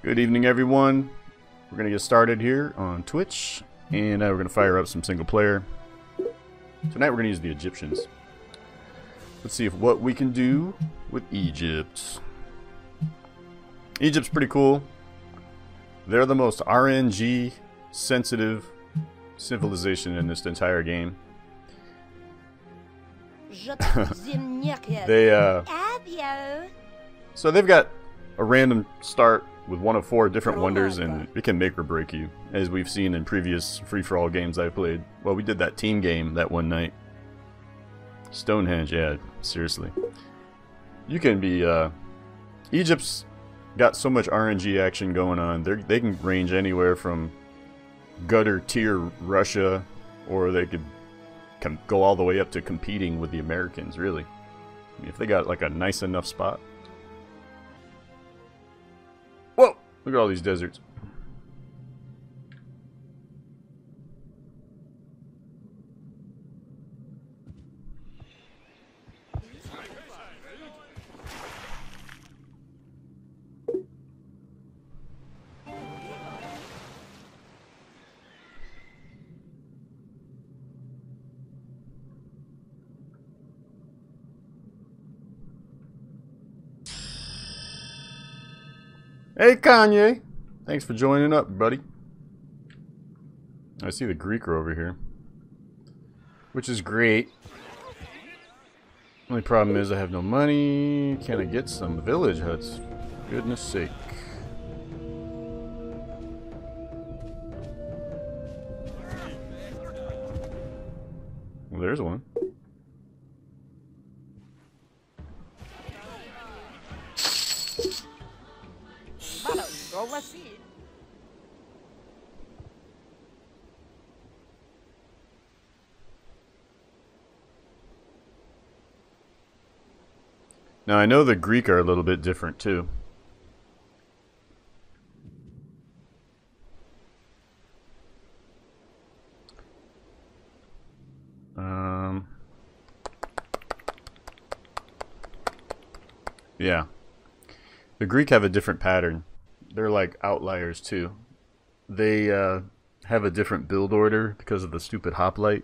Good evening, everyone. We're going to get started here on Twitch, and we're going to fire up some single player. Tonight we're going to use the Egyptians. Let's see what we can do with Egypt. Egypt's pretty cool. They're the most RNG sensitive civilization in this entire game. So they've got a random start with one of 4 different wonders, and it can make or break you, as we've seen in previous free-for-all games I've played. Well, we did that team game that one night. Stonehenge, yeah, seriously. You can be, Egypt's got so much RNG action going on. They can range anywhere from gutter tier Russia, or they could go all the way up to competing with the Americans, really. I mean, if they got like a nice enough spot. Whoa! Look at all these deserts. Hey Kanye! Thanks for joining up, buddy. I see the Greeker over here, which is great. Only problem is I have no money. Can I get some village huts? Goodness sake. Well, there's one. Now I know the Greek are a little bit different too. Yeah. The Greek have a different pattern. They're like outliers too. They have a different build order because of the stupid hoplite.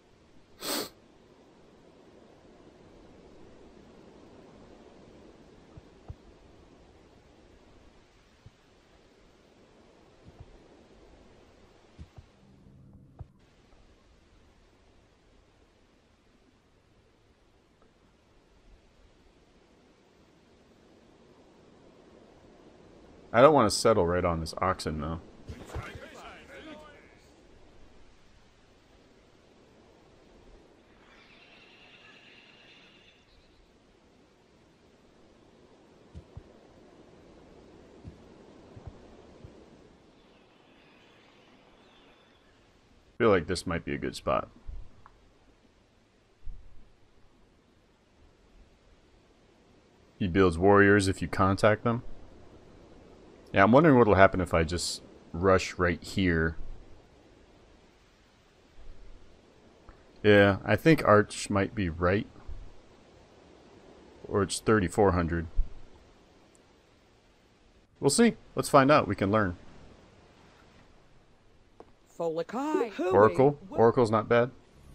I don't want to settle right on this oxen though. I feel like this might be a good spot. He builds warriors if you contact them. Yeah, I'm wondering what will happen if I just rush right here. Yeah, I think Arch might be right. Or it's 3,400. We'll see. Let's find out. We can learn. Oracle. Oracle's not bad.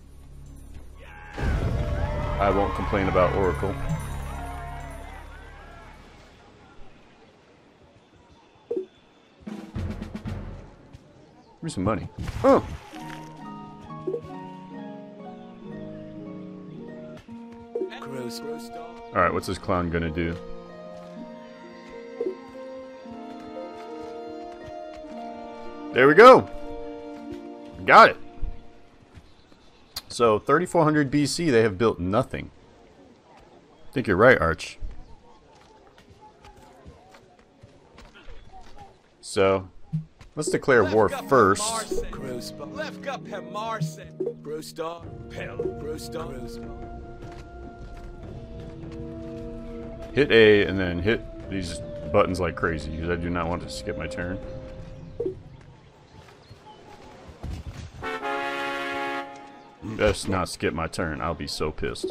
I won't complain about Oracle. Give me some money. Oh! Alright, what's this clown gonna do? There we go! Got it! So, 3400 BC, they have built nothing. I think you're right, Arch. So, let's declare war first. Hit A and then hit these buttons like crazy because I do not want to skip my turn. Best not skip my turn. I'll be so pissed.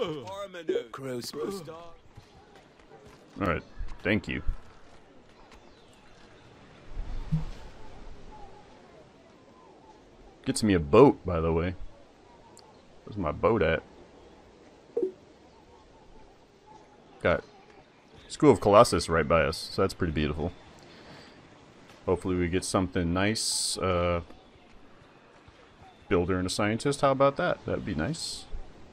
Alright, thank you. gets me a boat, by the way. Where's my boat at? Got School of Colossus right by us, so that's pretty beautiful. Hopefully we get something nice. Builder and a scientist, how about that? That'd be nice.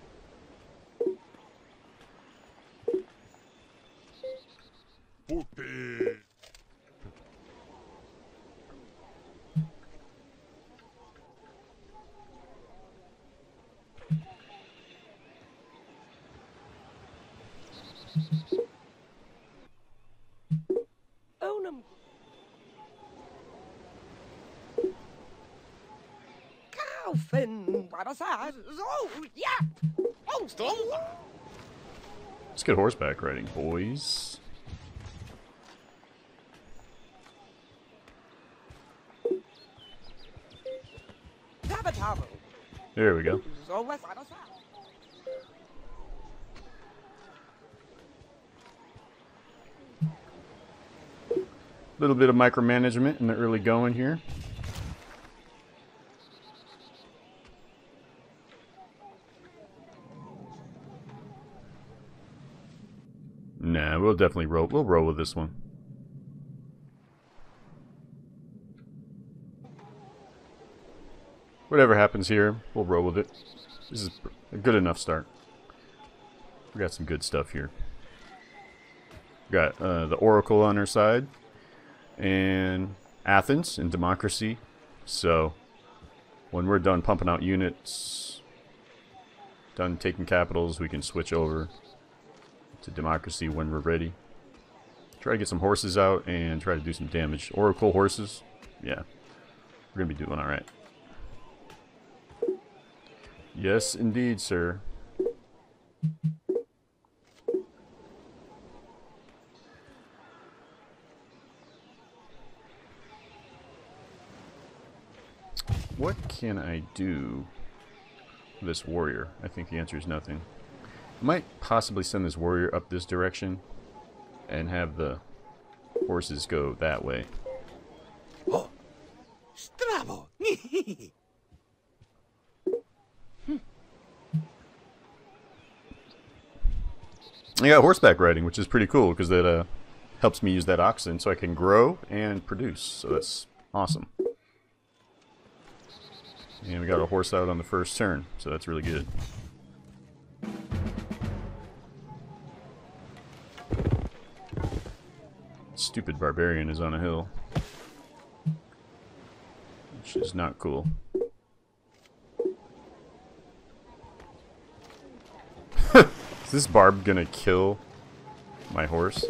Let's get horseback riding, boys. There we go. A little bit of micromanagement in the early going here. Nah, we'll definitely roll. We'll roll with this one. Whatever happens here, we'll roll with it. This is a good enough start. We got some good stuff here. We got the Oracle on our side. And Athens and democracy. So when we're done pumping out units, done taking capitals, we can switch over to democracy when we're ready. Try to get some horses out and try to do some damage. Oracle horses, yeah, we're gonna be doing all right. Yes, indeed, sir. What can I do with this warrior? I think the answer is nothing. I might possibly send this warrior up this direction and have the horses go that way. Oh, stravo! I got horseback riding, which is pretty cool because that helps me use that oxen so I can grow and produce. So that's awesome. And we got a horse out on the first turn, so that's really good. Stupid barbarian is on a hill, which is not cool. Is this barb gonna kill my horse?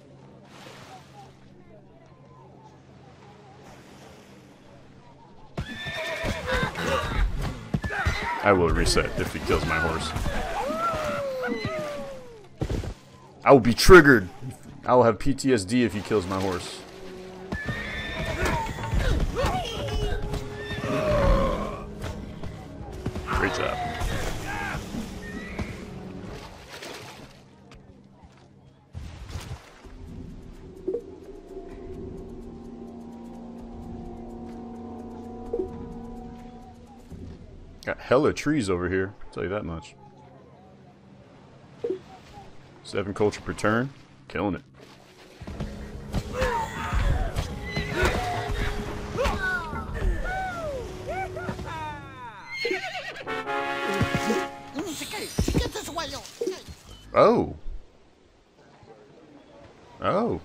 I will reset if he kills my horse. I will be triggered. I will have PTSD if he kills my horse. Great job. Got hella trees over here, I'll tell you that much. 7 culture per turn, killing it. Oh. Oh.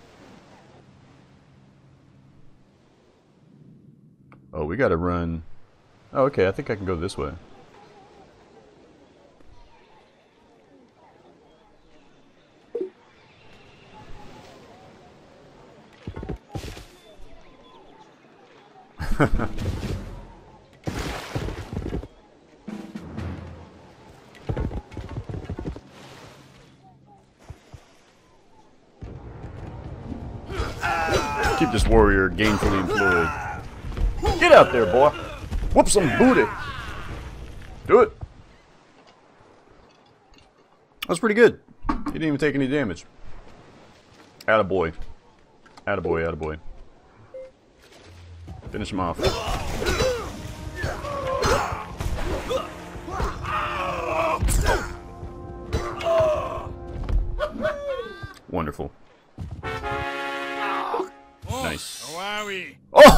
Oh, we gotta run. Oh, okay, I think I can go this way. Keep this warrior gainfully employed. Get out there, boy! Whoop some booty! Do it! That's pretty good. He didn't even take any damage. Attaboy. Attaboy, attaboy. Finish him off. Nice. How are we?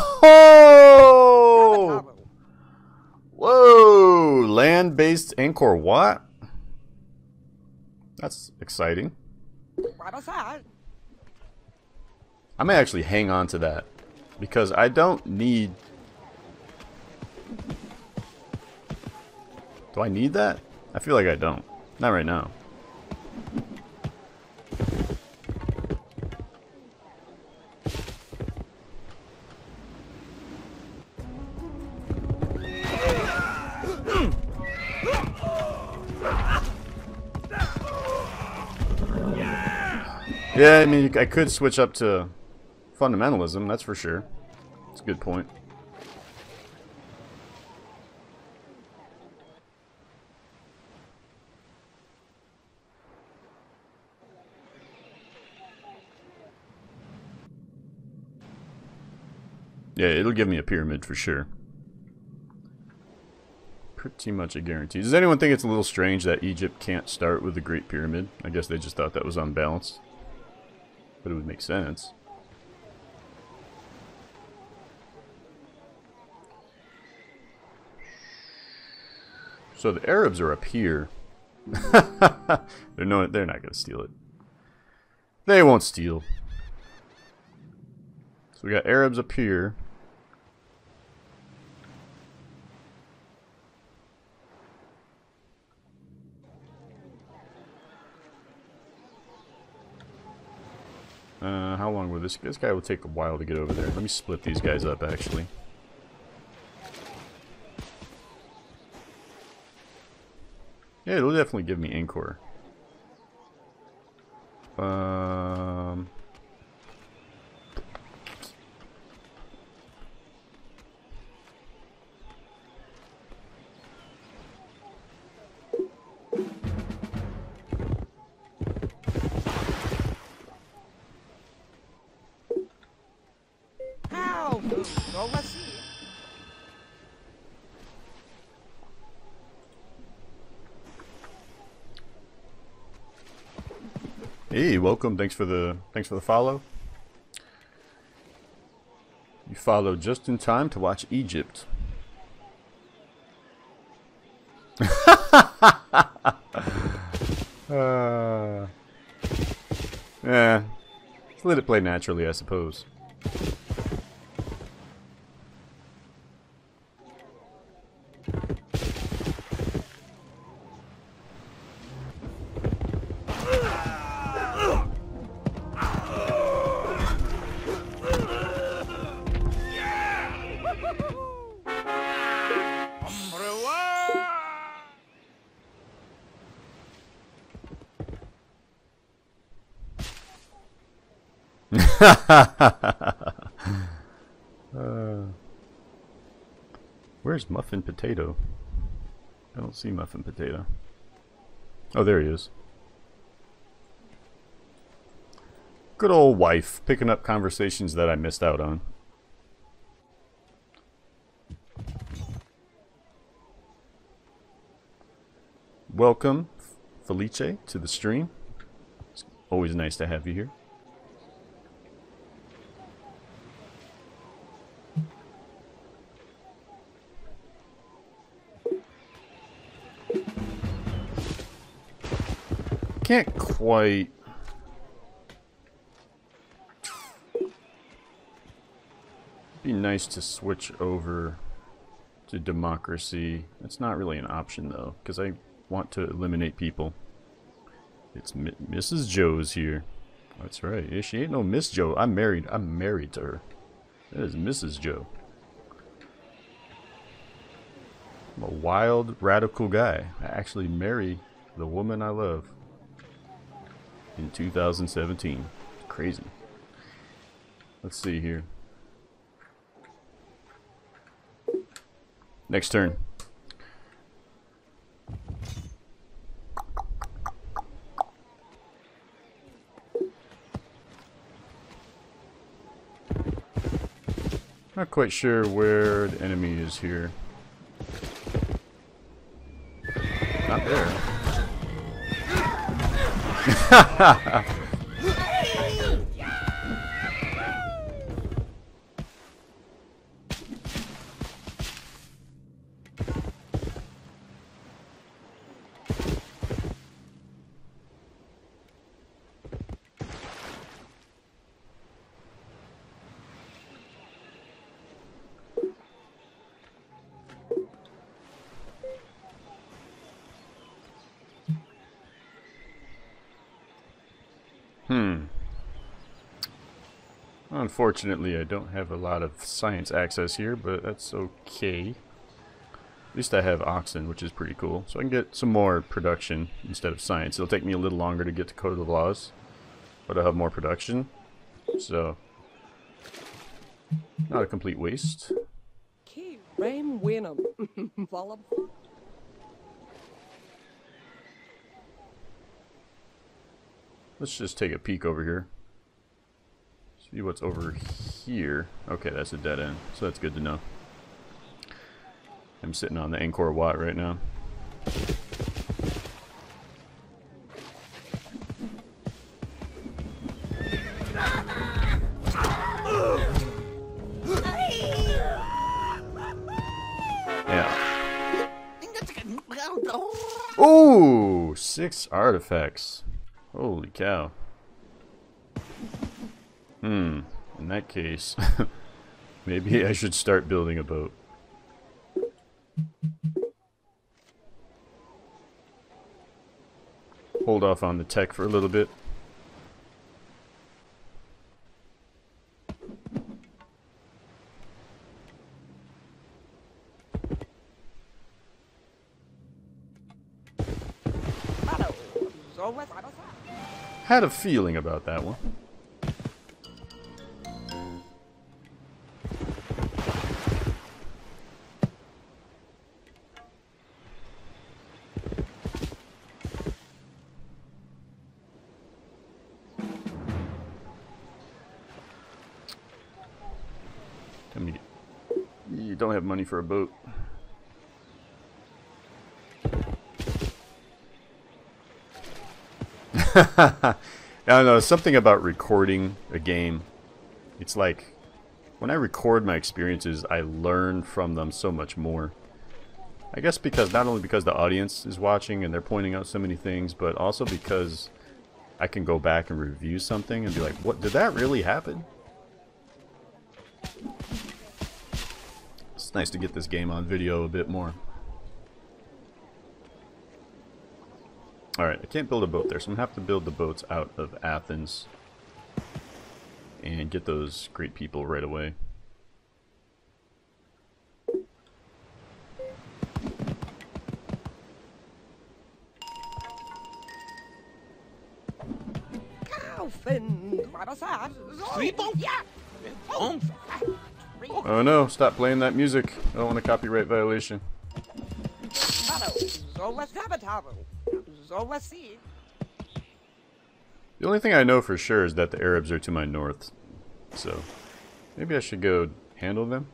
Oh! Whoa! Land-based Angkor Wat? That's exciting. I may actually hang on to that because I don't need... Do I need that? I feel like I don't. Not right now. Yeah, I mean, I could switch up to fundamentalism, that's for sure. That's a good point. Yeah, it'll give me a pyramid for sure. Pretty much a guarantee. Does anyone think it's a little strange that Egypt can't start with the Great Pyramid? I guess they just thought that was unbalanced. But it would make sense. So the Arabs are up here. They're not going to steal it. They won't steal. So we got Arabs up here. How long will this guy will take a while to get over there. Let me split these guys up actually. Yeah, it'll definitely give me Angkor. Hey, welcome. Thanks for the follow. You followed just in time to watch Egypt. Yeah. Let's let it play naturally, I suppose. Where's Muffin Potato? I don't see Muffin Potato. Oh, there he is. Good old wife, picking up conversations that I missed out on. Welcome, Felice, to the stream. It's always nice to have you here. Can't quite... Be nice to switch over to democracy. It's not really an option though, because I want to eliminate people. It's Mrs. Joe's here. That's right. Yeah, she ain't no Miss Joe. I'm married to her. That is Mrs. Joe. I'm a wild, radical guy. I actually marry the woman I love. In 2017. Crazy. Let's see here. Next turn. Not quite sure where the enemy is here. Not there. Unfortunately, I don't have a lot of science access here, but that's okay. At least I have oxen, which is pretty cool. So I can get some more production instead of science. It'll take me a little longer to get to Code of the Laws, but I'll have more production. So, not a complete waste. Let's just take a peek over here. See what's over here. Okay, that's a dead end, so that's good to know. I'm sitting on the Angkor Wat right now. Yeah. Ooh, 6 artifacts. Holy cow. In that case, maybe I should start building a boat. Hold off on the tech for a little bit. Had a feeling about that one. Tell me, you don't have money for a boat. I don't know, something about recording a game. It's like, when I record my experiences, I learn from them so much more. I guess because, not only because the audience is watching and they're pointing out so many things, but also because I can go back and review something and be like, what, did that really happen? It's nice to get this game on video a bit more. Alright, I can't build a boat there, so I'm going to have to build the boats out of Athens and get those great people right away. Oh no, stop playing that music. I don't want a copyright violation. The only thing I know for sure is that the Arabs are to my north. So, maybe I should go handle them.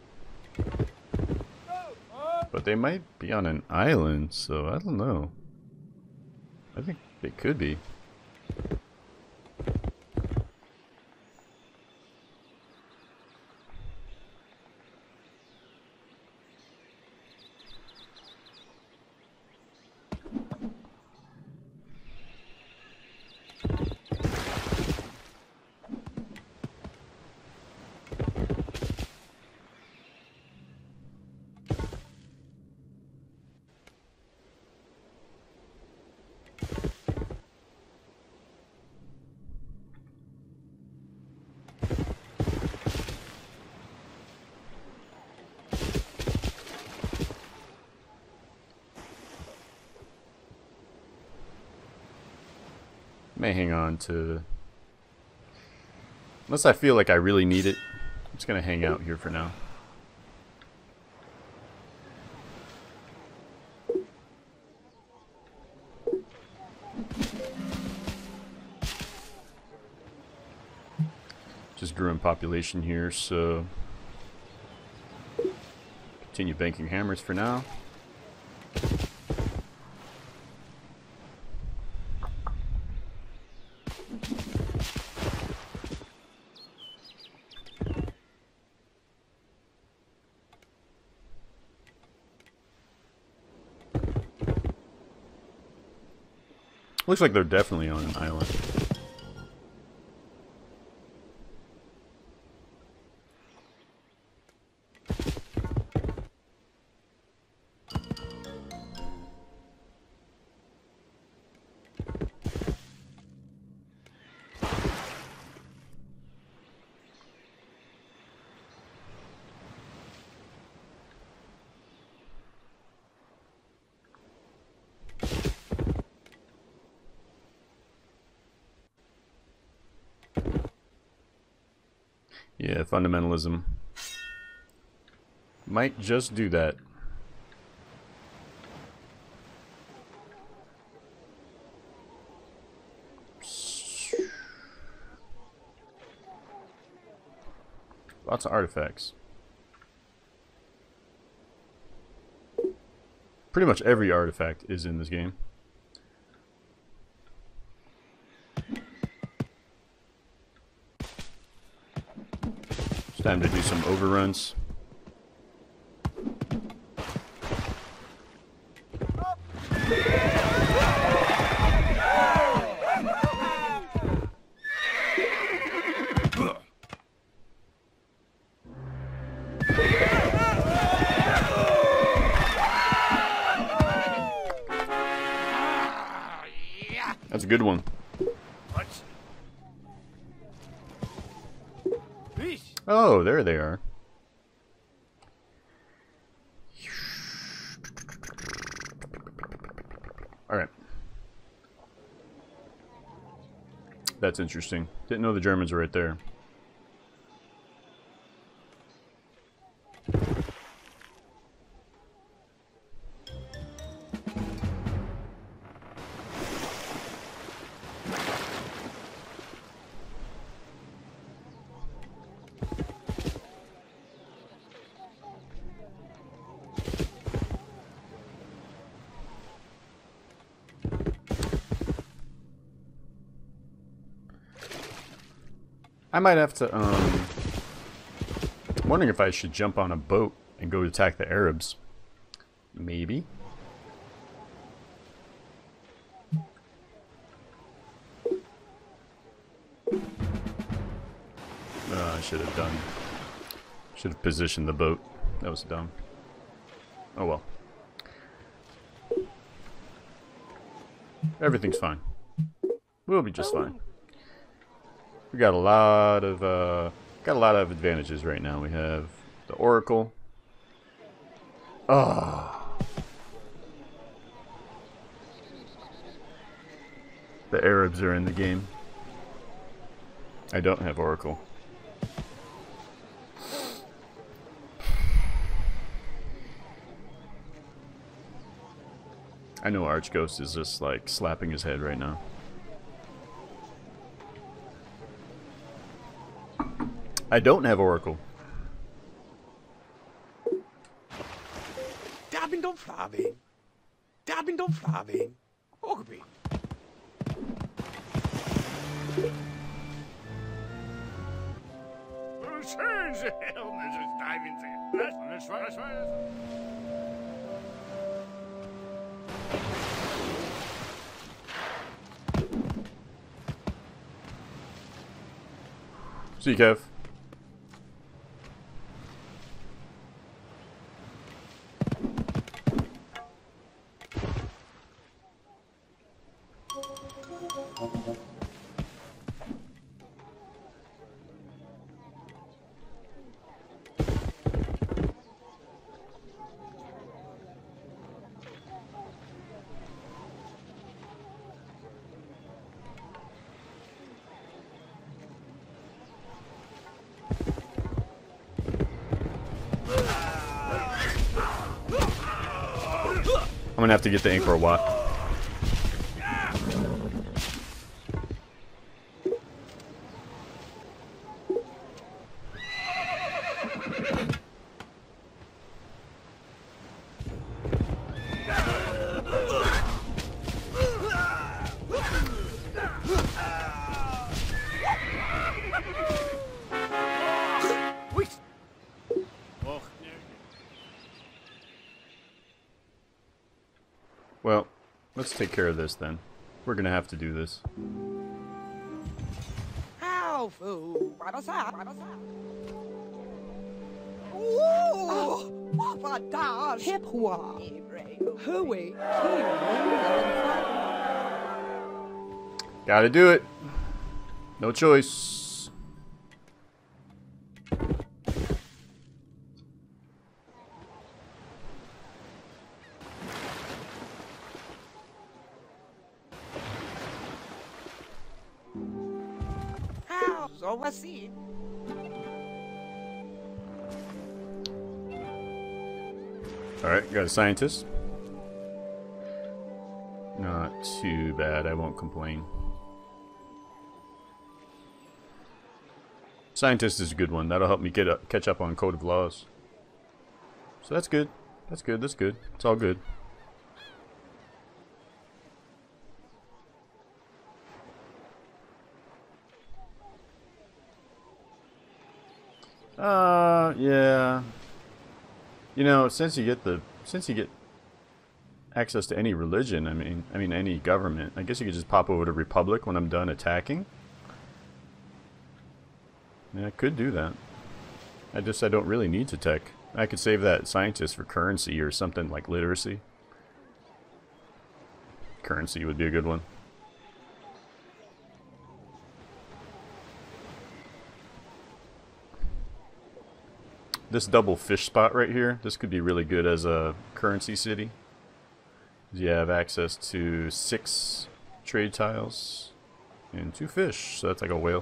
But they might be on an island, so I don't know. I think they could be. May hang on to, unless I feel like I really need it. I'm just gonna hang out here for now. Just grew in population here, so continue banking hammers for now. Looks like they're definitely on an island. Yeah, fundamentalism might just do that. Lots of artifacts. Pretty much every artifact is in this game. It's time to do some overruns. That's a good one. Oh, there they are. Alright. That's interesting. Didn't know the Germans were right there. I might have to, I'm wondering if I should jump on a boat and go attack the Arabs. Maybe. I should have done. Should have positioned the boat. That was dumb. Oh well. Everything's fine. We'll be just fine. We got a lot of advantages right now. We have the Oracle. The Arabs are in the game. I don't have Oracle. I know Archghost is just like slapping his head right now. I don't have Oracle. Daar ben dan Flavin. Daar ben dan Flavin. Ogby. See you, Kev. I'm gonna have to get the Angkor Wat. Well, let's take care of this then. We're gonna have to do this. Gotta do it. No choice. Alright, got a scientist. Not too bad, I won't complain. Scientist is a good one. That'll help me catch up on Code of Laws. So that's good. That's good, that's good. It's all good. Yeah. You know, since you get access to any religion, I mean any government, I guess you could just pop over to Republic when I'm done attacking. Yeah, I could do that. I don't really need to tech. I could save that scientist for currency or something like literacy. Currency would be a good one. This double fish spot right here, this could be really good as a currency city. You have access to 6 trade tiles and 2 fish, so that's like a whale.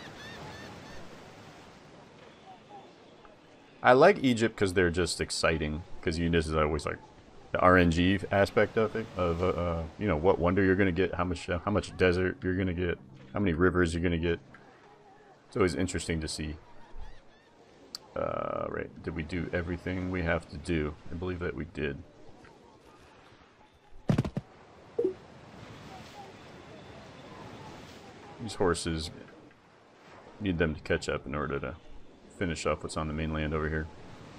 I like Egypt because they're just exciting. Because this is always like the RNG aspect of it, of you know, what wonder you're gonna get, how much desert you're gonna get, how many rivers you're gonna get. It's always interesting to see. Right, did we do everything we have to do? I believe that we did. These horses, need them to catch up in order to finish off what's on the mainland over here.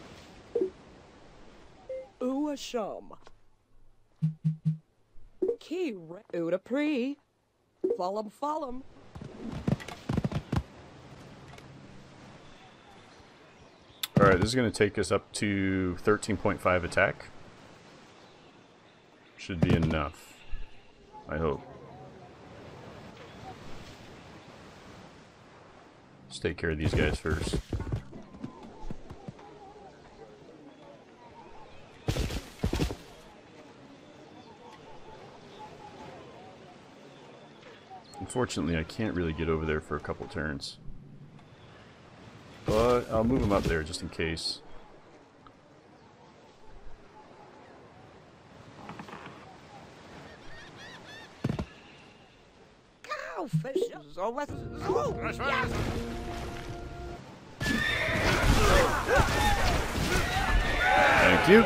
Ooh, a shum. Key, ooh, a pre. Follow. Alright, this is going to take us up to 13.5 attack. Should be enough, I hope. Let's take care of these guys first. Unfortunately, I can't really get over there for a couple turns. But I'll move them up there just in case. Cowfishes are with Thank you.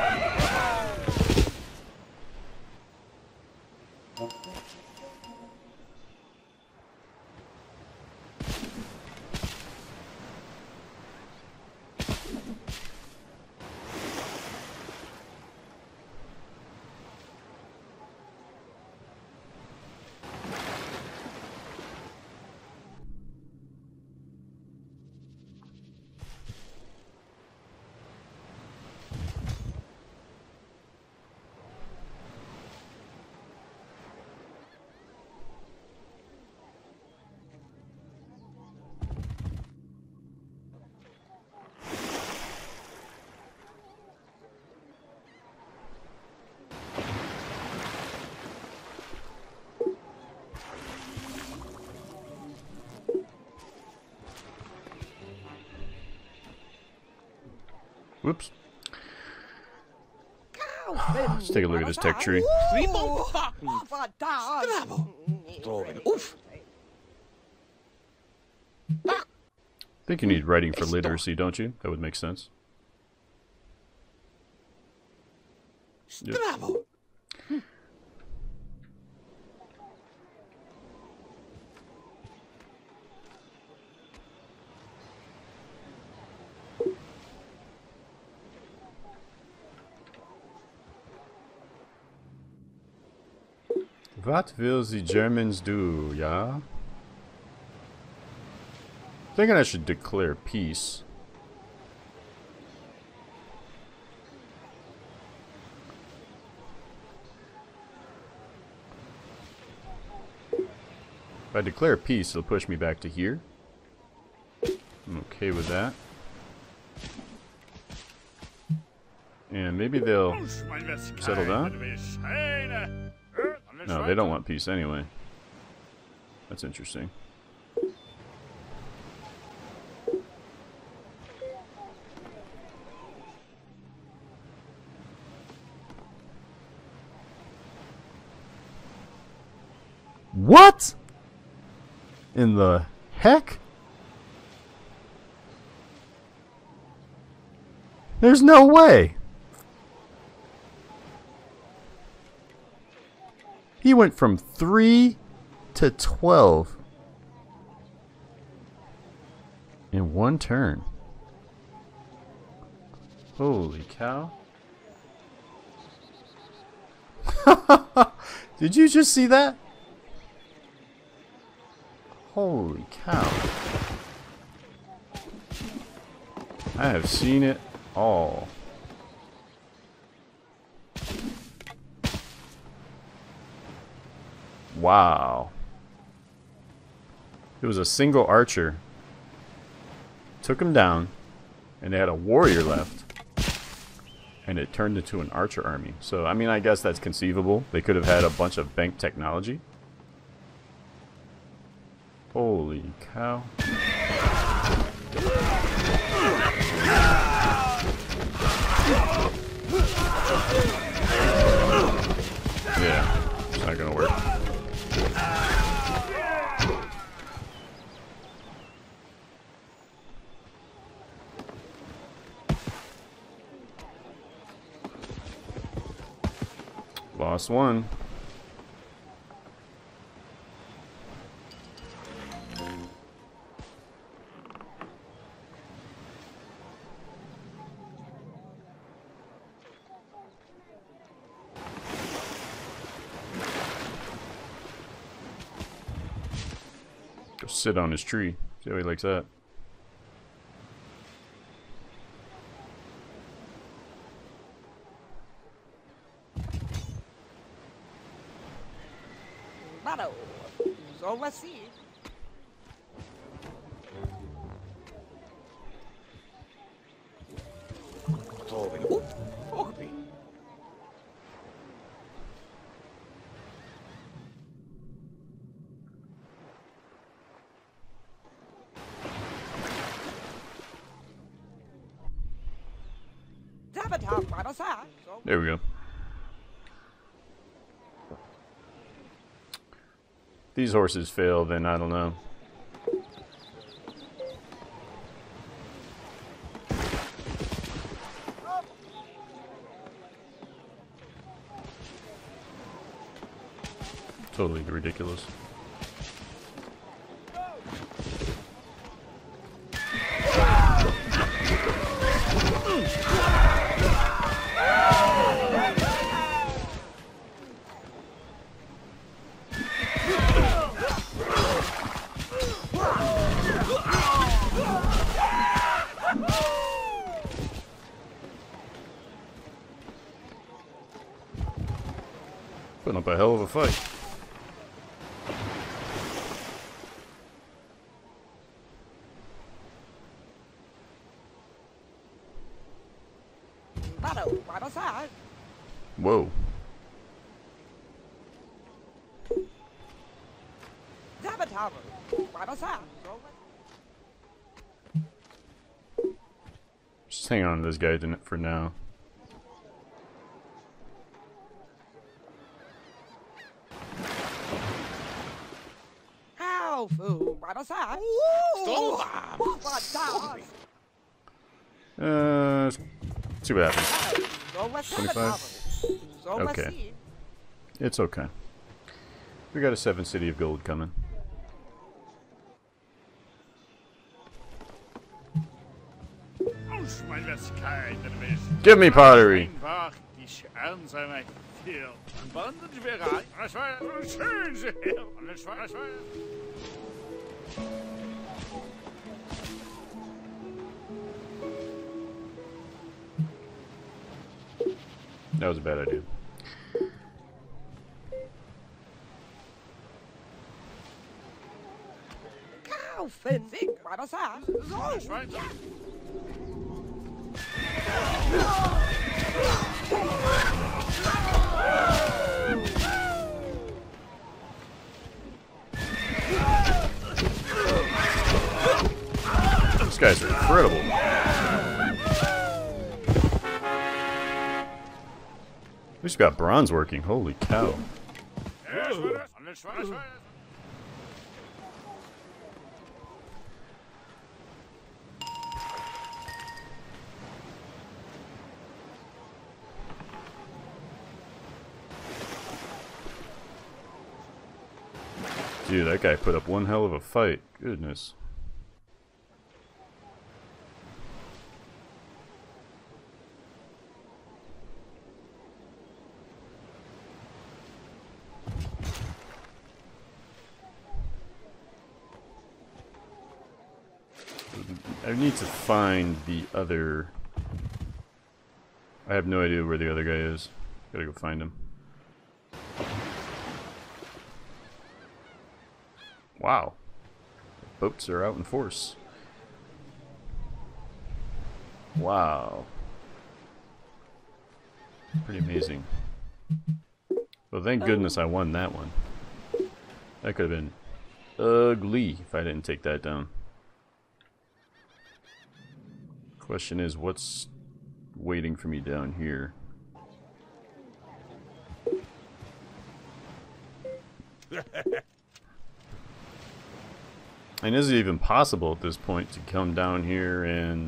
Whoops. Let's take a look at this tech tree. I think you need writing for literacy, don't you? That would make sense. Yep. What will the Germans do, yeah? Thinking I should declare peace. If I declare peace, it'll push me back to here. I'm okay with that. And maybe they'll settle down. No, they don't want peace anyway. That's interesting. What? In the heck? There's no way. He went from 3 to 12 in one turn. Holy cow. Did you just see that? Holy cow. I have seen it all. Wow. It was a single archer. Took him down, and they had a warrior left. And it turned into an archer army. So, I mean, I guess that's conceivable. They could have had a bunch of bank technology. Holy cow. Yeah, it's not gonna work. Lost one. Go sit on his tree. See how he likes that. Mano, so let's see. There we go. These horses fail, then I don't know. Totally ridiculous. Putting up a hell of a fight. Whoa. Just hang on to this guy for now. Let's see what happens. 25? Okay. It's okay. We got a 7 city of gold coming. Give me pottery! That was a bad idea. These guys are incredible. At least got bronze working. Holy cow. Dude, that guy put up one hell of a fight. Goodness. I need to find the other... I have no idea where the other guy is. Gotta go find him. Wow. Boats are out in force. Wow. Pretty amazing. Well, thank goodness I won that one. That could have been ugly if I didn't take that down. Question is, what's waiting for me down here? And is it even possible at this point to come down here and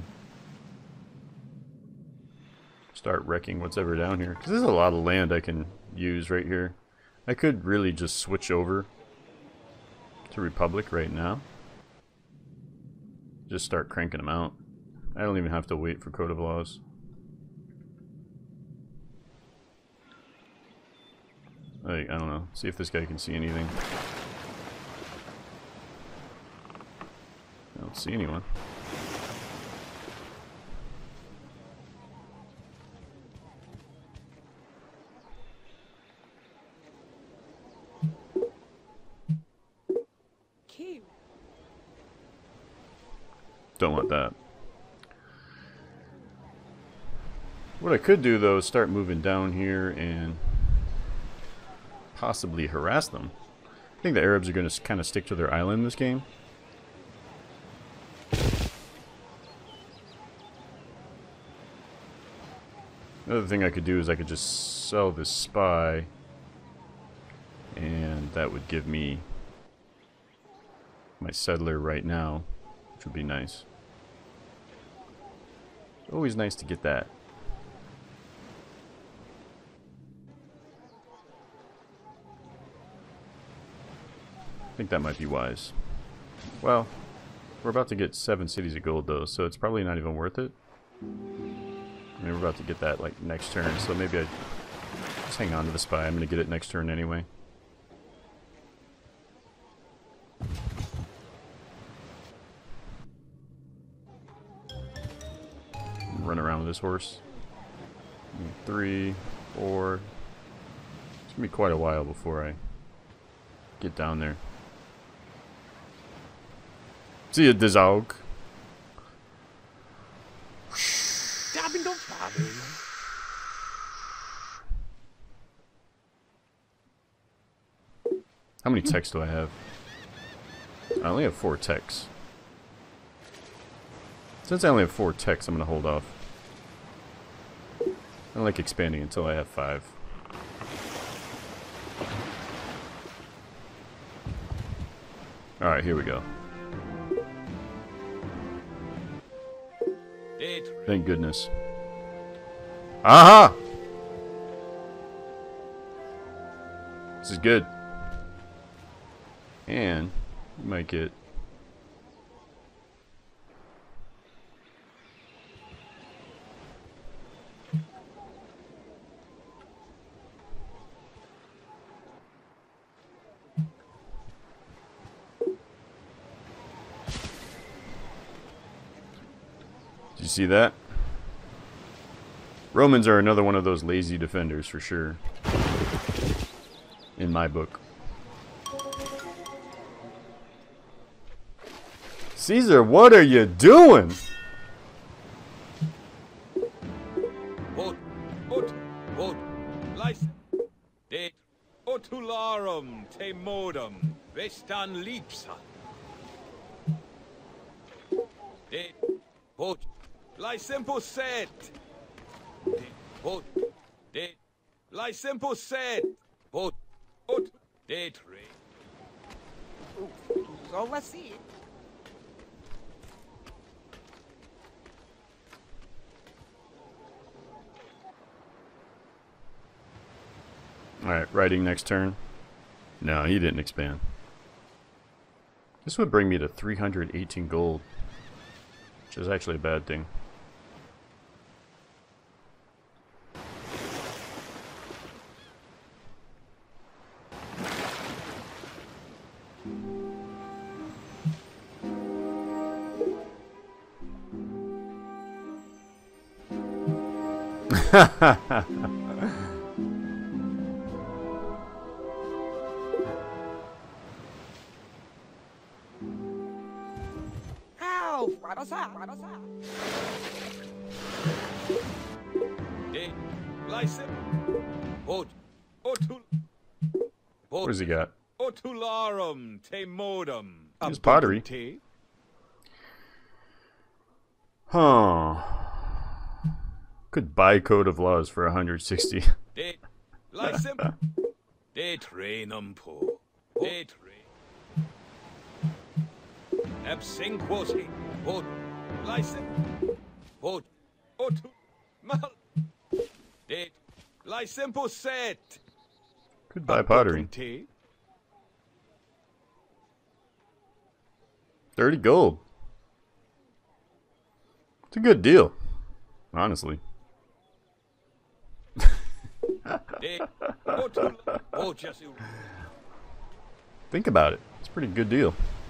start wrecking what's ever down here? Because there's a lot of land I can use right here. I could really just switch over to Republic right now. Just start cranking them out. I don't even have to wait for Code of Laws. Like, I don't know. See if this guy can see anything. I don't see anyone. Cute. Don't want that. What I could do though is start moving down here and possibly harass them. I think the Arabs are going to kind of stick to their island in this game. Another thing I could do is I could just sell this spy, and that would give me my settler right now, which would be nice. Always nice to get that. I think that might be wise. Well, we're about to get 7 cities of gold though, so it's probably not even worth it. I mean, we're about to get that like next turn, so maybe I just hang on to the spy. I'm gonna get it next turn anyway. Run around with this horse. 3, 4. It's gonna be quite a while before I get down there. See you, Dizog. Dabbing, don't fabbing. How many techs do I have? I only have 4 techs. Since I only have 4 techs, I'm gonna hold off. I don't like expanding until I have 5. Alright, here we go. Thank goodness. Aha! This is good. And you might get Did you see that? Romans are another one of those lazy defenders for sure. In my book. Caesar, what are you doing? De otularum te modum vestan lipsa. De hot lysimpo set. De hot de lysimpo set. Hot de tre. So let's see. Alright, writing next turn. No, he didn't expand. This would bring me to 318 gold, which is actually a bad thing. Ow! Right us out, right us out. De Lysip. Od. Otul. What does he got? Otularum te modum. His pottery. Te. Huh. Could buy Code of Laws for 160. De Lysip. De trainum po. De train. Absinquosi. Od. Lysip. Od. Otul. Mal. De Lysimpo set. Could buy pottery. Te. 30 gold. It's a good deal, honestly. De Otul. Oh, Jesu. Think about it. It's a pretty good deal.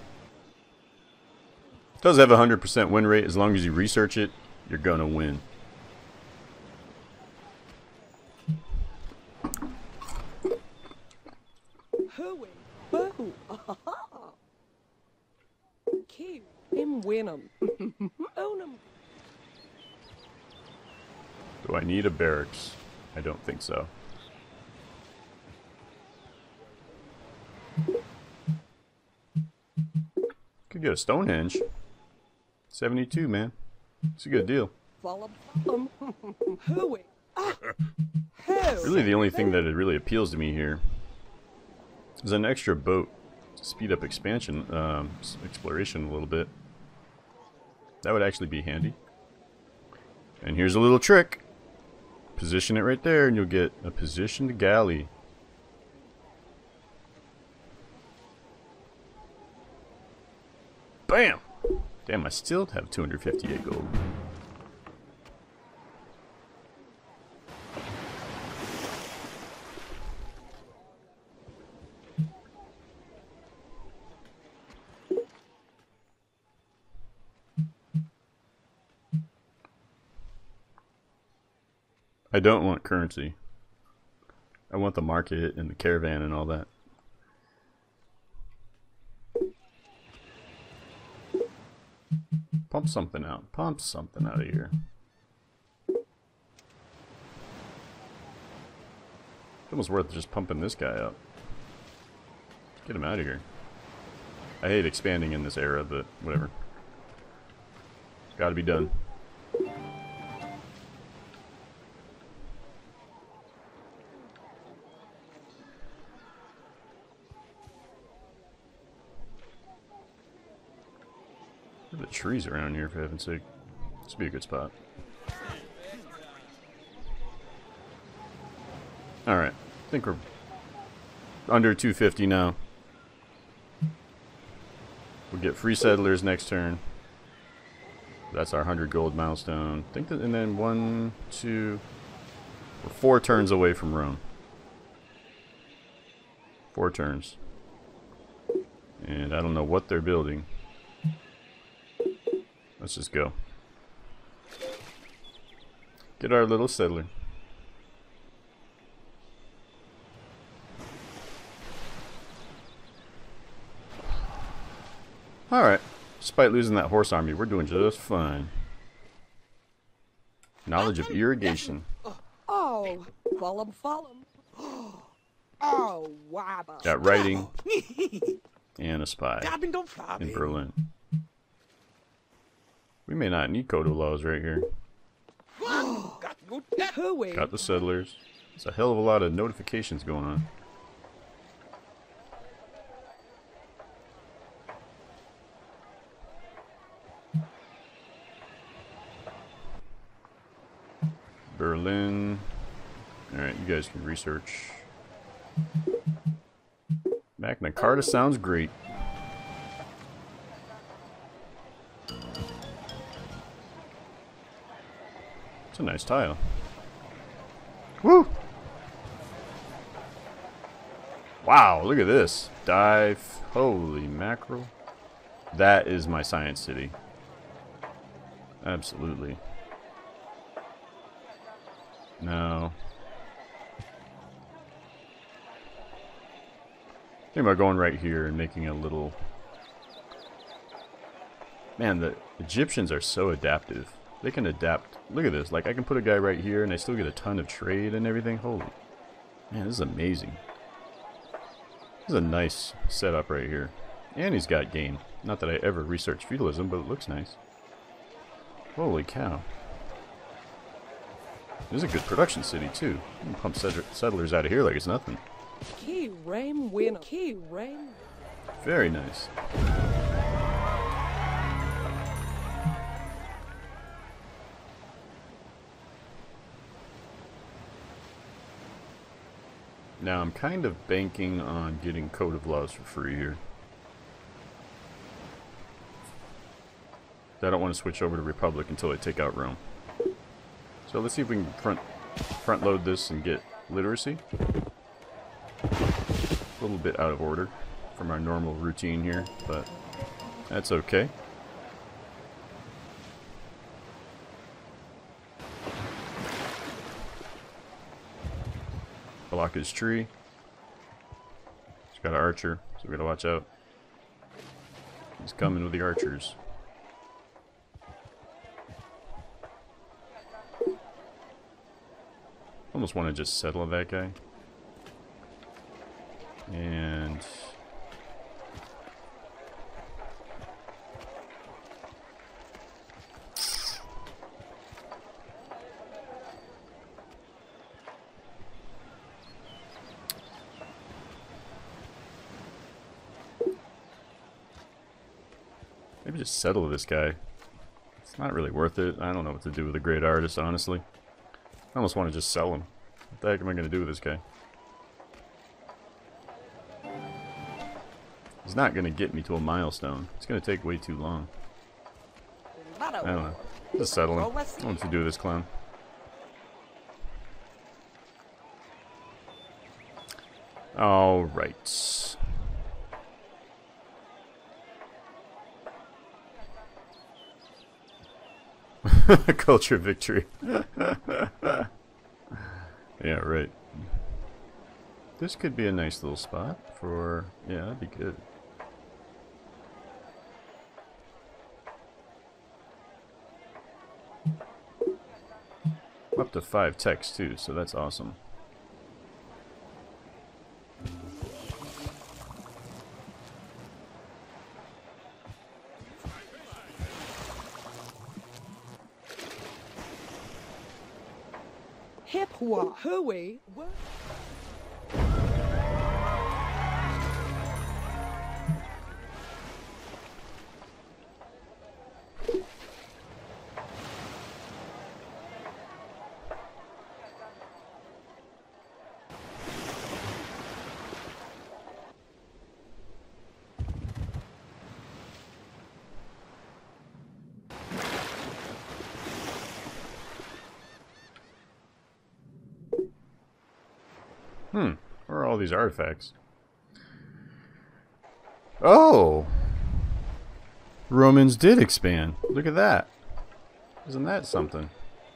It does have a 100% win rate. As long as you research it, you're gonna win. Hooey. Boo. Cute. Him win 'em. Own 'em. Do I need a barracks? I don't think so. Could get a Stonehenge. 72, man. It's a good deal. Follow 'em. Hooey. Really, the only thing that it really appeals to me here is an extra boat to speed up expansion, exploration a little bit. That would actually be handy. And here's a little trick. Position it right there and you'll get a positioned galley. Bam! Damn, I still have 258 gold. I don't want currency. I want the market and the caravan and all that. Pump something out. Pump something out of here. It's almost worth just pumping this guy up. Get him out of here. I hate expanding in this era, but whatever. It's gotta be done. Look at the trees around here, for heaven's sake. This would be a good spot. Alright, I think we're under 250 now. We'll get free settlers next turn. That's our 100 gold milestone. I think that, and then 1, 2, we're 4 turns away from Rome. 4 turns. And I don't know what they're building. Let's just go. Get our little settler. Alright. Despite losing that horse army, we're doing just fine. Knowledge of irrigation. Oh, follow 'em. Oh, wabba. Got writing and a spy Dabin don't in flabi. Berlin. We may not need Code of Laws right here. Got good. Hooey. Got the settlers. There's a hell of a lot of notifications going on. Berlin. Alright, you guys can research. Magna Carta sounds great. It's a nice tile. Woo! Wow, look at this. Dive. Holy mackerel. That is my science city. Absolutely. No. Think about going right here and making a little... Man, the Egyptians are so adaptive. They can adapt. Look at this. Like, I can put a guy right here and I still get a ton of trade and everything. Holy. Man, this is amazing. This is a nice setup right here. And he's got gain. Not that I ever researched feudalism, but it looks nice. Holy cow. This is a good production city, too. You can pump settlers out of here like it's nothing. Key Ram winner. Key Ram. Very nice. Now I'm kind of banking on getting Code of Laws for free here. I don't want to switch over to Republic until I take out Rome. So let's see if we can front load this and get literacy. A little bit out of order from our normal routine here, but that's okay. Block his tree. He's got an archer, so we gotta watch out. He's coming with the archers. Almost want to just settle that guy. And maybe just settle this guy. It's not really worth it. I don't know what to do with a great artist, honestly. I almost want to just sell him. What the heck am I going to do with this guy? He's not going to get me to a milestone. It's going to take way too long. I don't know. Just settle him. I don't know what to do with this clown. Alright. Culture victory. Yeah, right. This could be a nice little spot for... Yeah, that'd be good. Up to 5 techs too, so that's awesome. Hip hua hooey. What? Where are all these artifacts? Oh! Romans did expand. Look at that. Isn't that something?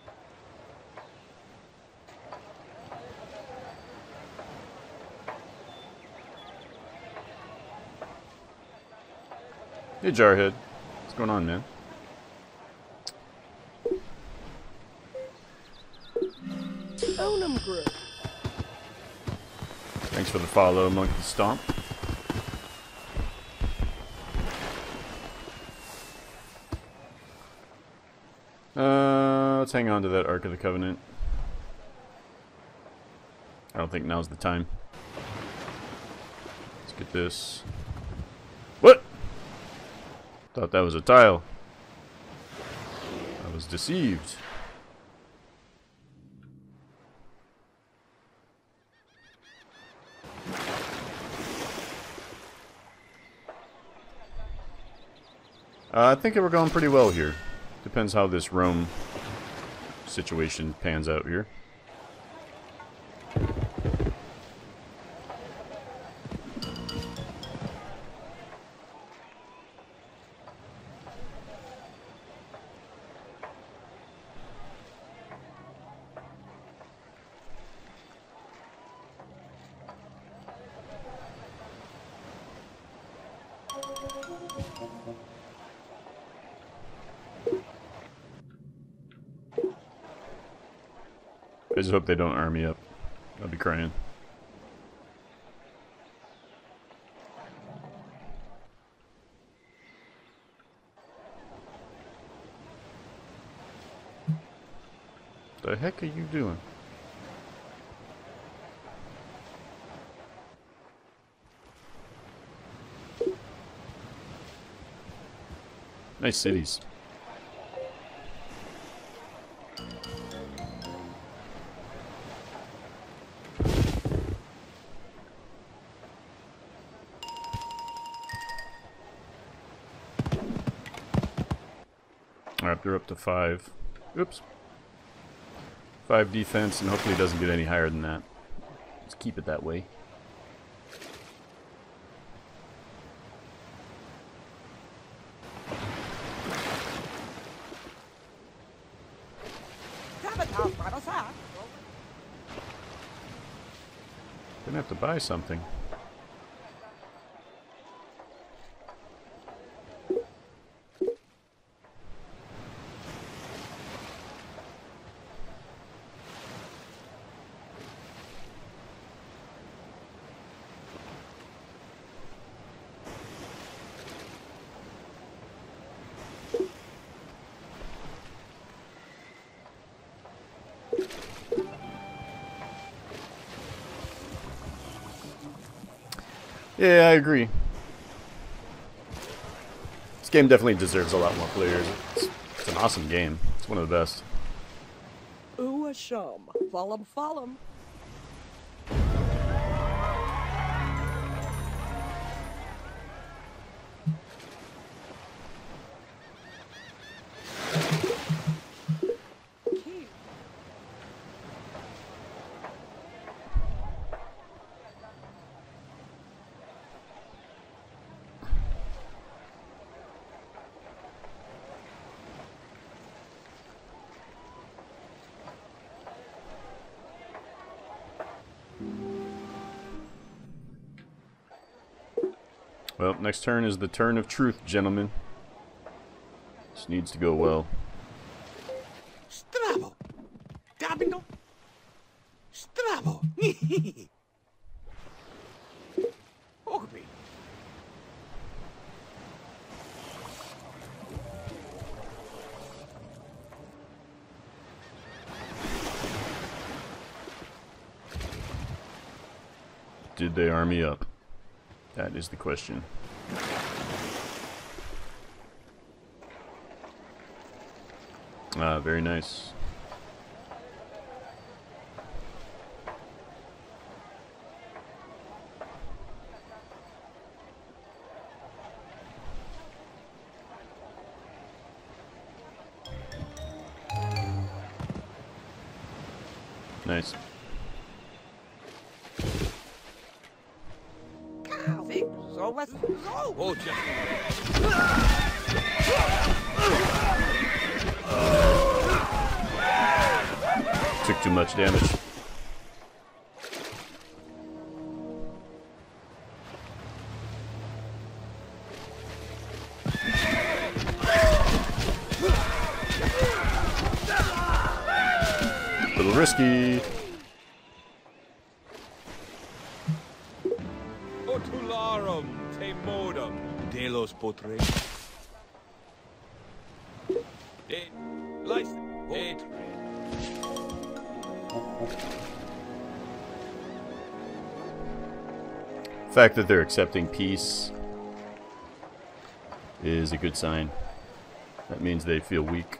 Hey, Jarhead. What's going on, man? Bonum group. Thanks for the follow, Monkey Stomp. Let's hang on to that Ark of the Covenant. I don't think now's the time. Let's get this. What? Thought that was a tile. I was deceived. I think we're going pretty well here. Depends how this Rome situation pans out here. I just hope they don't army up. I'll be crying. The heck are you doing? Nice cities. Alright, they're up to 5. Oops. 5 defense, and hopefully it doesn't get any higher than that. Let's keep it that way. Gonna have to buy something. Yeah, I agree. This game definitely deserves a lot more players. It's an awesome game. It's one of the best. Ooh, a shum. Follow 'em, follow 'em. Well, next turn is the turn of truth, gentlemen. This needs to go well. Strabo. Dabino. Strabo. Ogby. Did they army up? That is the question. Ah, very nice. Nice. So let's go. Oh, just. Took too much damage. A little risky. Otularum te modum de los potres. De license. The fact that they're accepting peace is a good sign. That means they feel weak.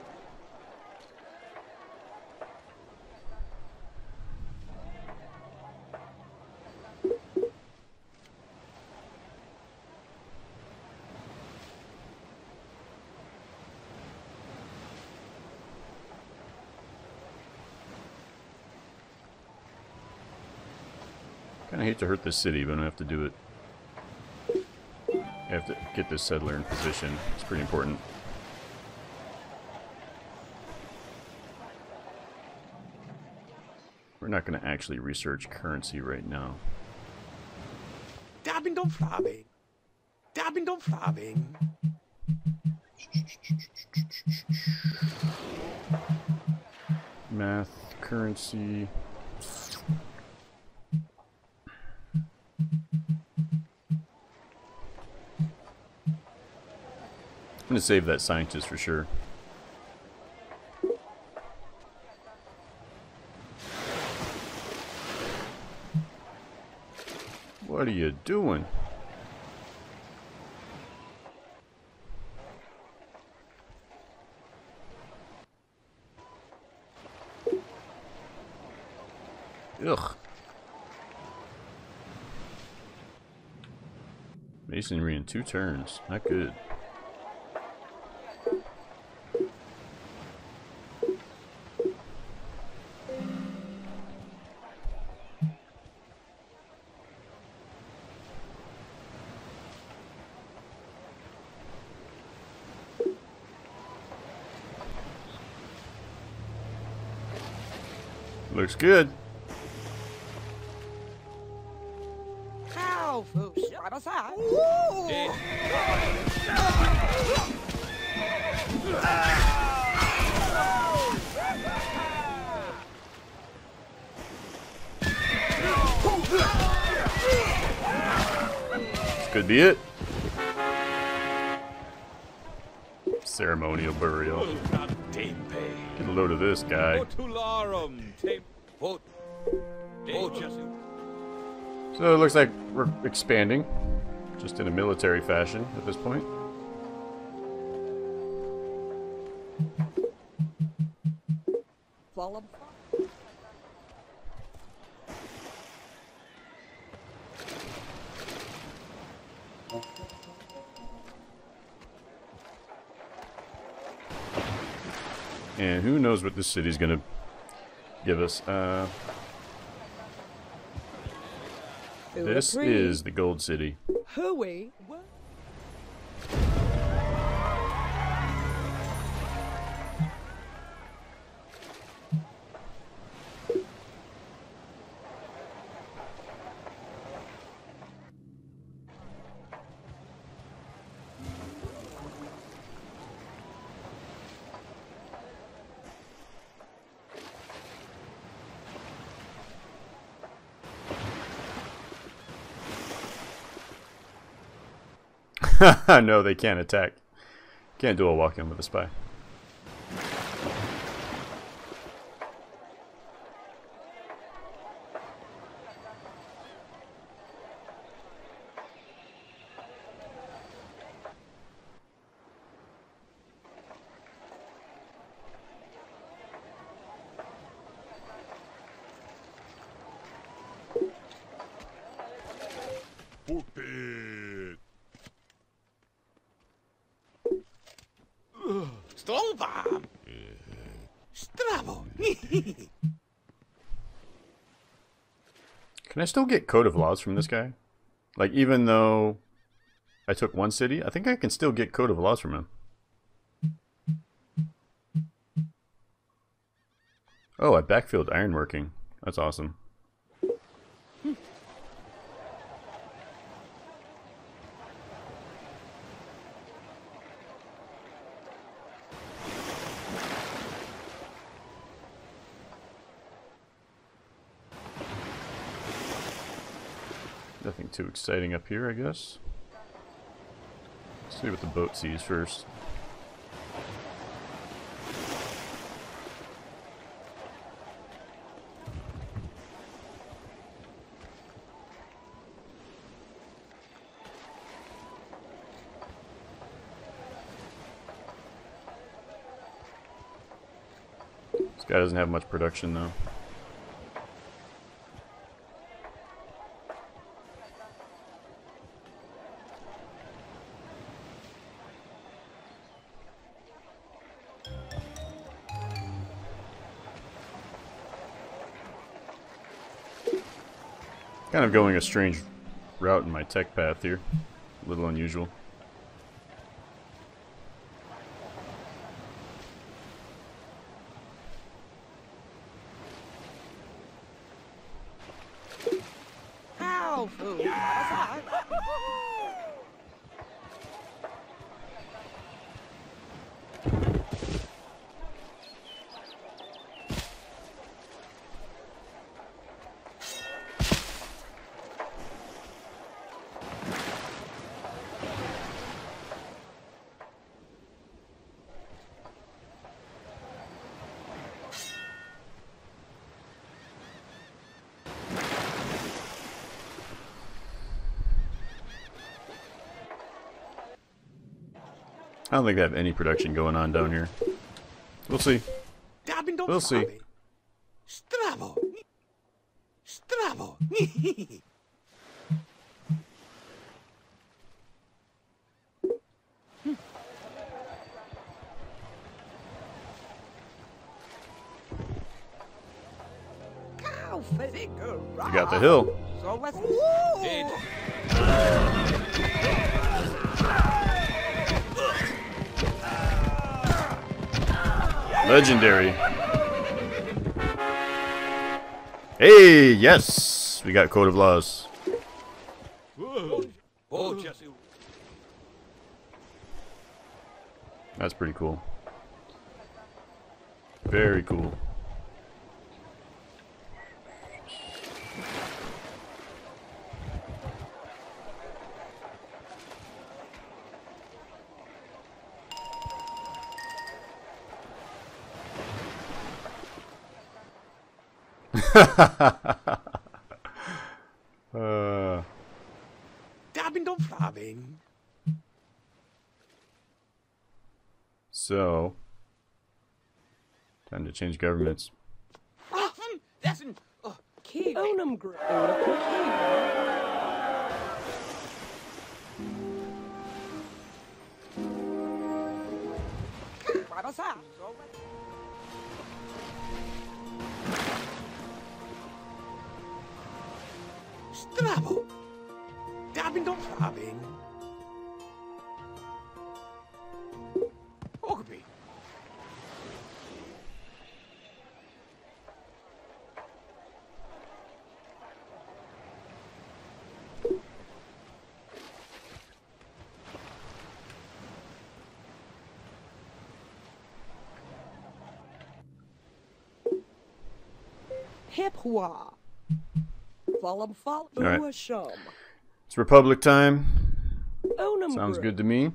I hate to hurt this city, but I have to do it. I have to get this settler in position. It's pretty important. We're not going to actually research currency right now. Daar ben dan Flaving. Daar ben dan Flaving. Math, currency. I'm going to save that scientist for sure. What are you doing? Ugh. Masonry in 2 turns. Not good. Looks good. How for shot aside. This could be it. Ceremonial burial. Get a load of this guy. So it looks like we're expanding, just in a military fashion at this point. Follow. And who knows what this city's gonna give us. This is the Gold City. Hooey. No, they can't attack. Can't do a walk-in with a spy. Stolbam. Strabo. Can I still get Code of Laws from this guy? Like, even though I took one city, I think I can still get Code of Laws from him. Oh, I backfilled ironworking. That's awesome. Nothing too exciting up here, I guess. Let's see what the boat sees first. This guy doesn't have much production though. Kind of going a strange route in my tech path here. A little unusual. Ow, fool. What's that? I don't think they have any production going on down here. We'll see. We'll see. Stravo. Stravo. Cow figure. You got the hill. So let's. Legendary. Hey, yes! We got Code of Laws. Oh, Jesse. That's pretty cool. Very cool. So, time to change governments. Key. Onum group. What's that? Stravo. Dabin don't Fabin. Ogby. Hip hua. Follow fall. All right. Shum. It's Republic time. Onum Sounds group. good to me.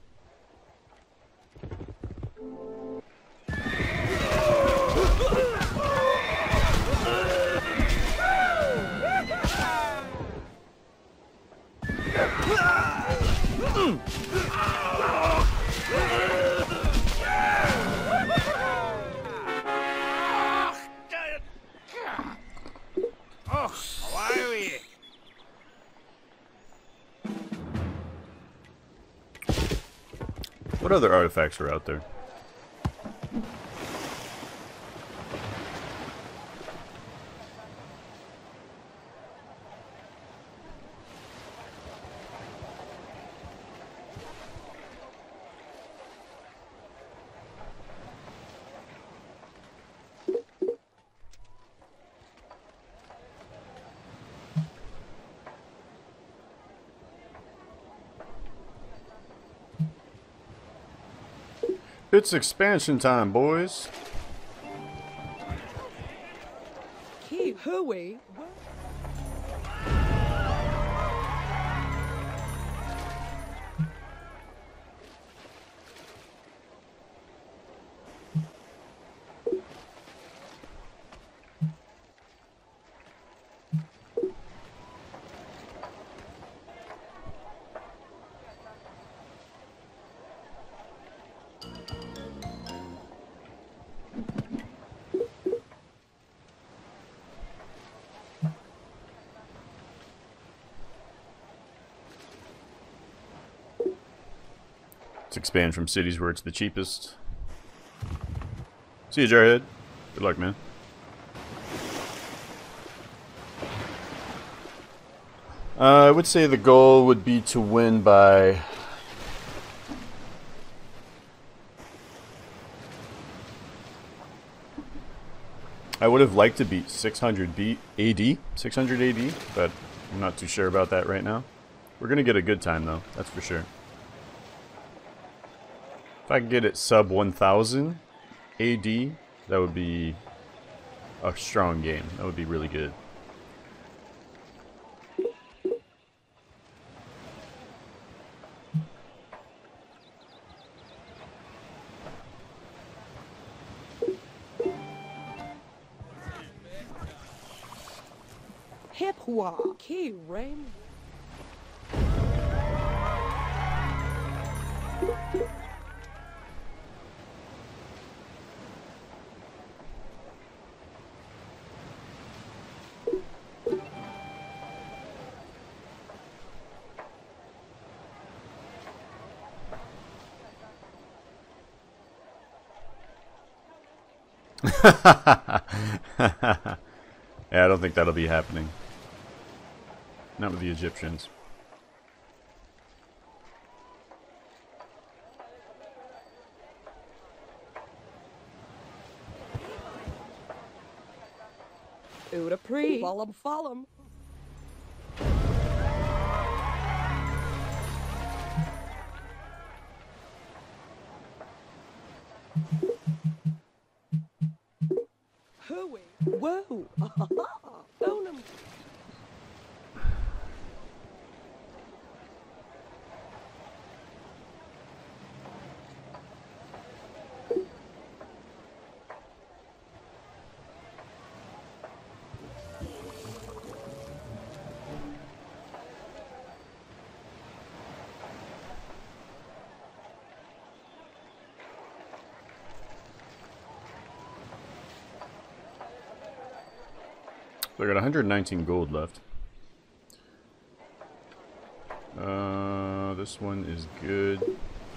What other artifacts are out there? It's expansion time, boys. Key. Hooey. Let's expand from cities where it's the cheapest. See you, Jarhead. Good luck, man. I would say the goal would be to win by... I would have liked to beat 600 AD, 600 AD, but I'm not too sure about that right now. We're going to get a good time though, that's for sure. If I could get it sub 1000 AD, that would be a strong game. That would be really good. Hip hop. Key rain. Yeah, I don't think that'll be happening. Not with the Egyptians. Uda pre. Follow. Hooey. Whoa. Bonum. So I got 119 gold left. This one is good.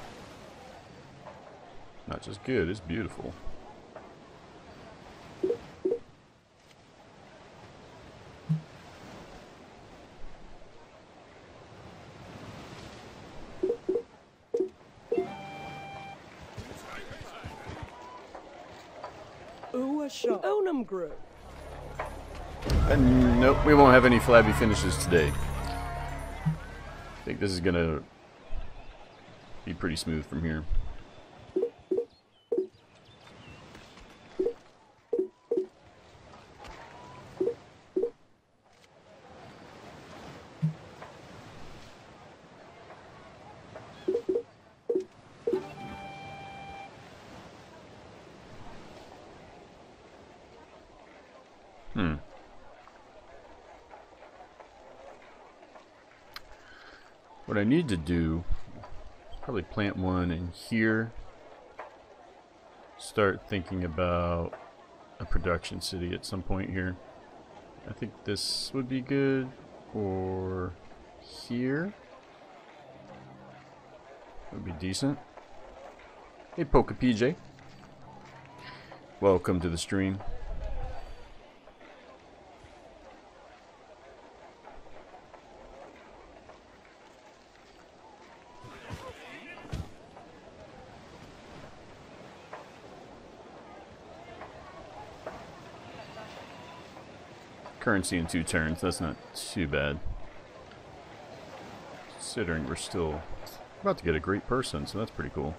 Not just good, it's beautiful. Ooh, a shot. Onum grew. And nope, we won't have any flabby finishes today. I think this is gonna be pretty smooth from here. What I need to do, probably plant one in here. Start thinking about a production city at some point here. I think this would be good, or here. Would be decent. Hey Poke PJ. Welcome to the stream. Currency in 2 turns, that's not too bad. Considering we're still about to get a great person, so that's pretty cool.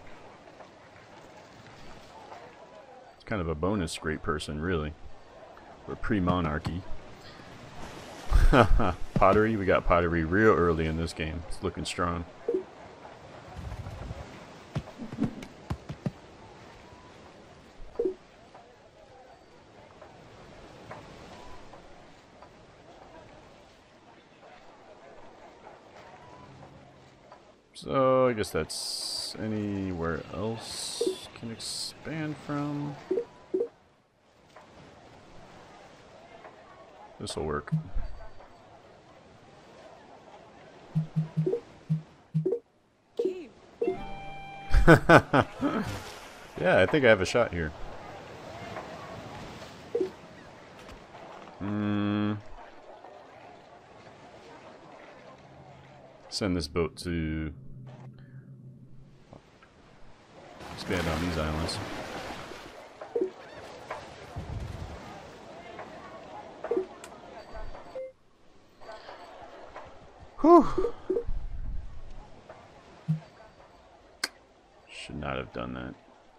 It's kind of a bonus great person, really. We're pre-monarchy. Pottery, we got pottery real early in this game. It's looking strong. So I guess that's anywhere else can expand from. This will work. Yeah, I think I have a shot here. Send this boat to expand on these islands. Whew. Should not have done that.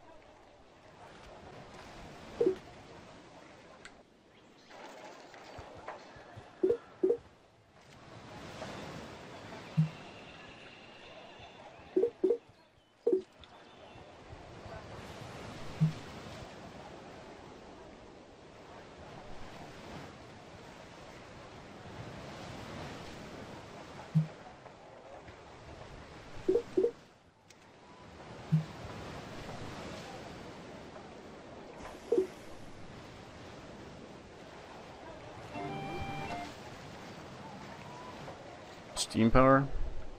Steam power?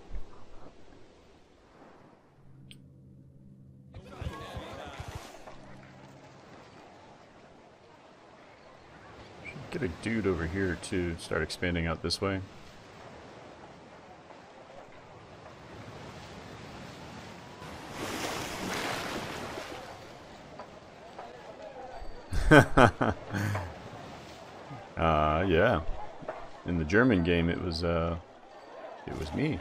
Should get a dude over here to start expanding out this way. Yeah. In the German game it was me.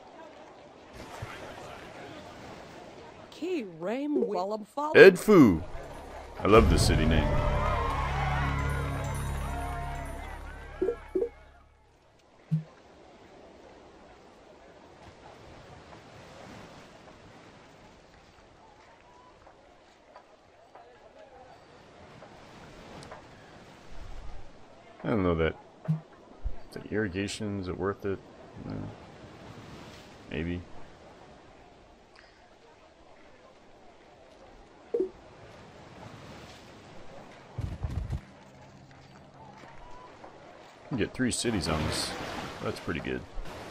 Ed Fu. I love this city name. I don't know that. The irrigation, is it worth it? No. Maybe. You can get 3 cities on this. That's pretty good.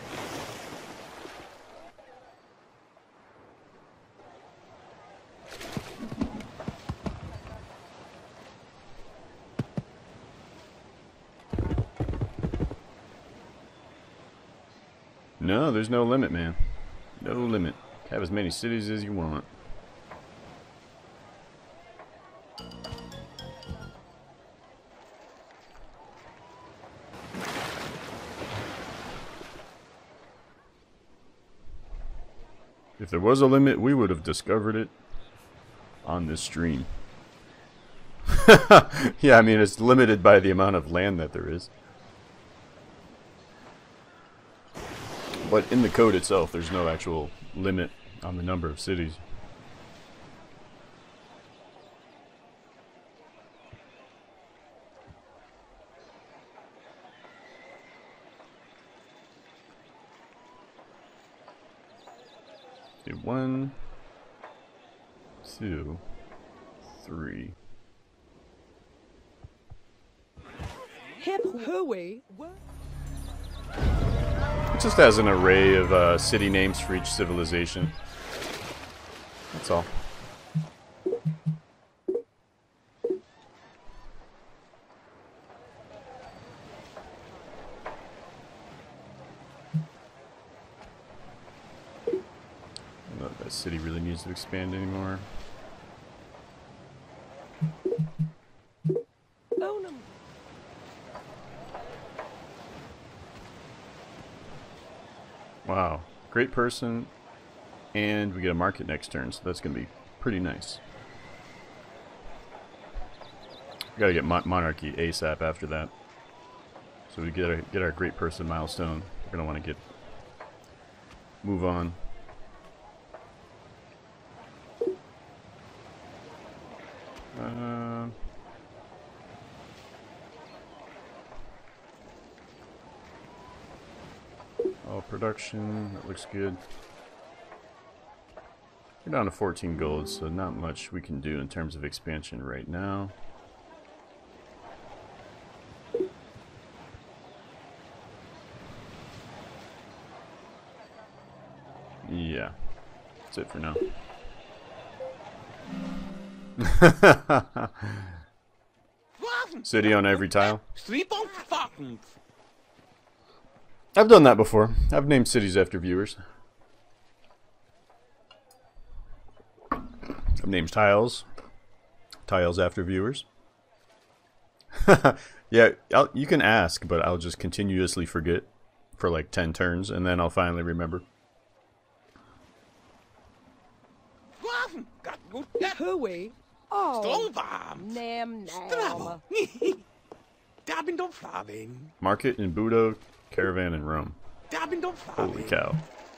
No, there's no limit, man. No limit. Have as many cities as you want. If there was a limit, we would have discovered it on this stream. Yeah, I mean, it's limited by the amount of land that there is. But in the code itself, there's no actual limit on the number of cities. Okay, 1, 2, 3. Hip hooey. It just has an array of city names for each civilization. That's all. I don't know if that city really needs to expand anymore. Wow, great person, and we get a market next turn, so that's going to be pretty nice. We gotta get monarchy ASAP after that, so we get our great person milestone. We're gonna want to move on. Production, that looks good. We're down to 14 gold, so not much we can do in terms of expansion right now. Yeah, that's it for now. City on every tile. I've done that before. I've named cities after viewers. I've named tiles after viewers. Yeah, you can ask, but I'll just continuously forget for like 10 turns, and then I'll finally remember. Waffen, got good. Hooey. Oh, Stroomwarm. nam nam. Strabo. Da bin doch Farben. Market in Budo, caravan in Rome. Da bin doch Farben. Holy cow.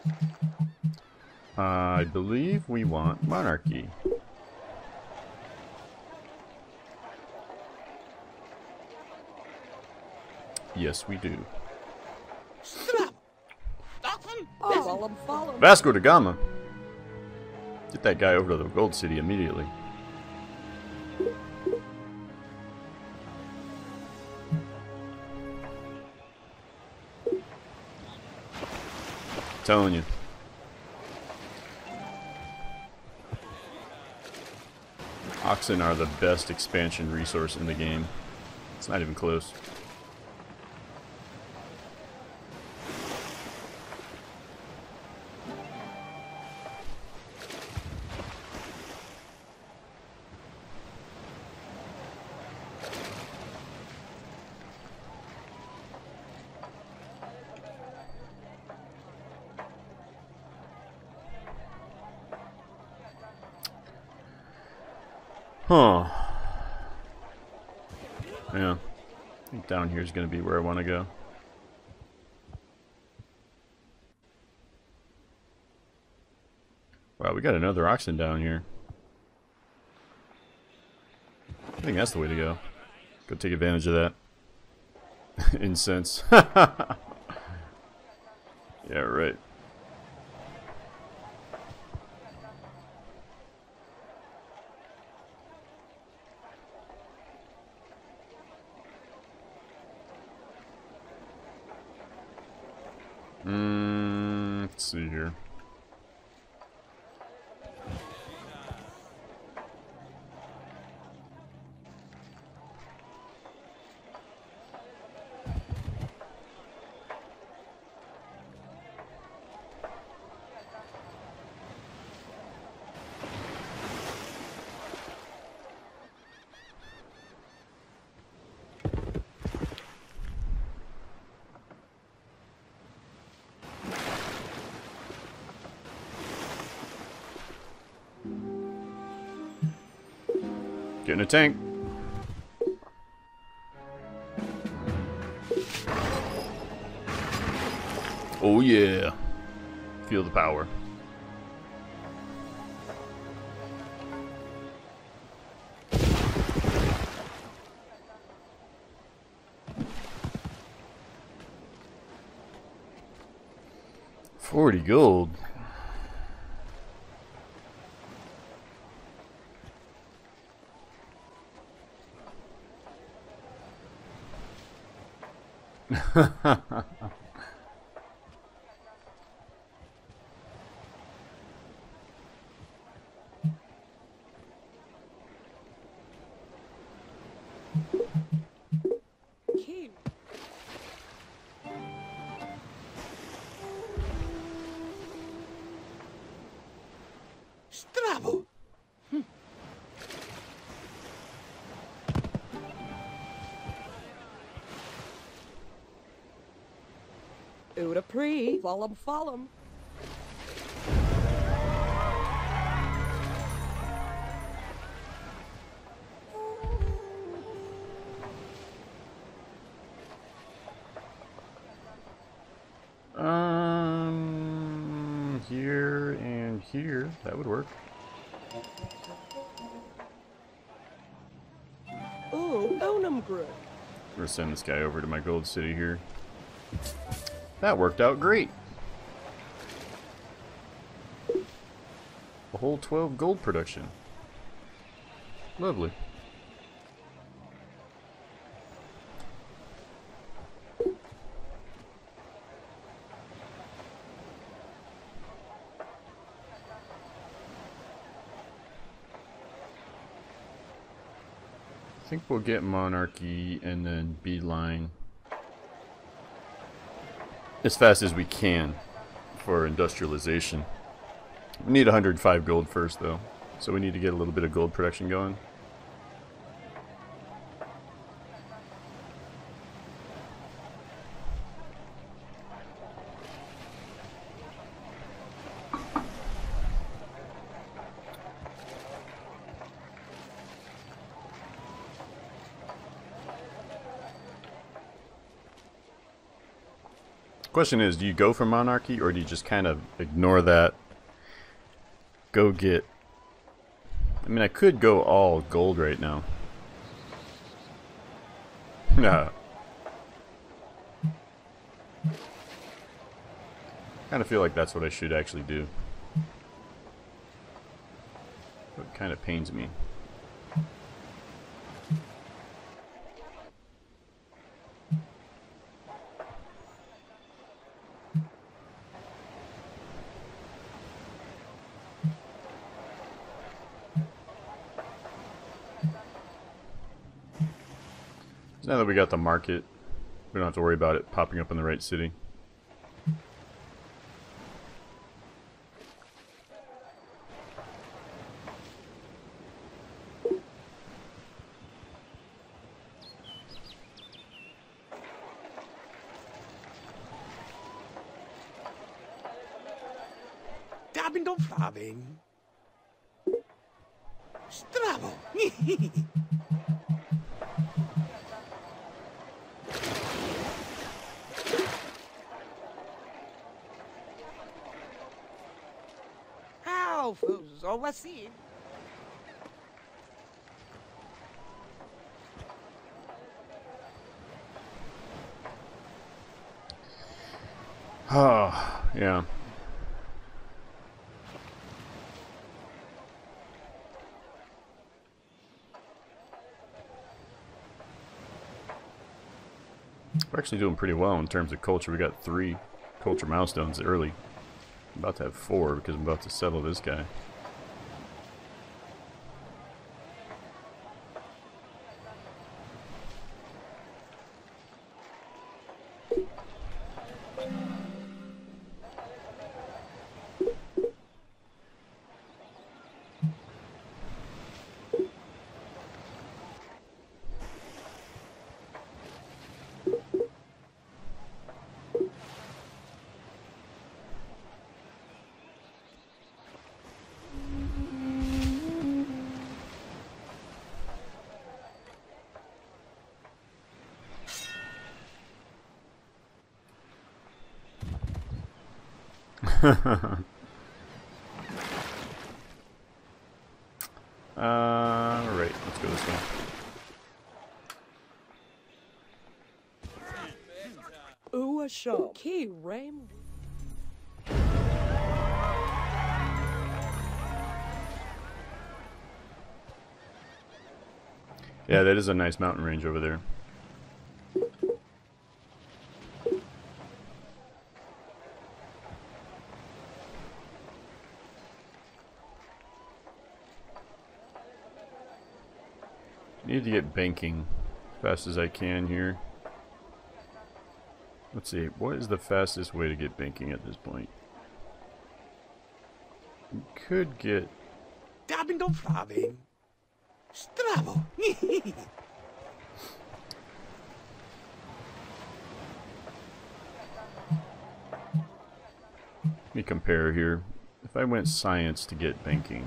I believe we want monarchy. Yes, we do. Strabo. Stoffen. Oh, follow. Vasco da Gama. Get that guy over to the Gold City immediately. Telling you. Oxen are the best expansion resource in the game. It's not even close. Huh. Yeah. I think down here is going to be where I want to go. Wow, we got another oxen down here. I think that's the way to go. Go take advantage of that. Incense. Yeah, right. Let's see here. Get in a tank. Oh yeah. Feel the power. $40 gold. Cute. Strabo. Uda pre. Follow. Here and here. That would work. Ooh, Onum group. We're gonna send this guy over to my gold city here. That worked out great. A whole 12 gold production. Lovely. I think we'll get monarchy and then beeline as fast as we can for industrialization. We need 105 gold first, though, so we need to get a little bit of gold production going. Question is, do you go for monarchy, or do you just kind of ignore that? Go get... I mean, I could go all gold right now. Nah. Kind of feel like that's what I should actually do. It kind of pains me. Now that we got the market, we don't have to worry about it popping up in the right city. Dabbing don't fabbing. Strabo. Alphas, all I see. Oh, yeah. We're actually doing pretty well in terms of culture. We got 3 culture milestones early. I'm about to have 4 because I'm about to settle this guy. Right, let's go this way. Ooh, a show. Key Ram. Yeah, that is a nice mountain range over there. Need to get banking as fast as I can here. Let's see, what is the fastest way to get banking at this point? We could get... Dabbing don't fabbing. Strabo. Let me compare here. If I went science to get banking...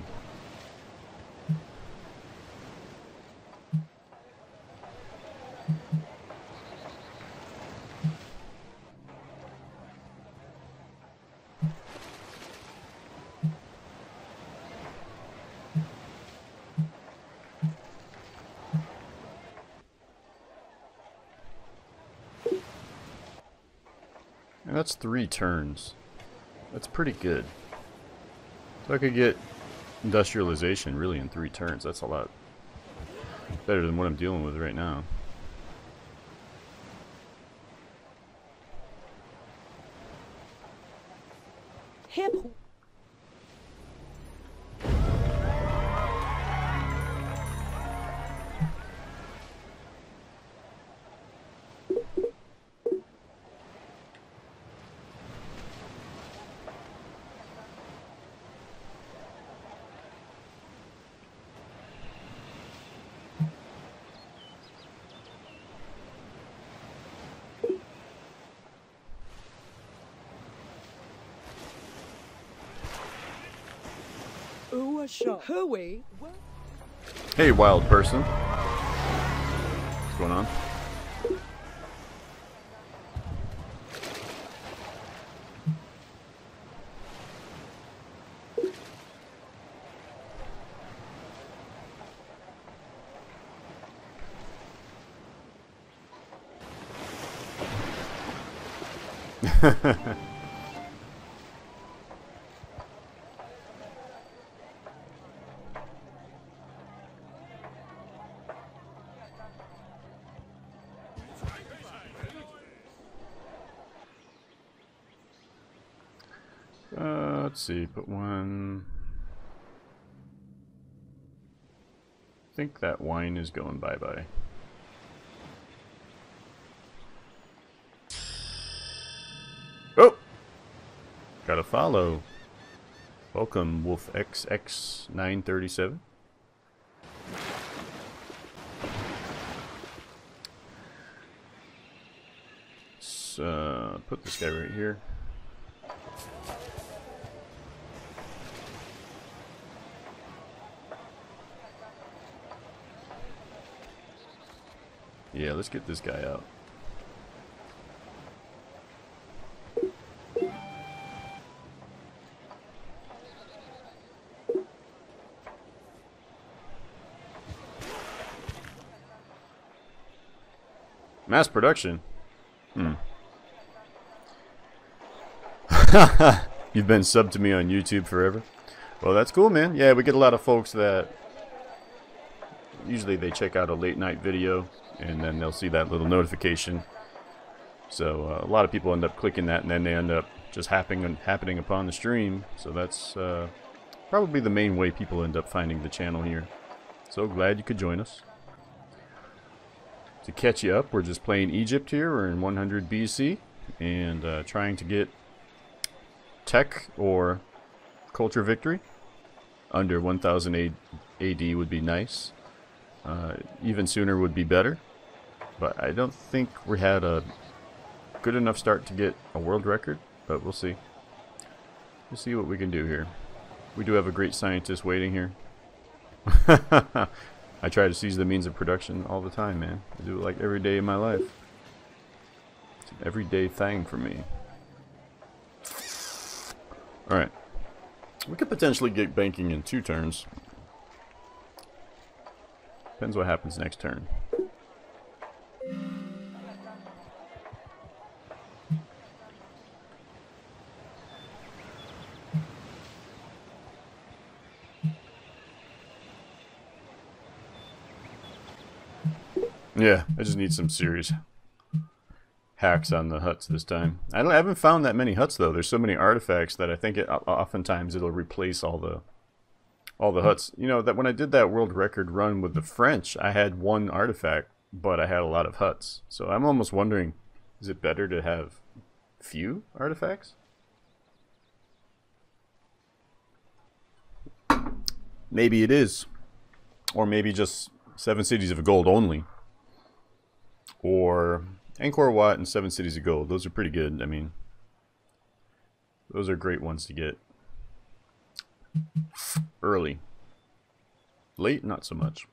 And that's 3 turns. That's pretty good. So I could get industrialization really in 3 turns. That's a lot better than what I'm dealing with right now. Hip. Russia. Hooey. Hey, wild person. What's going on? Let's see, put one. I think that wine is going bye-bye. Oh! Gotta follow. Welcome, Wolf XX937. So, put this guy right here. Yeah, let's get this guy out. Mass production? You've been subbed to me on YouTube forever? Well, that's cool, man. Yeah, we get a lot of folks that usually they check out a late night video and then they'll see that little notification. So a lot of people end up clicking that and then they end up just happening upon the stream. So that's probably the main way people end up finding the channel here. So glad you could join us. To catch you up, we're just playing Egypt here. We're in 100 BC and trying to get tech or culture victory. Under 1000 AD would be nice. Even sooner would be better. But I don't think we had a good enough start to get a world record. But we'll see. We'll see what we can do here. We do have a great scientist waiting here. I try to seize the means of production all the time, man. I do it like every day of my life. It's an everyday thing for me. Alright. We could potentially get banking in 2 turns. Depends what happens next turn. Yeah, I just need some serious hacks on the huts this time. I haven't found that many huts though. There's so many artifacts that I think oftentimes it'll replace all the huts. You know that when I did that world record run with the French, I had 1 artifact, but I had a lot of huts. So I'm almost wondering, is it better to have few artifacts? Maybe it is, or maybe just 7 cities of gold only. Or Angkor Wat and 7 Cities of Gold. Those are pretty good. I mean, those are great ones to get early. Late, not so much.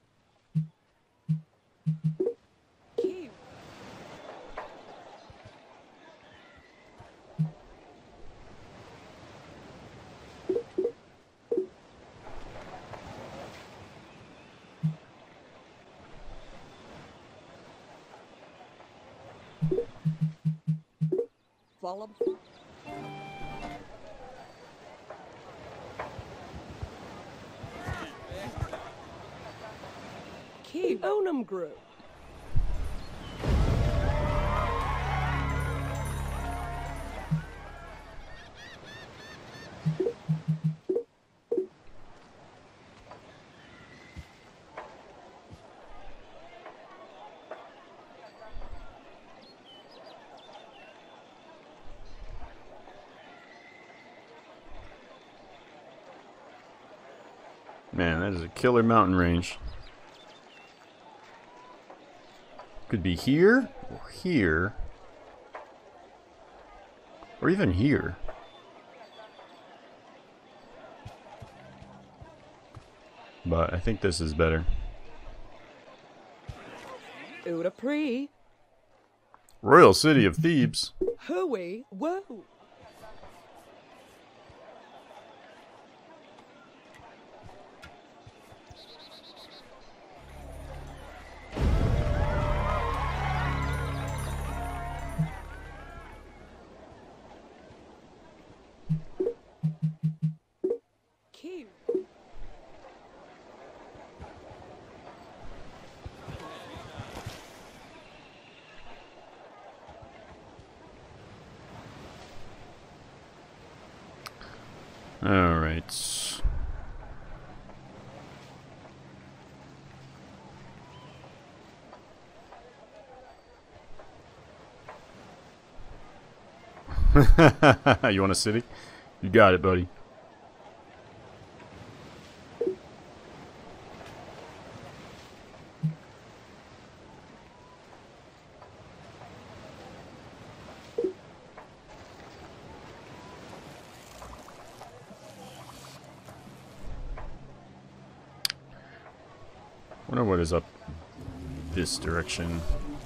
Follow. Keep Onum Group. Man, that is a killer mountain range. Could be here, or here, or even here. but I think this is better. Uda pre. Royal City of Thebes. Hooey. Whoa. Cute. All right. You want a city? You got it, buddy. Wonder what is up this direction.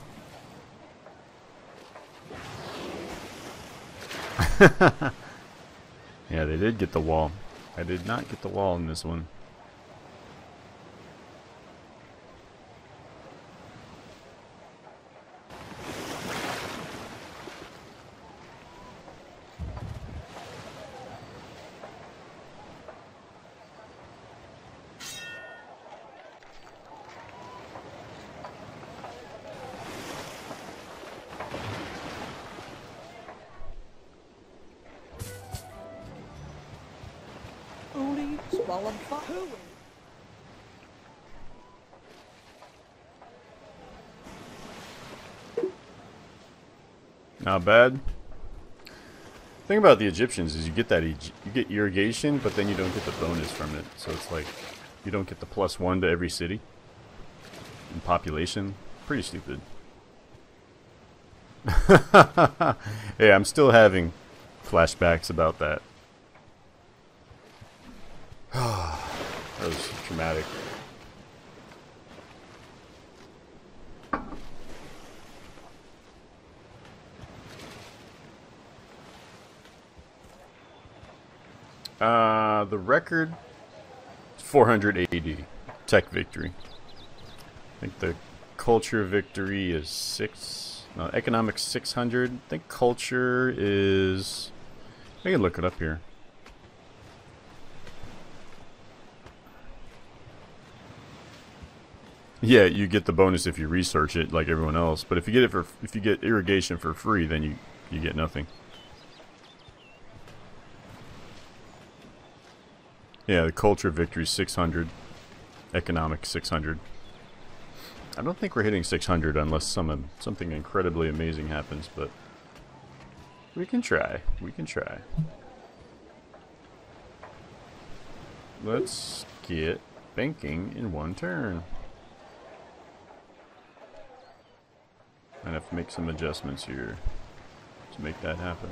Yeah, they did get the wall. I did not get the wall in this one. Uli swallowed for hooey. Not bad. Thing about the Egyptians is you get that you get irrigation, but then you don't get the bonus from it. So it's like you don't get the +1 to every city in population. Pretty stupid. Yeah, I'm still having flashbacks about that. That was traumatic. The record 480 tech victory. I think the culture victory is 6. No, economics 600. I think culture is. I can look it up here. Yeah, you get the bonus if you research it like everyone else. But if you get irrigation for free, then you get nothing. Yeah, the culture victory 600, economic 600. I don't think we're hitting 600 unless something incredibly amazing happens, but we can try. We can try. Let's get banking in one turn. I have to make some adjustments here to make that happen.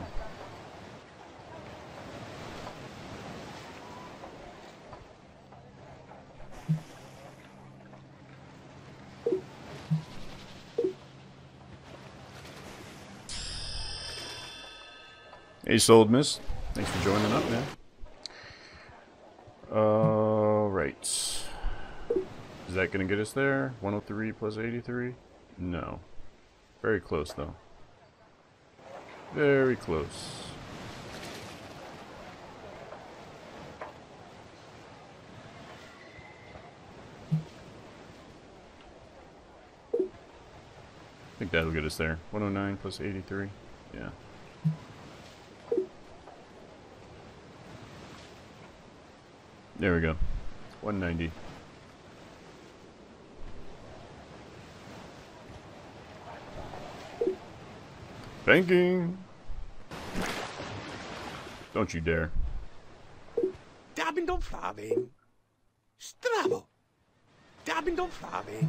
Hey, Sold Miss. Thanks for joining up, man. Right. Is that going to get us there? 103 plus 83? No. Very close, though. Very close. I think that'll get us there. 109 plus 83. Yeah. There we go. 190. Banking! Don't you dare. Dabbing don't farming. Strabo. Dabbing don't farming.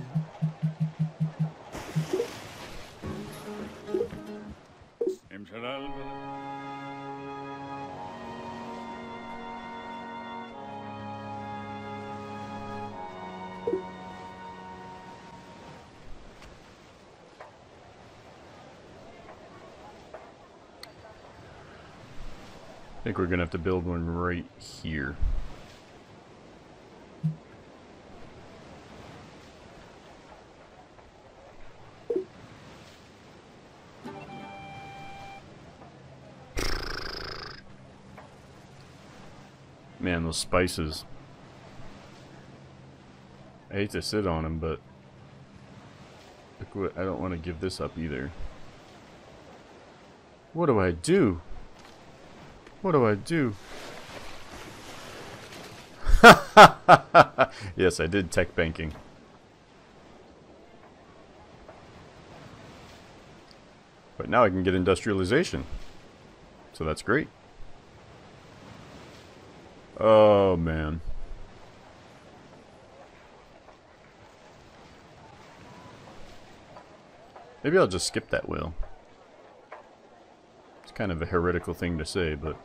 think we're gonna have to build one right here. Man, those spices. I hate to sit on them, but look what, I don't want to give this up either. What do I do? What do I do? Yes, I did tech banking. But now I can get industrialization. So that's great. Oh, man. Maybe I'll just skip that wheel. It's kind of a heretical thing to say, but...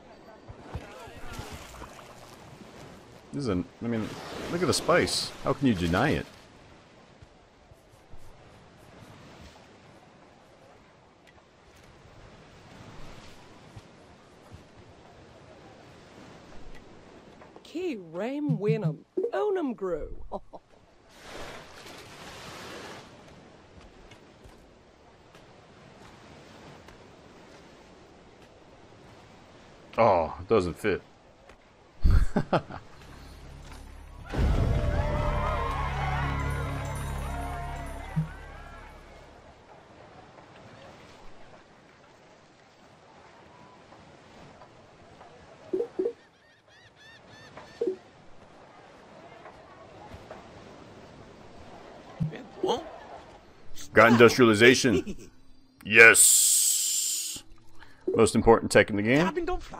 This isn't... I mean, look at the spice. How can you deny it? Key Ram Winham. Onum Grew. Oh, it doesn't fit. Got industrialization. Yes. Most important tech in the game.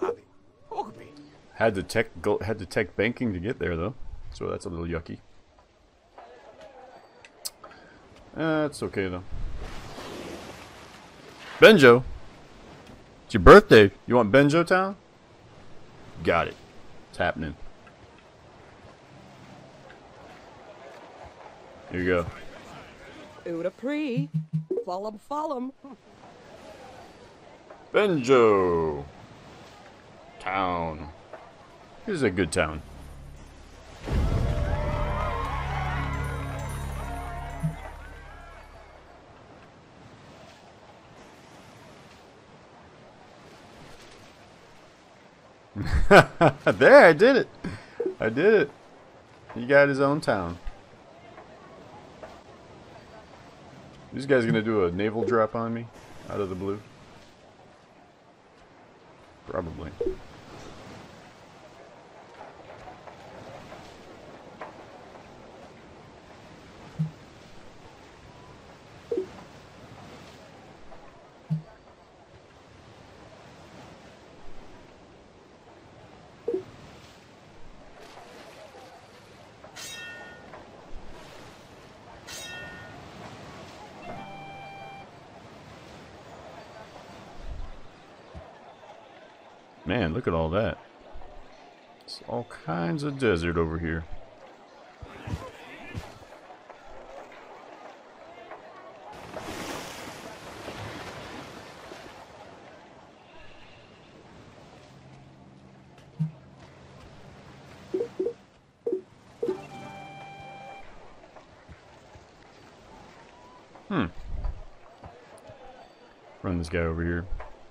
Had to tech banking to get there though, so that's a little yucky. It's okay though. Benjo, it's your birthday. You want Benjo Town? Got it. It's happening. Here you go. Uda Pre. Follow. Benjo Town. This is a good town. There, I did it. I did it. He got his own town. These guys gonna do a naval drop on me out of the blue? Probably. Man, look at all that. It's all kinds of desert over here. Run this guy over here.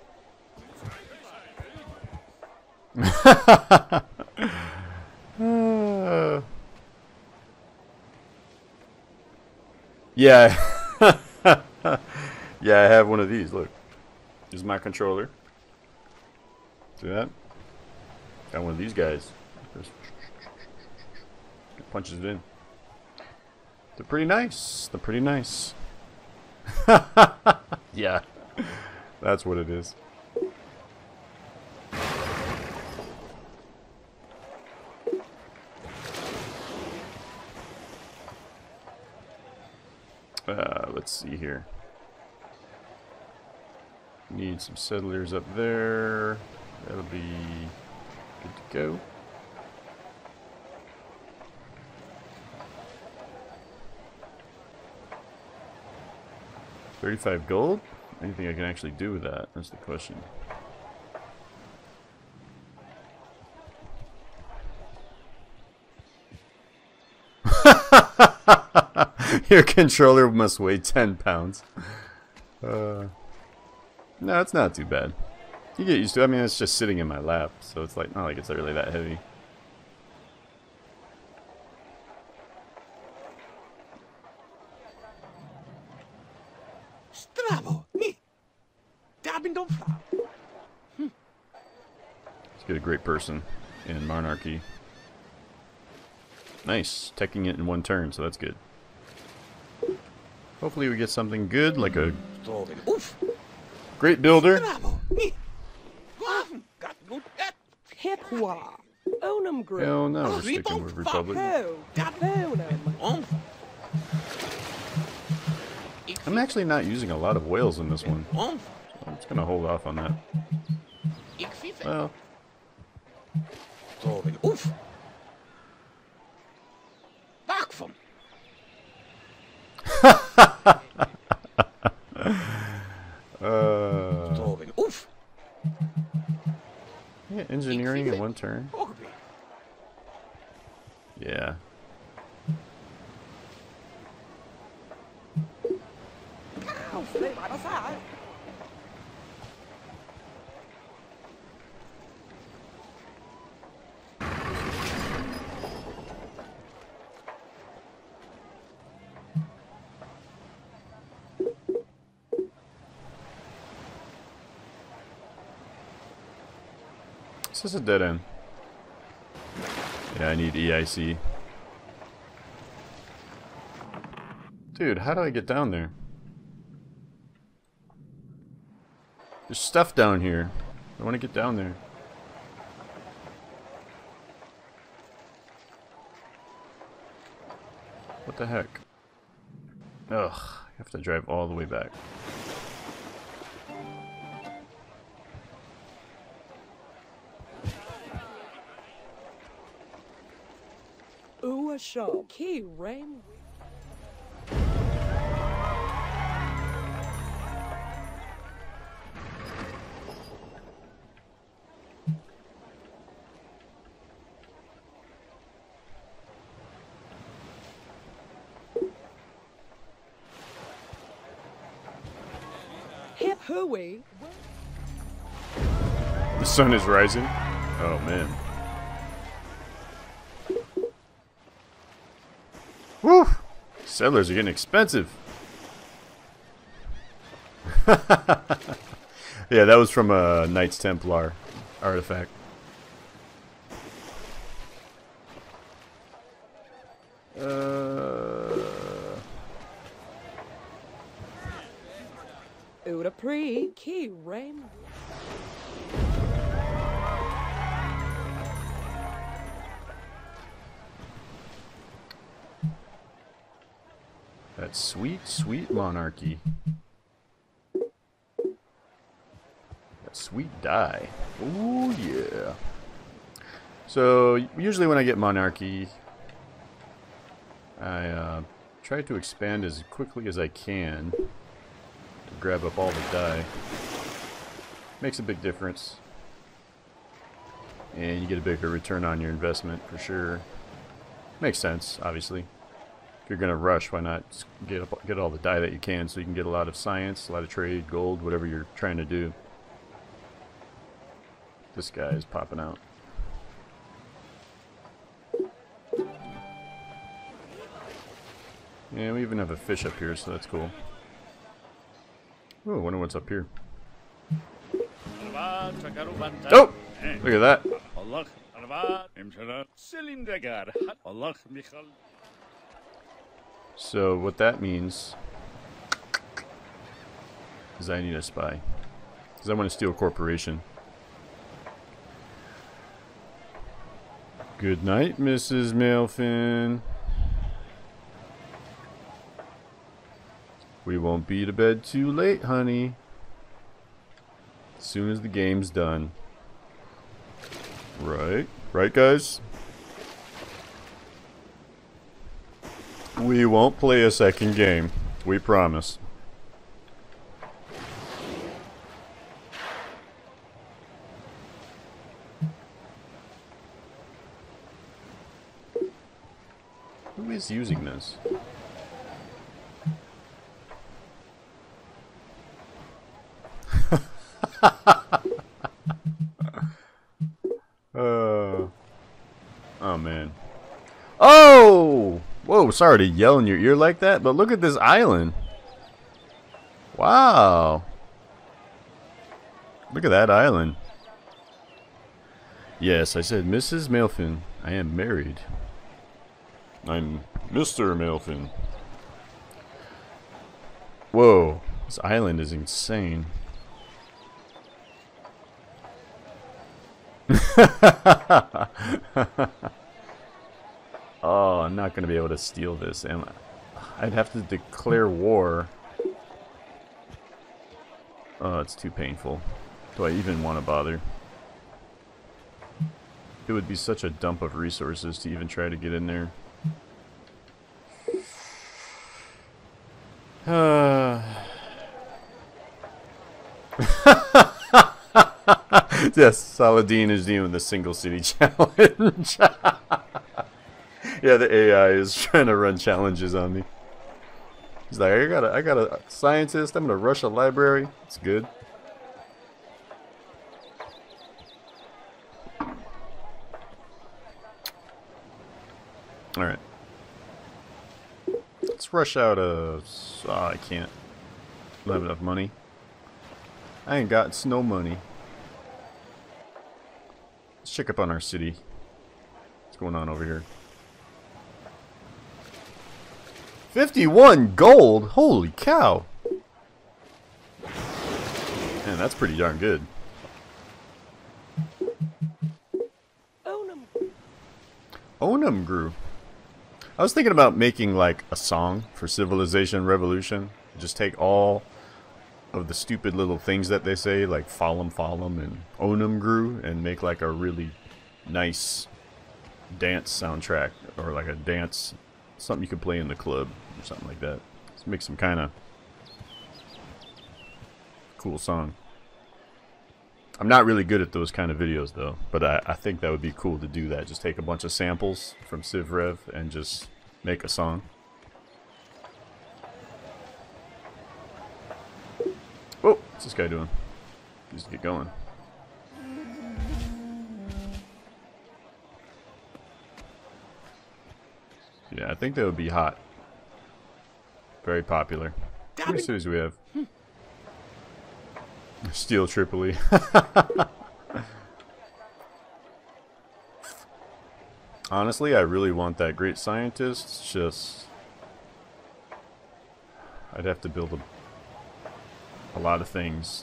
Yeah. Yeah, I have one of these. Look. This is my controller. See that? Got one of these guys. Just punches it in. They're pretty nice. They're pretty nice. Yeah. That's what it is. Let's see here. Need some settlers up there. That'll be good to go. $35 gold? Anything I can actually do with that? That's the question. Your controller must weigh 10 pounds. No, it's not too bad. You get used to it. I mean, it's just sitting in my lap, so it's like not like it's really that heavy. Strabo. Daar ben dan vrouw. Let's get a great person in Monarchy. Nice, teching it in one turn, so that's good. Hopefully we get something good, like a great builder. Strabo. Got good. Hipwa. Onum group. Hell no, we're sticking with Republic. Ho. Onum. I'm actually not using a lot of whales in this one. So I'm just gonna hold off on that. Well, Oef. Waak van. Oef. yeah, engineering in one turn. Ongeveer. Yeah. Oh, stay by the side. This is a dead end. Yeah, I need EIC. Dude, how do I get down there? There's stuff down here. I want to get down there. What the heck? Ugh, I have to drive all the way back. Ooh, a show. Key rain. Hip hooey. The sun is rising. Oh man. Woo! Settlers are getting expensive. Yeah, that was from a Knights Templar artifact. Uda pre. Key rain. That sweet, sweet monarchy. That sweet die. Ooh, yeah. So, usually when I get monarchy, I try to expand as quickly as I can to grab up all the die. Makes a big difference. And you get a bigger return on your investment for sure. Makes sense, obviously. If you're gonna rush, why not just get all the die that you can, so you can get a lot of science, a lot of trade, gold, whatever you're trying to do. This guy is popping out. Yeah, we even have a fish up here, so that's cool. Oh, I wonder what's up here. Oh! Look at that. So what that means is I need a spy. Because I want to steal a corporation. Good night, Mrs. Mailfin. We won't be to bed too late, honey. As soon as the game's done. Right? Right, guys? We won't play a second game. We promise. Who is using this? sorry to yell in your ear like that, but look at this island. Wow. Look at that island. Yes, I said Mrs. Mailfin. I am married. I'm Mr. Mailfin. Whoa, this island is insane. Oh, I'm not going to be able to steal this, am I? I'd have to declare war. Oh, it's too painful. Do I even want to bother? It would be such a dump of resources to even try to get in there. Yes, Saladin is doing the single city challenge. Yeah, the AI is trying to run challenges on me. He's like, I got a scientist. I'm gonna rush a library. It's good. All right. Let's rush out a. Oh, I can't. I don't have enough money. I ain't got no money. Let's check up on our city. What's going on over here? 51 gold? Holy cow! Man, that's pretty darn good. Onum grew. I was thinking about making like a song for Civilization Revolution. Just take all of the stupid little things that they say, like Fallum and Onum grew, and make like a really nice dance soundtrack, or like a dance, something you could play in the club or something like that. Let's make some kind of cool song. I'm not really good at those kind of videos though, but I think that would be cool to do that. Just take a bunch of samples from Civ Rev and just make a song. Whoa, what's this guy doing? Just get going. Yeah, I think that would be hot. Very popular. How many cities do we have? Steel Tripoli. Honestly, I really want that great scientist. It's just I'd have to build a lot of things.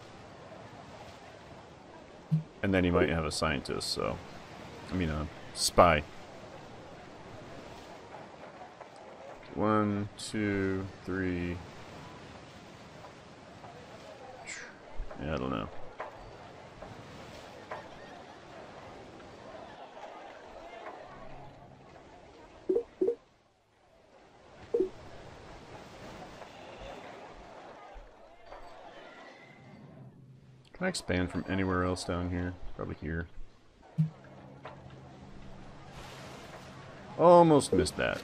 And then he might have a scientist, so I mean a spy. 1, 2, 3. Yeah, I don't know. Can I expand from anywhere else down here? Probably here. Almost missed that.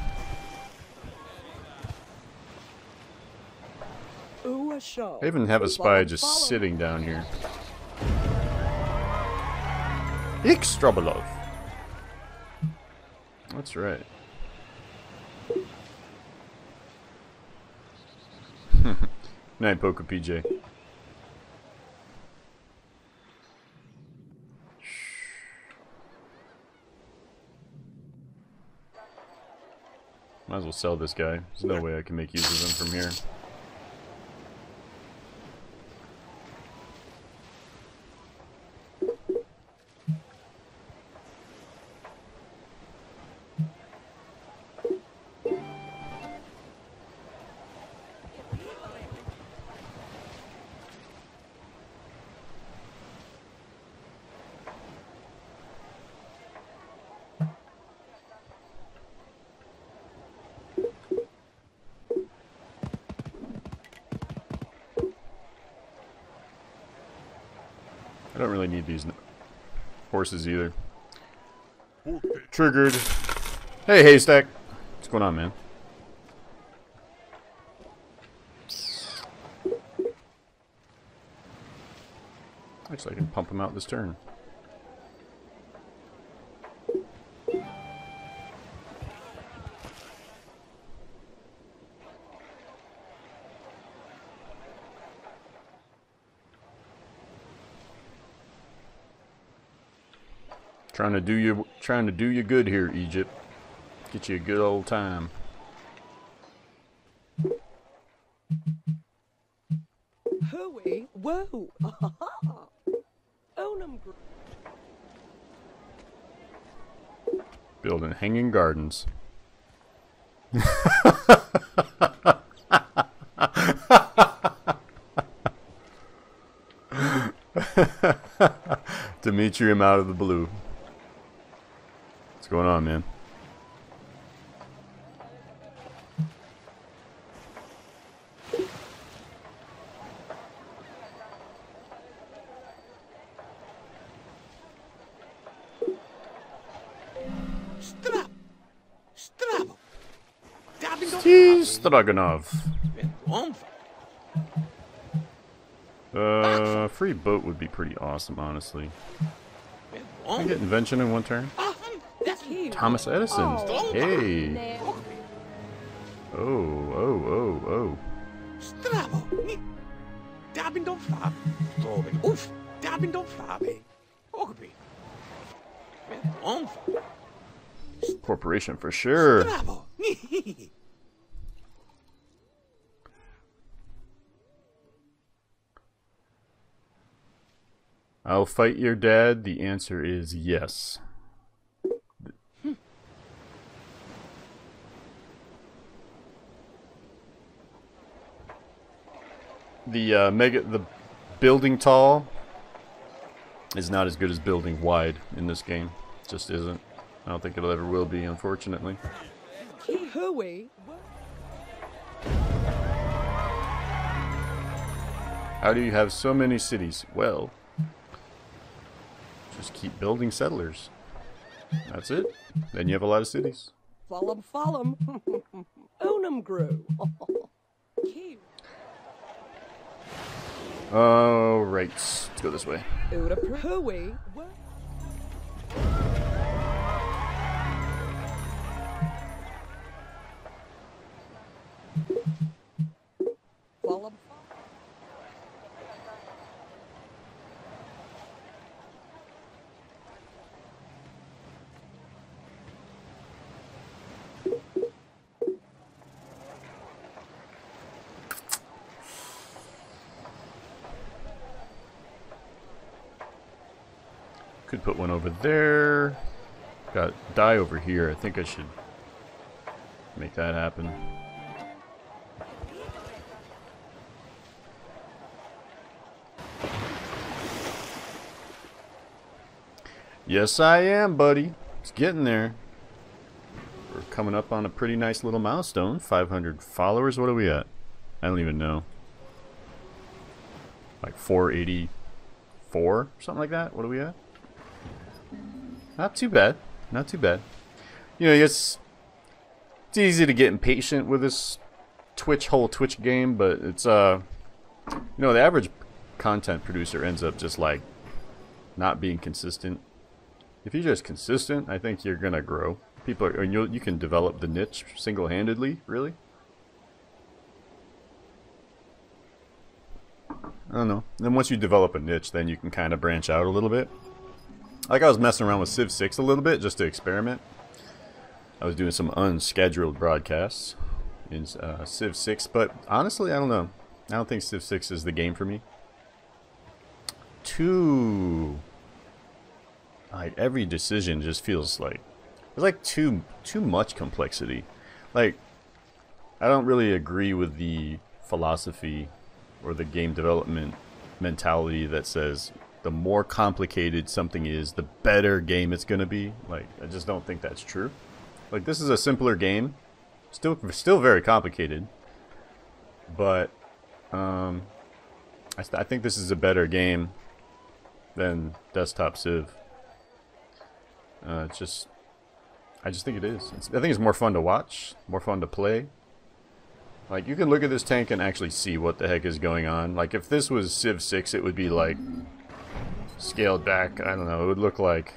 I even have a spy just sitting down here. Ikstrabalov. That's right. Night Poker PJ. Might as well sell this guy. There's no way I can make use of him from here. I don't really need these horses either. Triggered. Hey, Haystack. What's going on, man? Actually, I can pump him out this turn. Trying to do you good here, Egypt. Get you a good old time. Hooey. Whoa. Onum. Building hanging gardens. Demetrium out of the blue. What's going on, man? Stroganov. Free boat would be pretty awesome, honestly. Can I get invention in one turn? Thomas Edison. Hey. Oh. Corporation for sure. I'll fight your dad. The answer is yes. The building tall is not as good as building wide in this game. It just isn't. I don't think it ever will be, unfortunately. How do you have so many cities? Well, just keep building settlers. That's it. Then you have a lot of cities. Follow. Onum grew. Alright, let's go this way. Hooey. Follow. Could put one over there. Got die over here. I think I should make that happen. Yes, I am, buddy. It's getting there. We're coming up on a pretty nice little milestone. 500 followers. What are we at? I don't even know. Like 484? Something like that? What are we at? Not too bad. Not too bad. You know, it's easy to get impatient with this whole Twitch game, but it's, you know, the average content producer ends up just, like, not being consistent. If you're just consistent, I think you're gonna grow. People are, and you can develop the niche single-handedly, really. I don't know. Then once you develop a niche, then you can kind of branch out a little bit. Like I was messing around with Civ 6 a little bit just to experiment. I was doing some unscheduled broadcasts in Civ 6, but honestly, I don't know. I don't think Civ 6 is the game for me. Like every decision just feels like there's like too much complexity. Like I don't really agree with the philosophy or the game development mentality that says the more complicated something is, the better game it's gonna be. Like, I just don't think that's true. Like, this is a simpler game, still very complicated, but I think this is a better game than desktop Civ. I just think it is. I think it's more fun to watch, more fun to play. Like, you can look at this tank and actually see what the heck is going on. Like, if this was Civ 6, it would be like scaled back. I don't know. It would look like,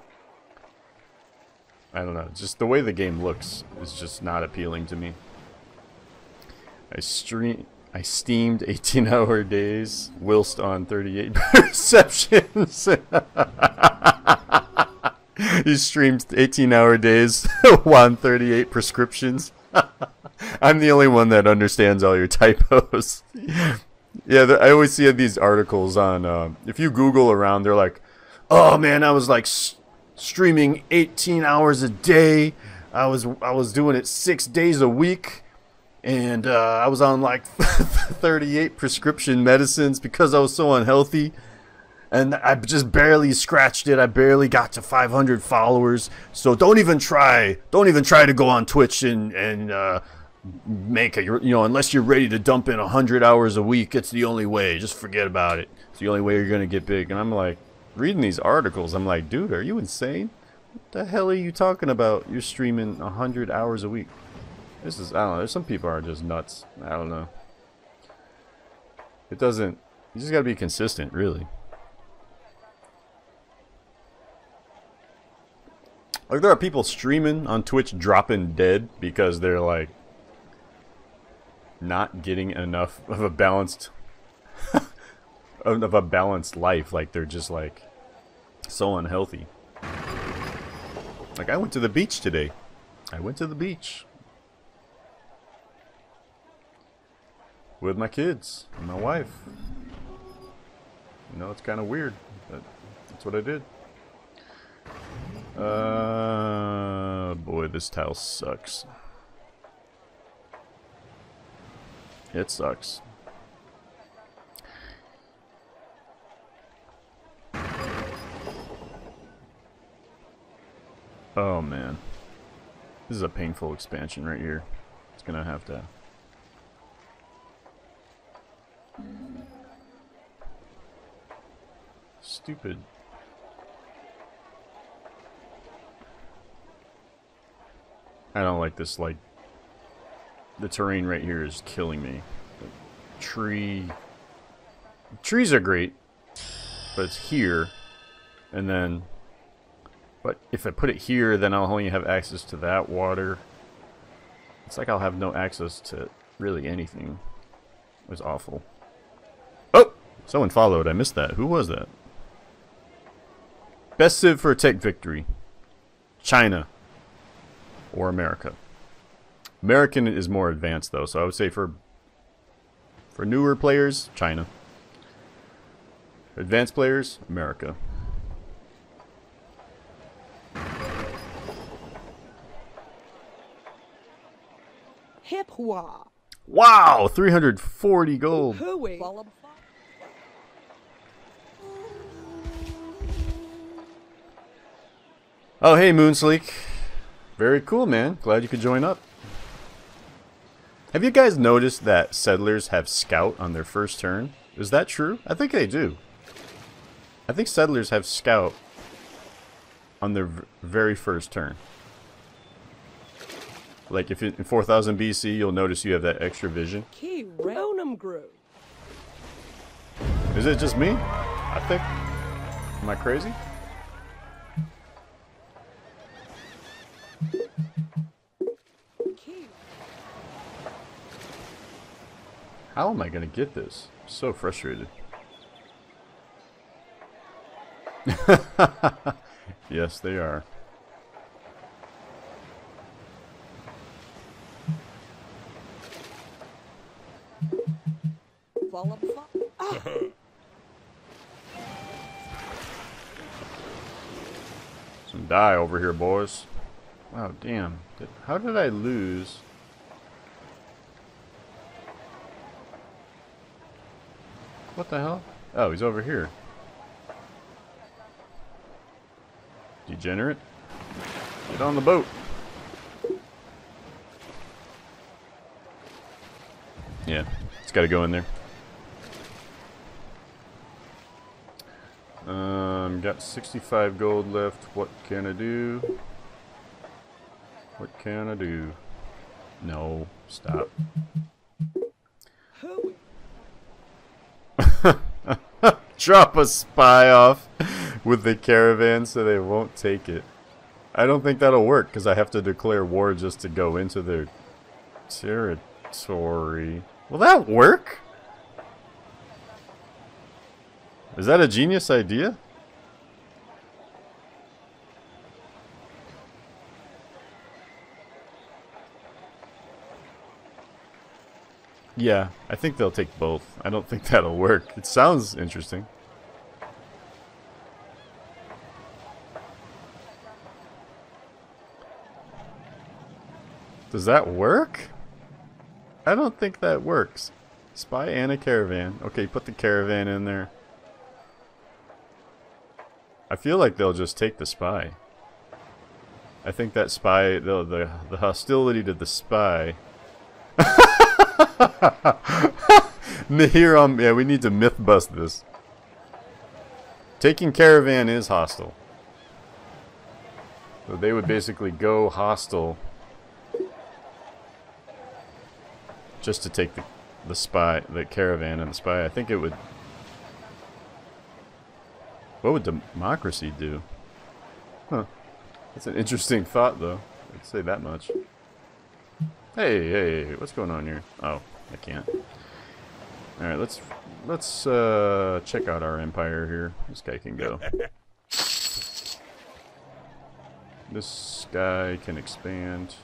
I don't know. Just the way the game looks is just not appealing to me. I steamed 18-hour days whilst on 38 perceptions. He streams 18-hour days, Juan 38 prescriptions. I'm the only one that understands all your typos. Yeah, I always see these articles on, if you Google around, they're like, oh man, I was like streaming 18 hours a day. I was doing it 6 days a week. And I was on like 38 prescription medicines because I was so unhealthy. And I just barely scratched it. I barely got to 500 followers. So don't even try to go on Twitch and make a, unless you're ready to dump in 100 hours a week. It's the only way. Just forget about it. It's the only way you're gonna get big. And I'm like, reading these articles, I'm like, dude, are you insane? What the hell are you talking about? You're streaming 100 hours a week. This is, I don't know, some people are just nuts. I don't know. It doesn't, you just gotta be consistent, really. Like, there are people streaming on Twitch dropping dead because they're like not getting enough of a balanced of a balanced life. Like, they're just like so unhealthy. Like, I went to the beach today. I went to the beach with my kids and my wife. You know, it's kind of weird, but that's what I did. Boy, this tile sucks. It sucks. Oh man, this is a painful expansion right here. It's gonna have to. Stupid. I don't like this, like, the terrain right here is killing me. The trees are great, but it's here, and then, but if I put it here, then I'll only have access to that water. It's like I'll have no access to really anything. It was awful. Oh! Someone followed. I missed that. Who was that? Best Civ for a tech victory. China. Or America. American is more advanced though, so I would say for newer players, China. Advanced players, America. Hip hua. Wow, 340 gold. Hooey. Oh, hey, Moonsleek. Very cool, man. Glad you could join up. Have you guys noticed that settlers have scout on their first turn? Is that true? I think they do. I think settlers have scout on their very first turn. Like if in 4000 BC, you'll notice you have that extra vision. Key Ronum grew. Is it just me? I think. Am I crazy? How am I gonna get this? I'm so frustrated. Yes, they are. Some die over here, boys. Wow, damn. How did I lose? What the hell? Oh, he's over here. Degenerate. Get on the boat. Yeah, it's got to go in there. Got 65 gold left. What can I do? What can I do? No, stop. Drop a spy off with the caravan so they won't take it. I don't think that'll work because I have to declare war just to go into their territory. Will that work? Is that a genius idea? Yeah, I think they'll take both. I don't think that'll work. It sounds interesting. Does that work? I don't think that works. Spy and a caravan. Okay, put the caravan in there. I feel like they'll just take the spy. I think that spy, the hostility to the spy. Here, yeah, we need to myth bust this. Taking caravan is hostile. So they would basically go hostile just to take the spy, the caravan and the spy. I think it would... What would democracy do? Huh. That's an interesting thought, though. I'd say that much. Hey, what's going on here? Oh, I can't. Alright, let's check out our empire here. This guy can go. This guy can expand.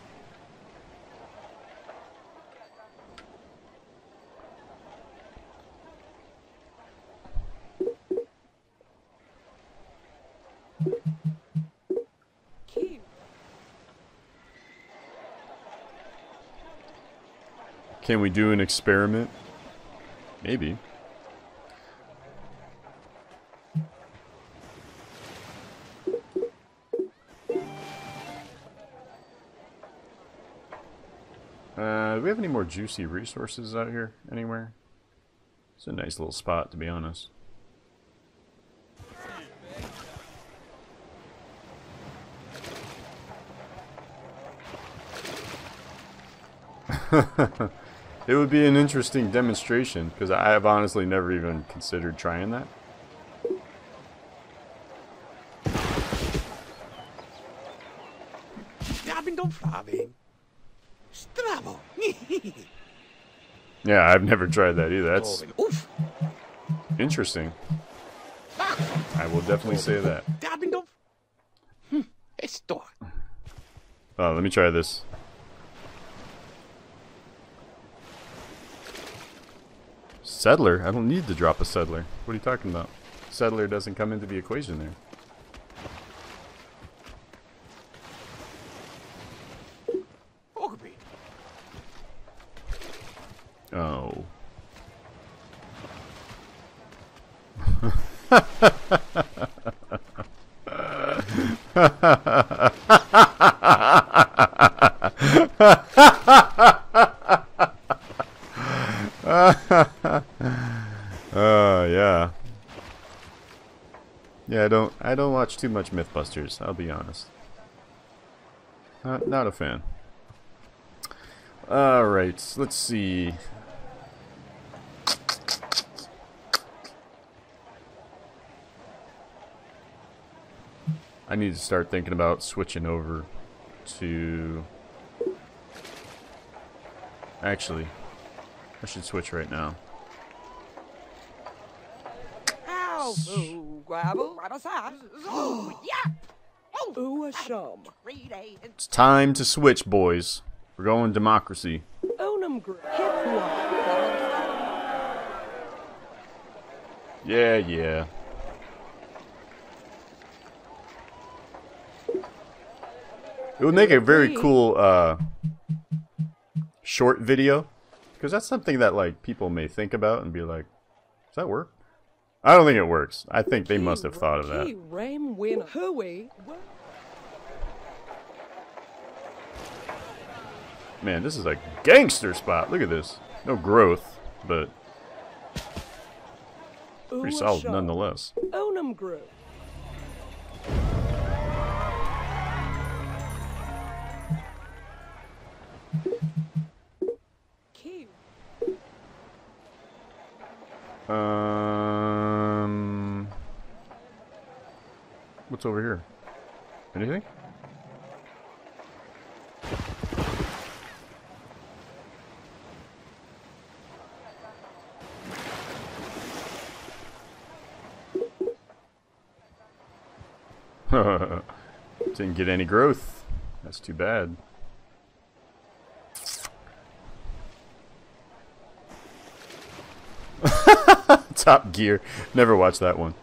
Can we do an experiment? Maybe. Do we have any more juicy resources out here anywhere? It's a nice little spot, to be honest. It would be an interesting demonstration, because I have honestly never even considered trying that. Yeah, I've never tried that either. That's interesting. I will definitely say that. Oh, let me try this. Settler? I don't need to drop a settler. What are you talking about? Settler doesn't come into the equation there. Oh. Yeah. Yeah, I don't watch too much Mythbusters, I'll be honest. Not a fan. Alright, let's see. I need to start thinking about switching over to... Actually, I should switch right now. It's time to switch, boys. We're going democracy. Yeah. It would make a very cool short video, because that's something that like people may think about and be like, does that work? I don't think it works. I think they must have thought of that. Man, this is a gangster spot. Look at this. No growth, but pretty solid nonetheless. What's over here? Anything? Didn't get any growth. That's too bad. Top Gear. Never watched that one.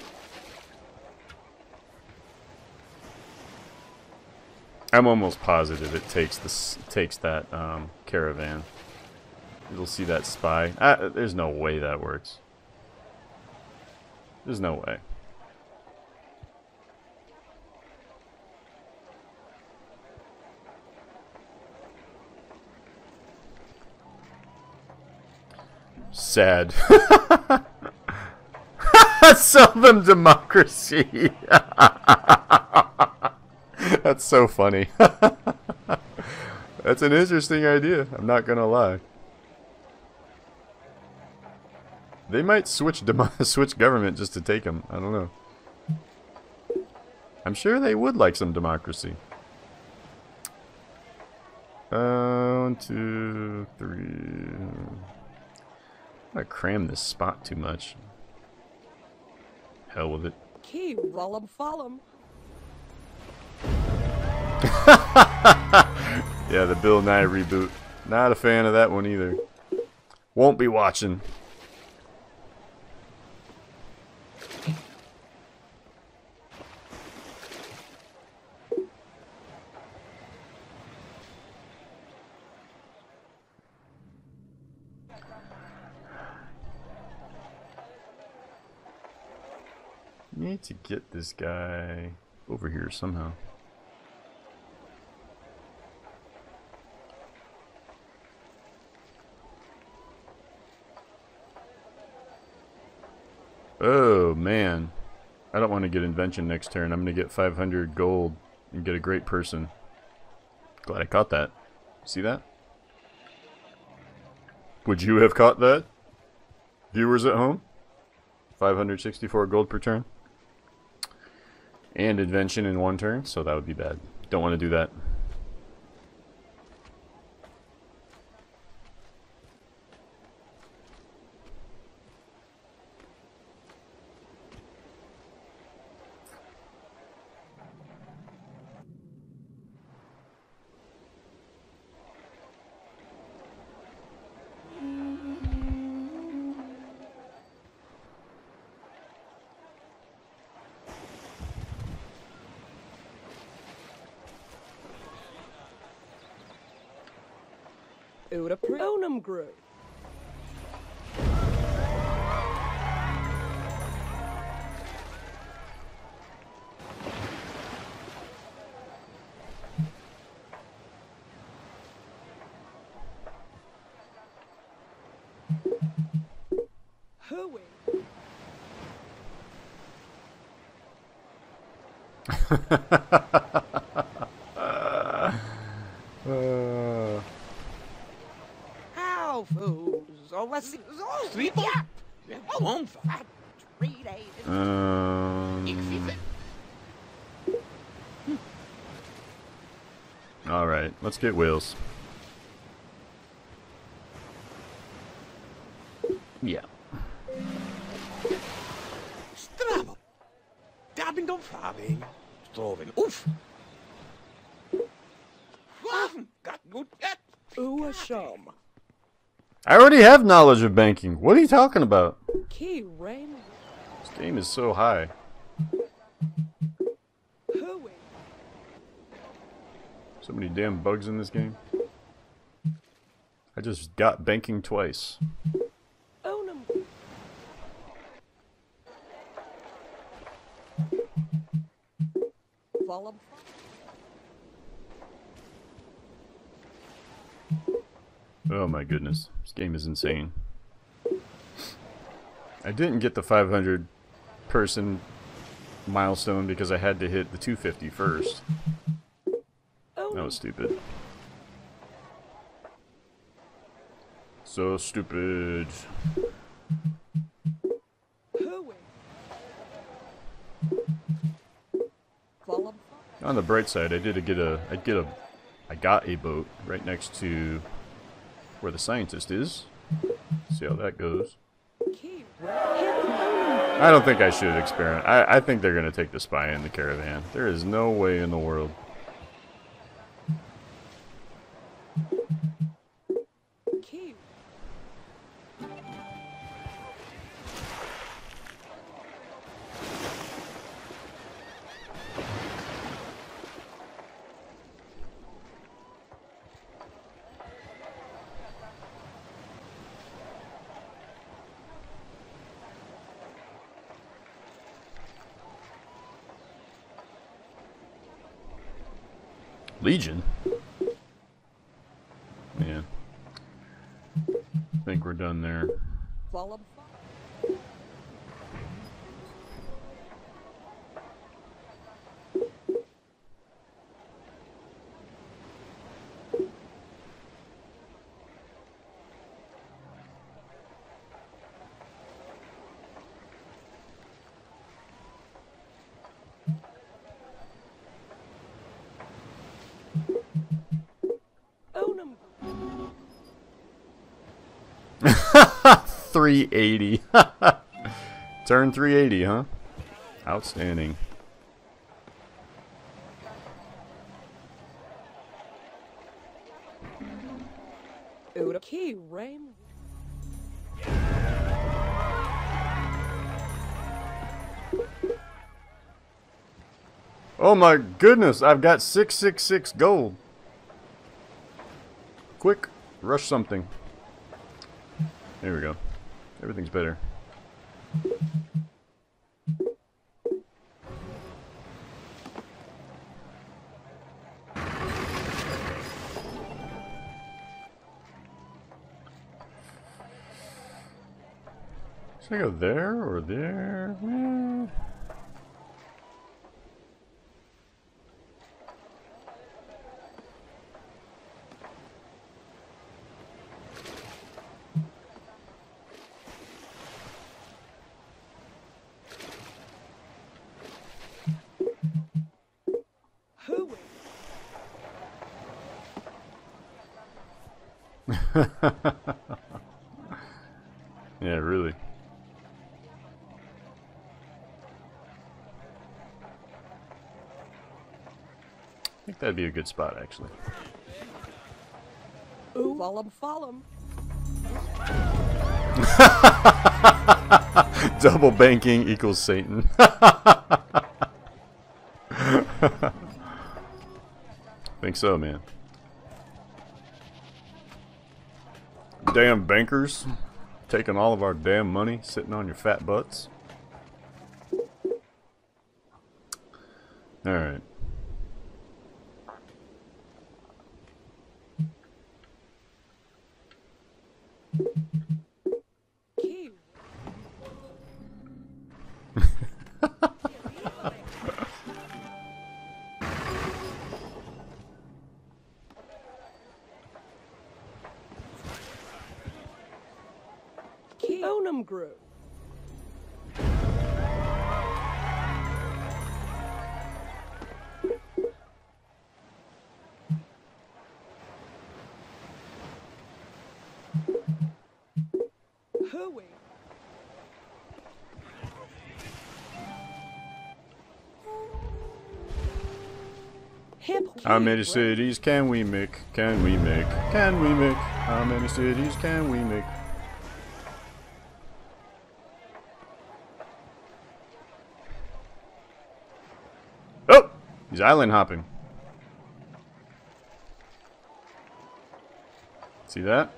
I'm almost positive it takes that caravan. You'll see that spy. There's no way that works. There's no way. Sad. Sell them democracy. That's so funny. That's an interesting idea. I'm not gonna lie. They might switch government just to take them. I don't know. I'm sure they would like some democracy. 1, 2, 3. I cram this spot too much. Hell with it. Key roll'em foll'em. Yeah, the Bill Nye reboot. Not a fan of that one either. Won't be watching. Need to get this guy over here somehow. Oh man, I don't want to get invention next turn. I'm gonna get 500 gold and get a great person. Glad I caught that. See that? Would you have caught that? Viewers at home? 564 gold per turn. And invention in one turn, so that would be bad. Don't want to do that. Uda Pronum grew. Hooey. How fools? Oh, let's see. Oh, sleep on. Oh, on for 3 days. Alright, let's get wheels. Yeah. Strabo. Dabbing on farming. Stroven. Oof. Waffen. Got good. Ooh, shum. I already have knowledge of banking. What are you talking about? Key rain. This game is so high. Hooey. So many damn bugs in this game. I just got banking twice. Onum. Vollum. Oh my goodness. This game is insane. I didn't get the 500 person milestone because I had to hit the 250 first. That was stupid. So stupid. Hooey. Vollum. On the bright side, I got a boat right next to where the scientist is. See how that goes. Key. I don't think I should experiment. I think they're gonna take the spy in the caravan. There is no way in the world. Key. Legion? Yeah. I think we're done there. Follow. Own 380. Turn 380, huh? Outstanding. them. Key Ram. Oh my goodness, I've got 666 gold. Quick, rush something. There we go. Everything's better. Should I go there or there? Who? Yeah, really. I think that'd be a good spot, actually. Ooh, follow. Double banking equals Satan. Think so, man. Damn bankers. Taking all of our damn money, sitting on your fat butts. Alright. Key. Key. Own 'em grew. Hooey. Hip. How many cities can we make? Can we make? Can we make? How many cities can we make? Oh! He's island hopping. See that?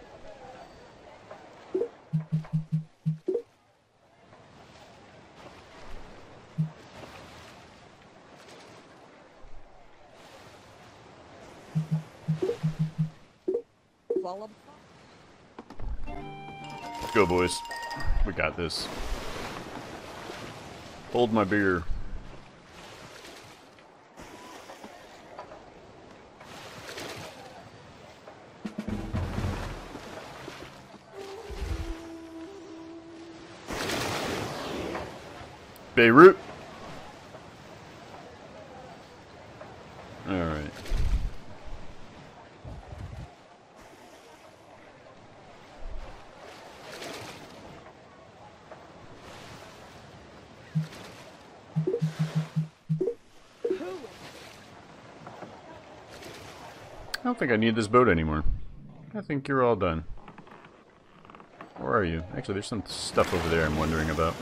Follow. Let's go, boys. We got this. Hold my beer. Beirut. All right. I don't think I need this boat anymore. I think you're all done. Where are you? Actually, there's some stuff over there I'm wondering about.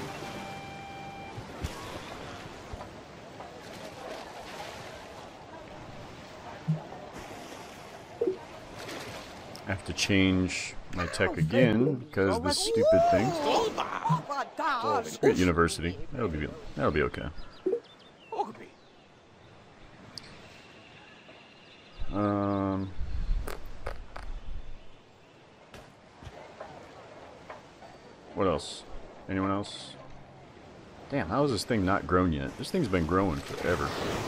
I have to change my tech again because of this stupid thing. We're at university. That'll be okay. What else? Anyone else? Damn, how is this thing not grown yet? This thing's been growing forever.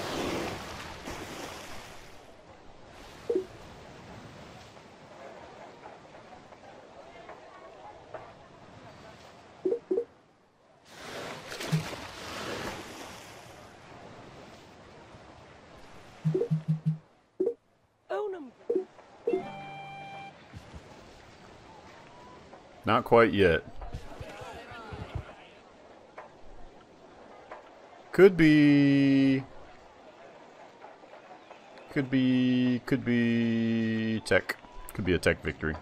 Not quite yet. Could be tech. Could be a tech victory.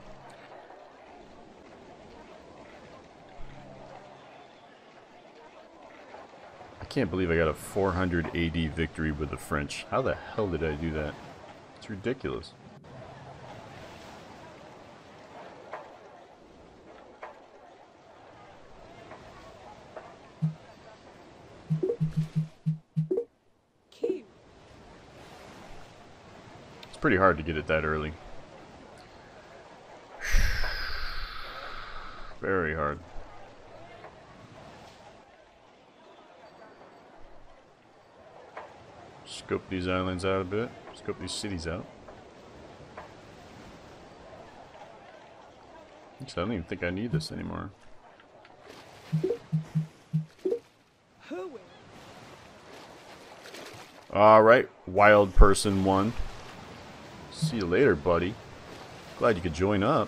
I can't believe I got a 400 AD victory with the French. How the hell did I do that? It's ridiculous. Pretty hard to get it that early. Very hard. Scope these islands out a bit. Scope these cities out. Actually, I don't even think I need this anymore. Alright, wild person 1. See you later, buddy. Glad you could join up.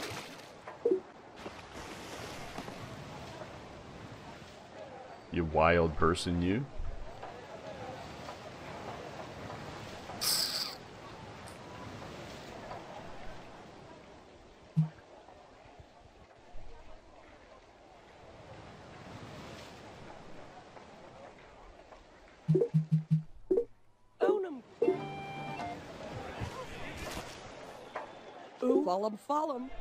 You wild person, you. Follow him.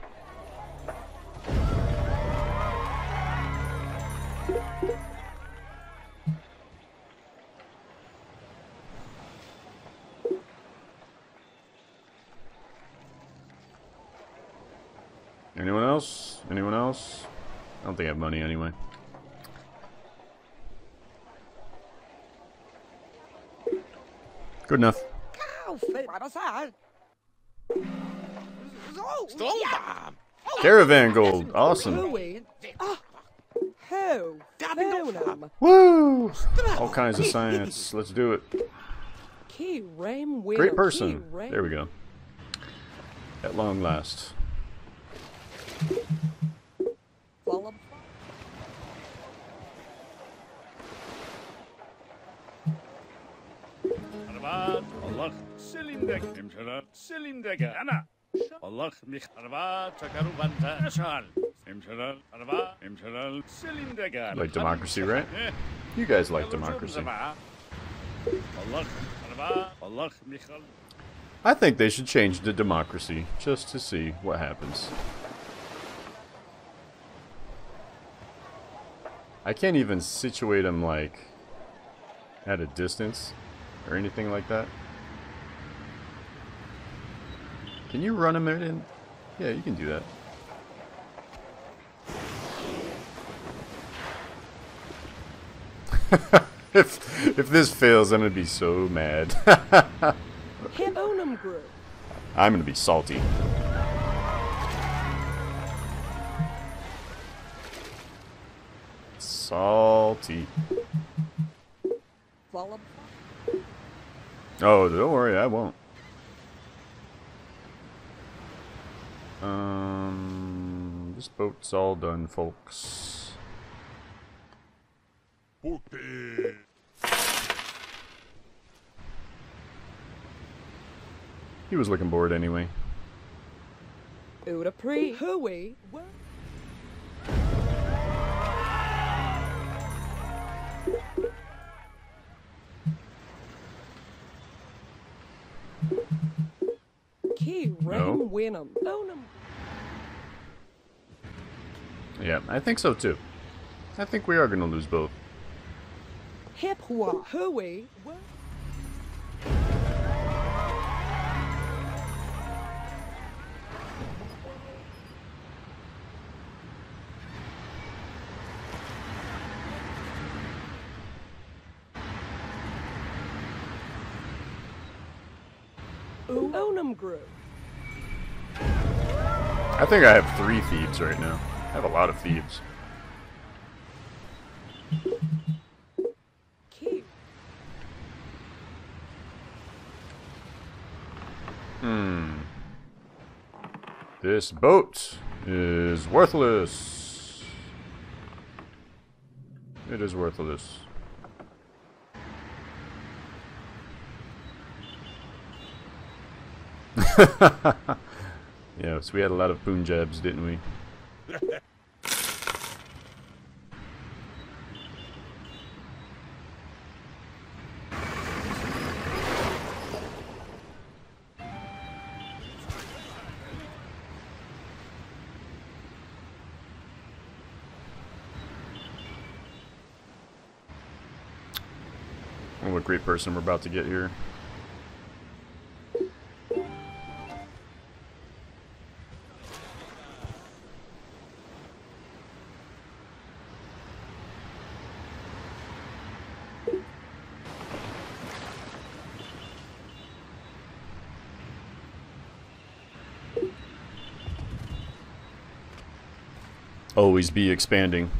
Anyone else? Anyone else? I don't think I have money anyway. Good enough. Caravan gold, awesome. Woo! All kinds of science. Let's do it. Great person. There we go. At long last. Like democracy, right? You guys like democracy. I think they should change to democracy, just to see what happens. I can't even situate them, like, at a distance, or anything like that. Can you run them in? Yeah, you can do that. if this fails, I'm gonna be so mad. I'm gonna be salty. Salty. Oh, don't worry, I won't. This boat's all done, folks. He was looking bored anyway. No. Yeah, I think so too. I think we are going to lose both. Onum grew. I think I have 3 thieves right now. I have a lot of thieves. Cute. This boat is worthless. It is worthless. Yes, we had a lot of Punjabs, didn't we? Oh, what a great person we're about to get here. Always be expanding.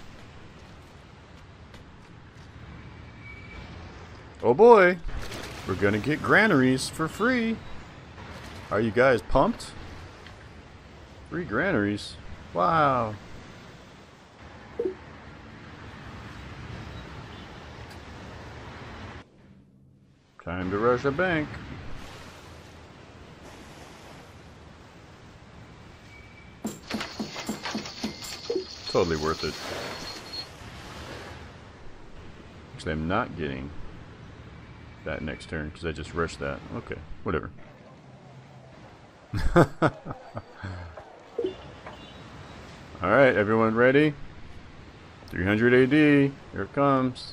Oh boy, we're gonna get granaries for free. Are you guys pumped? Free granaries. Wow. Time to rush a bank. Totally worth it. Actually, I'm not getting that next turn because I just rushed that. Okay, whatever. Alright, everyone ready? 300 AD. Here it comes.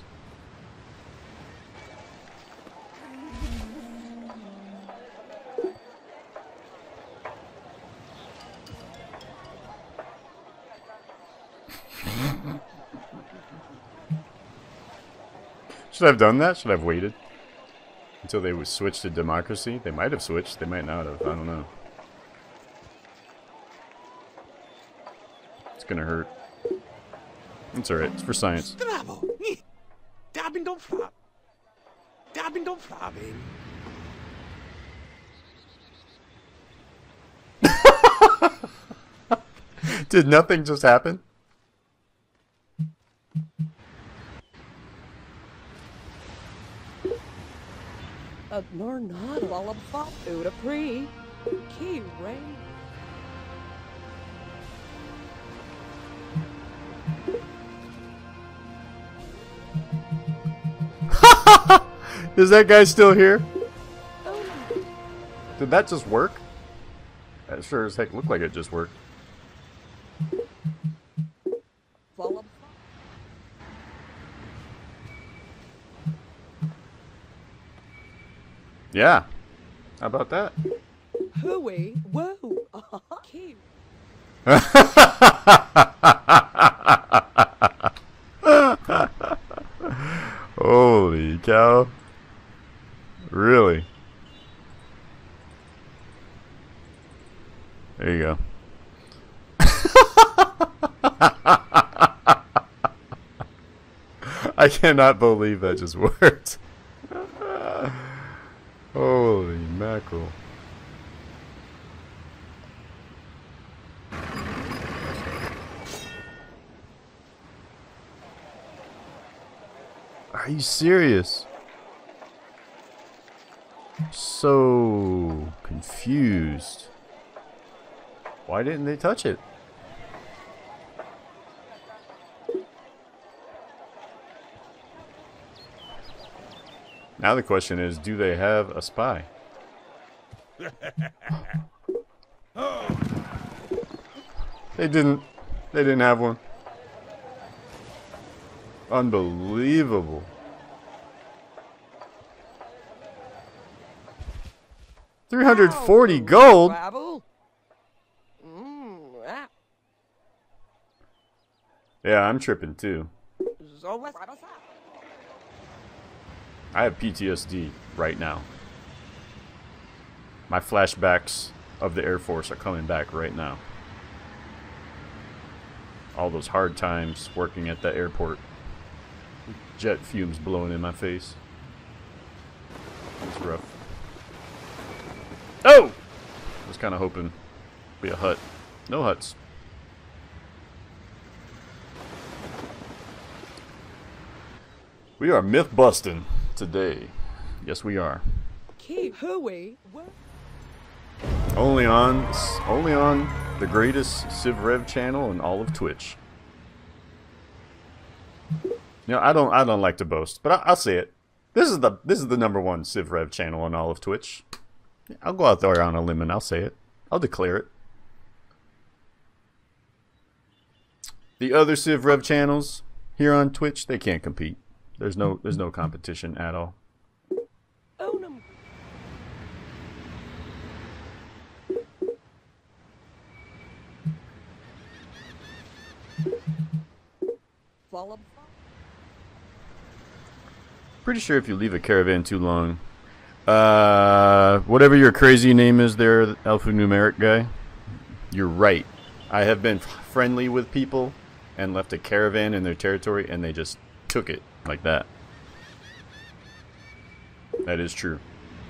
Should I have done that? Should I have waited until they would switch to democracy? They might have switched. They might not have. I don't know. It's gonna hurt. It's alright. It's for science. Bravo. Dabbing don't flop. Dabbing don't flopping. Did nothing just happen? Nor not lollipop Uda pre. Key ring. Is that guy still here? Did that just work? That sure as heck looked like it just worked. Lollipop. Yeah. How about that? Hooey. Whoa. Cute. Holy cow. Really? There you go. I cannot believe that just worked. Holy mackerel. Are you serious? So confused. Why didn't they touch it? Now the question is, do they have a spy? They didn't have one. Unbelievable. $340 gold? Babble. Yeah, I'm tripping too. I have PTSD right now. My flashbacks of the Air Force are coming back right now. All those hard times working at the airport. Jet fumes blowing in my face. It's rough. Oh! I was kind of hoping it'd be a hut. No huts. We are myth busting today. Yes, we are. Keep hooey. Only on the greatest Civ Rev channel in all of Twitch. You know, I don't like to boast, but I'll say it. This is the #1 Civ Rev channel in all of Twitch. I'll go out there on a limb and I'll say it. I'll declare it. The other Civ Rev channels here on Twitch, they can't compete. There's no competition at all. Own 'em. Follow. Pretty sure if you leave a caravan too long, whatever your crazy name is there, alphanumeric guy, you're right. I have been friendly with people and left a caravan in their territory and they just took it like that. That is true.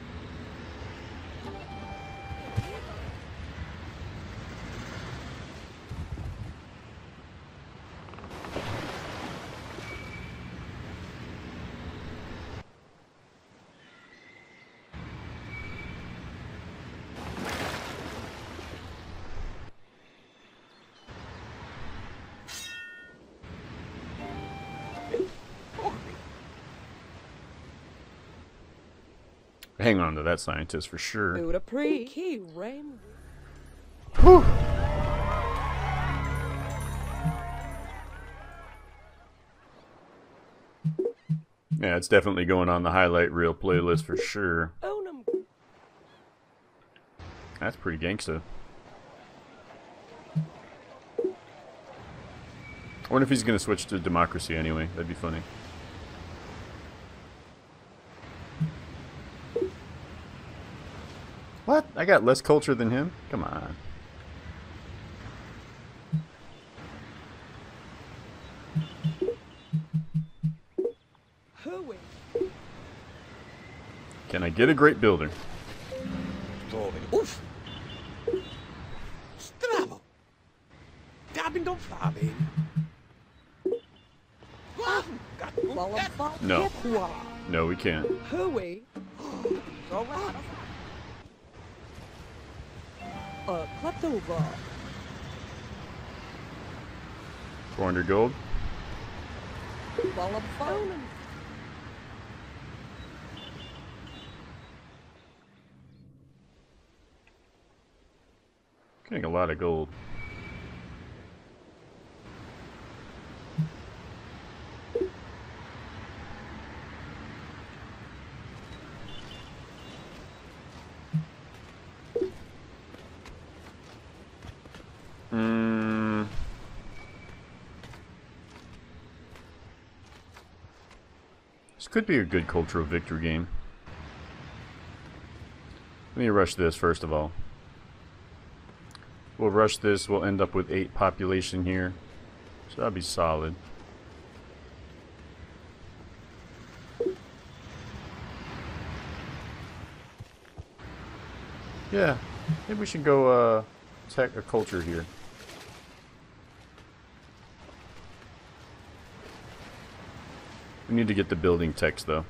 Hang on to that scientist for sure. Buddha pre. Key rain. Whew. Yeah, it's definitely going on the highlight reel playlist for sure. Own 'em. That's pretty gangsta. I wonder if he's gonna switch to democracy anyway. That'd be funny. What? I got less culture than him? Come on. Hooey. Can I get a great builder? Oof! Strabo! Dabbing don't fabbing. Follow. No. No, we can't. Hooey. Kleptova. 400 gold. Follow. Own 'em. Getting a lot of gold. This could be a good cultural victory game. Let me rush this first of all. We'll rush this, we'll end up with 8 population here. So that'll be solid. Yeah, maybe we should go tech a culture here. We need to get the building text though.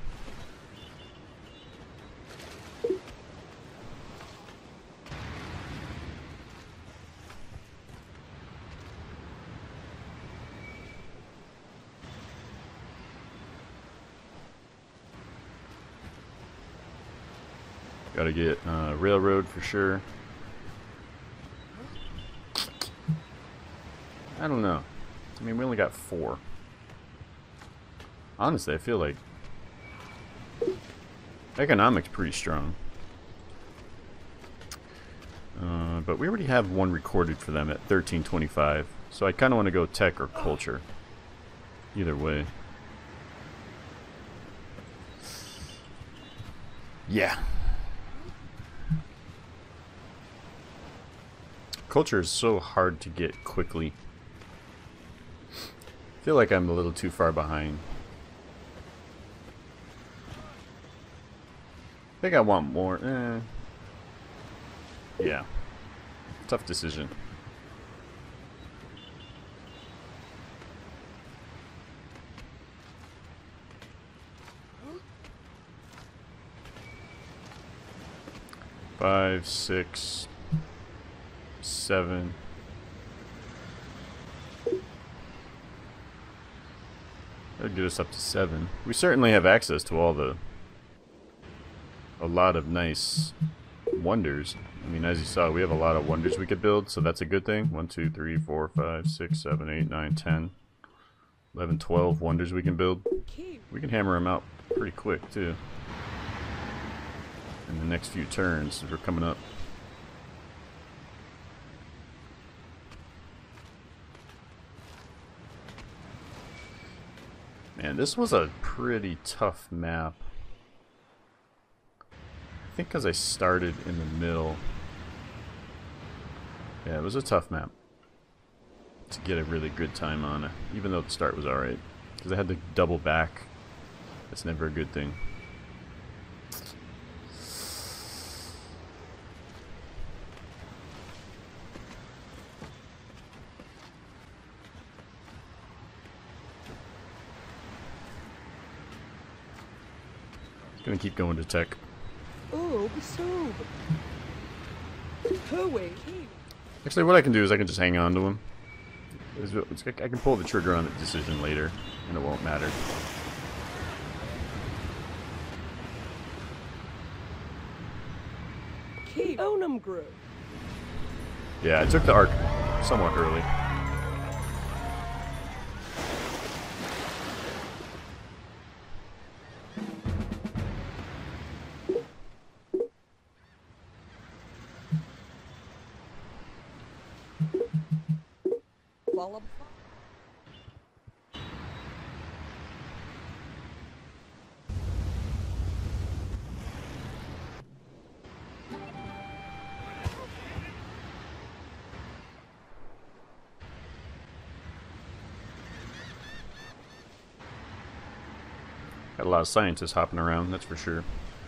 Gotta get railroad for sure. I don't know. I mean, we only got 4. Honestly, I feel like economics pretty strong. But we already have one recorded for them at 1325. So I kind of want to go tech or culture. Either way. Yeah. Culture is so hard to get quickly. I feel like I'm a little too far behind. I think I want more. Yeah. Tough decision. Five, 6, 7. That'd get us up to 7. We certainly have access to a lot of nice wonders. I mean, as you saw, we have a lot of wonders we could build, so that's a good thing. 1, 2, 3, 4, 5, 6, 7, 8, 9, 10, 11, 12 wonders we can build. We can hammer them out pretty quick, too. In the next few turns as we're coming up. Man, this was a pretty tough map. I think because I started in the middle. Yeah, it was a tough map to get a really good time on it, even though the start was alright. Because I had to double back. That's never a good thing. Gonna keep going to tech. Oh, so. Hooey. Actually, what I can do is I can just hang on to him. I can pull the trigger on the decision later, and it won't matter. Keep Onum Grove. Yeah, I took the arc somewhat early. Got a lot of scientists hopping around, that's for sure.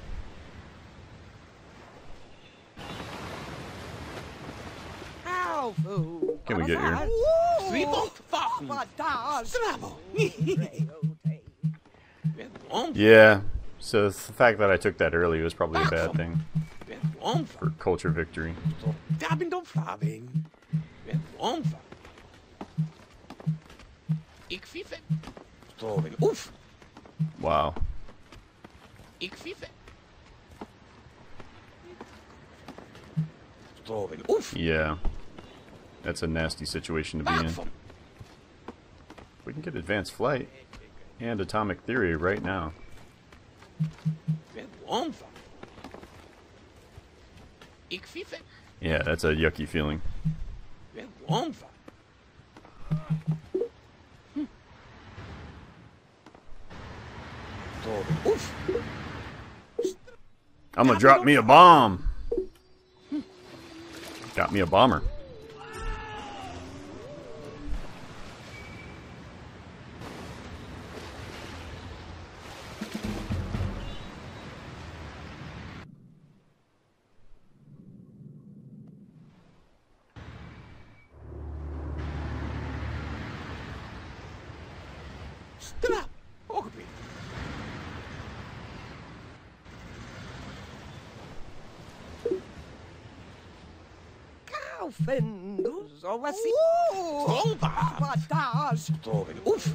Can we get here? Yeah, so the fact that I took that early was probably a bad thing for culture victory. Wow. Yeah. That's a nasty situation to be in. We can get advanced flight and atomic theory right now. Yeah, that's a yucky feeling. I'm gonna drop me a bomb. Got me a bomber. Fendus, or was it? Oof.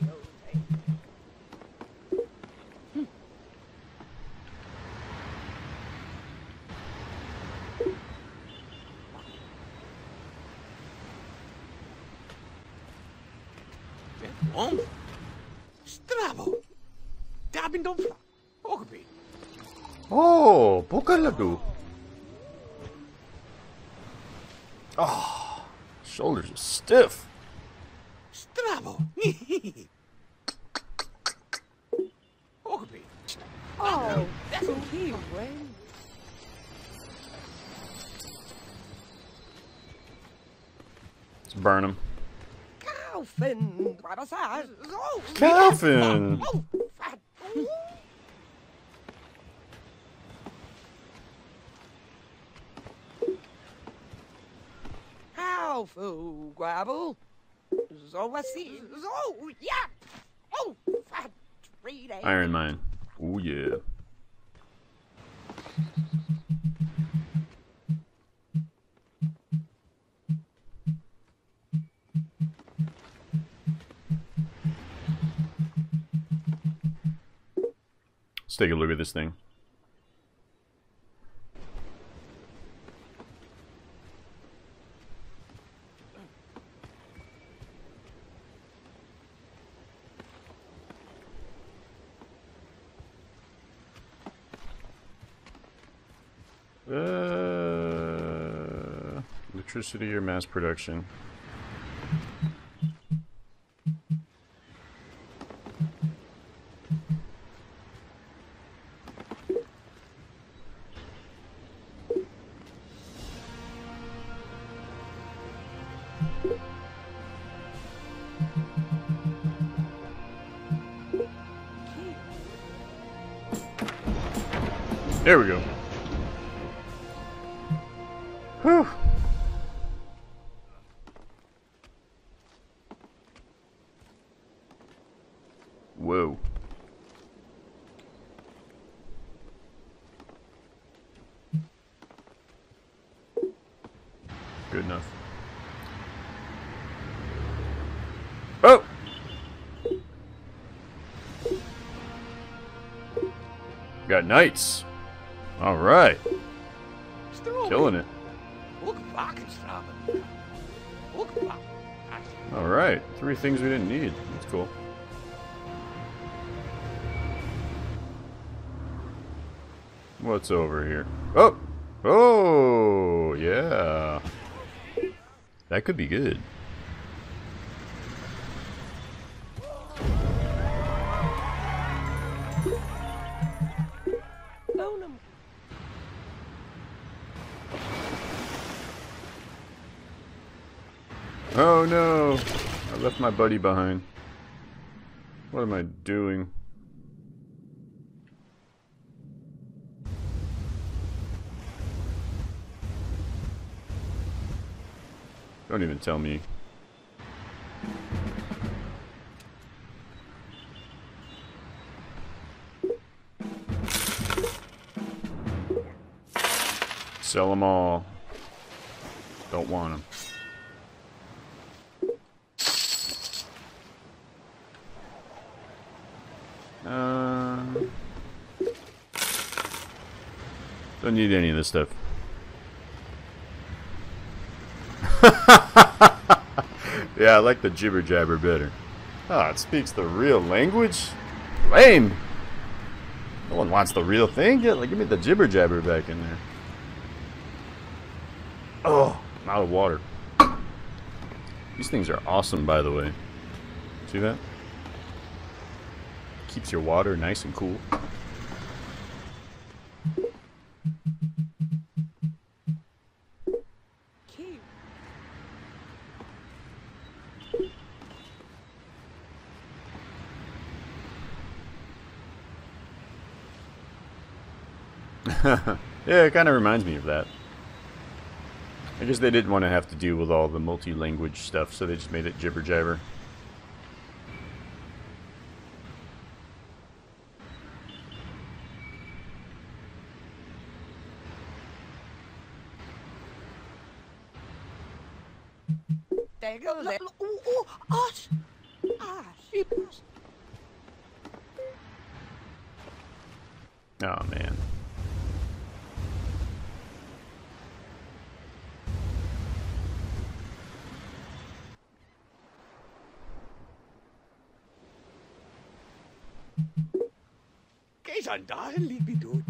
Strabo. Oh, Bokaladu. Oh, shoulders are stiff. Strabo. Oh, that's okay, Ren. Calvin! How foo gravel? So let's see. So yeah. Oh, fat tree day. Iron Mine. Oh yeah. Let's take a look at this thing. Electricity or mass production. There we go. Whew. Whoa. Good enough. Oh! Got knights. All right. Killing it. All right. 3 things we didn't need. That's cool. What's over here? Oh! Oh! Yeah. That could be good. Oh no! I left my buddy behind. What am I doing? Don't even tell me. Sell them all. Don't want them. Don't need any of this stuff. Yeah, I like the jibber jabber better. Ah, it speaks the real language? Lame! No one wants the real thing. Give me the jibber jabber back in there. Oh, I'm out of water. These things are awesome, by the way. See that? Keeps your water nice and cool. Yeah, it kind of reminds me of that. I guess they didn't want to have to deal with all the multi-language stuff, so they just made it jibber jabber. There you go. Oh, us. Oh man. Kees aan daar liep me dood.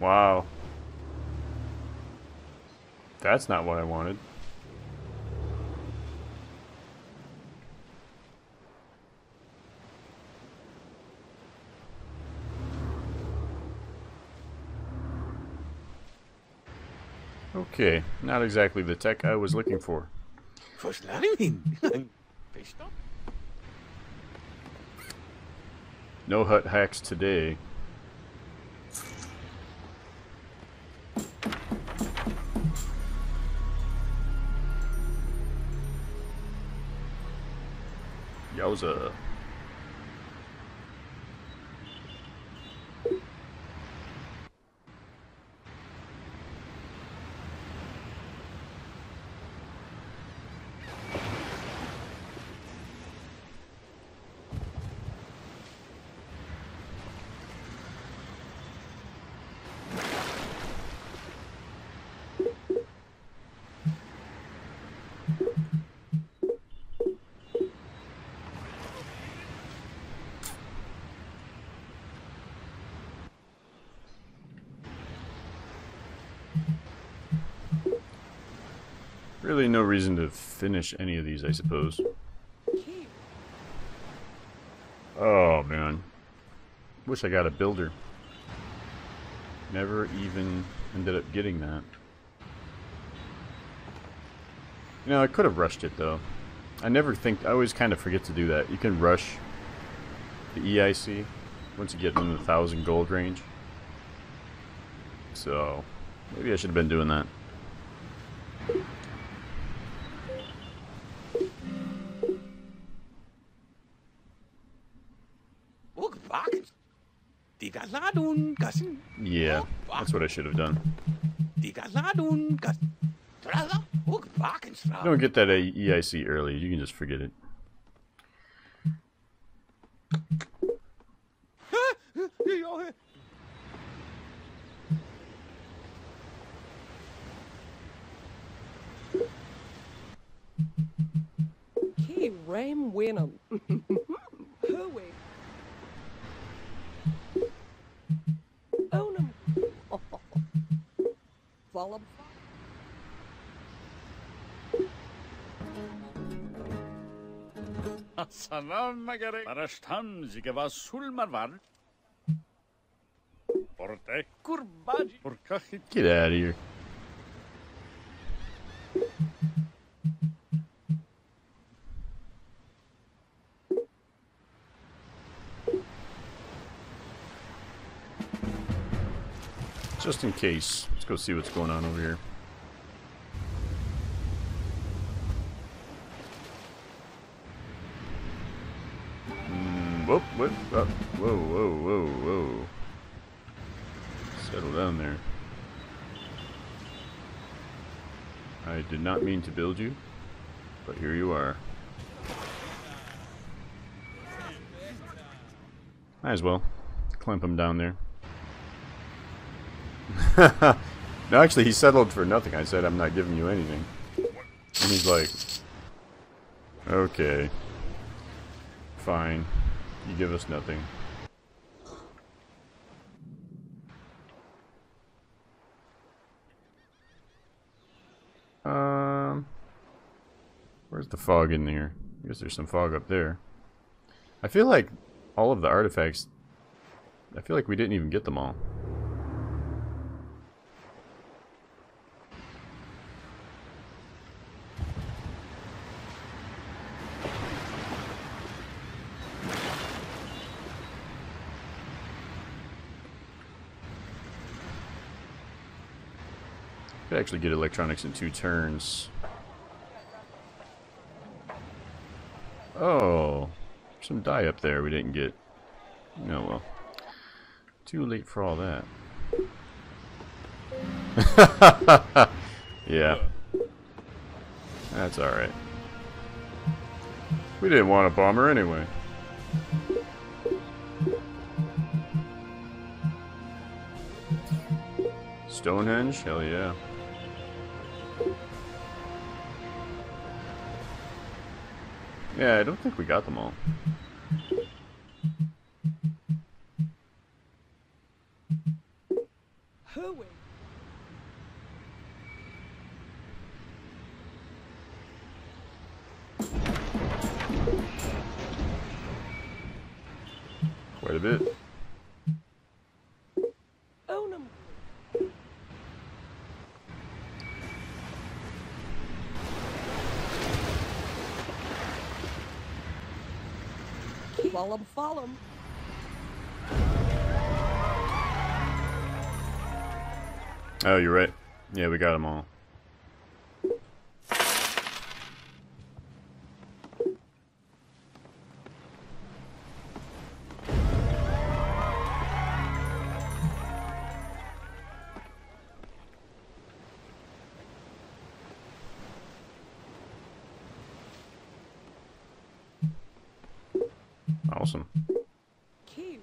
Wow. That's not what I wanted. Okay, not exactly the tech I was looking for. No hut hacks today. Yowza. Really no reason to finish any of these, I suppose. Oh, man. Wish I got a builder. Never even ended up getting that. You know, I could have rushed it, though. I always kind of forget to do that. You can rush the EIC once you get in the 1,000 gold range. So, maybe I should have been doing that. Yeah, that's what I should have done. Don't get that EIC early, you can just forget it. Key Ram Winham. Hooey. Onum. Follow. Salam magari. Parashtam zigava sulmar var. Porte kurbaji. Porkachit. Get out of here. Just in case. Let's go see what's going on over here. Whoop, whoop, up. Whoa, whoa, whoa, whoa. Settle down there. I did not mean to build you, but here you are. Might as well clamp him down there. No, actually, he settled for nothing. I said, I'm not giving you anything. And he's like, okay, fine. You give us nothing. Where's the fog in there? I guess there's some fog up there. I feel like all of the artifacts, I feel like we didn't even get them all. Could actually get electronics in 2 turns. Oh, some dye up there we didn't get. No, well, too late for all that. Yeah, that's all right. We didn't want a bomber anyway. Stonehenge? Hell yeah. Yeah, I don't think we got them all. Hooey. Quite a bit. Own 'em. Follow 'em, follow 'em. Oh, you're right. Yeah, we got them all. Awesome. Cute.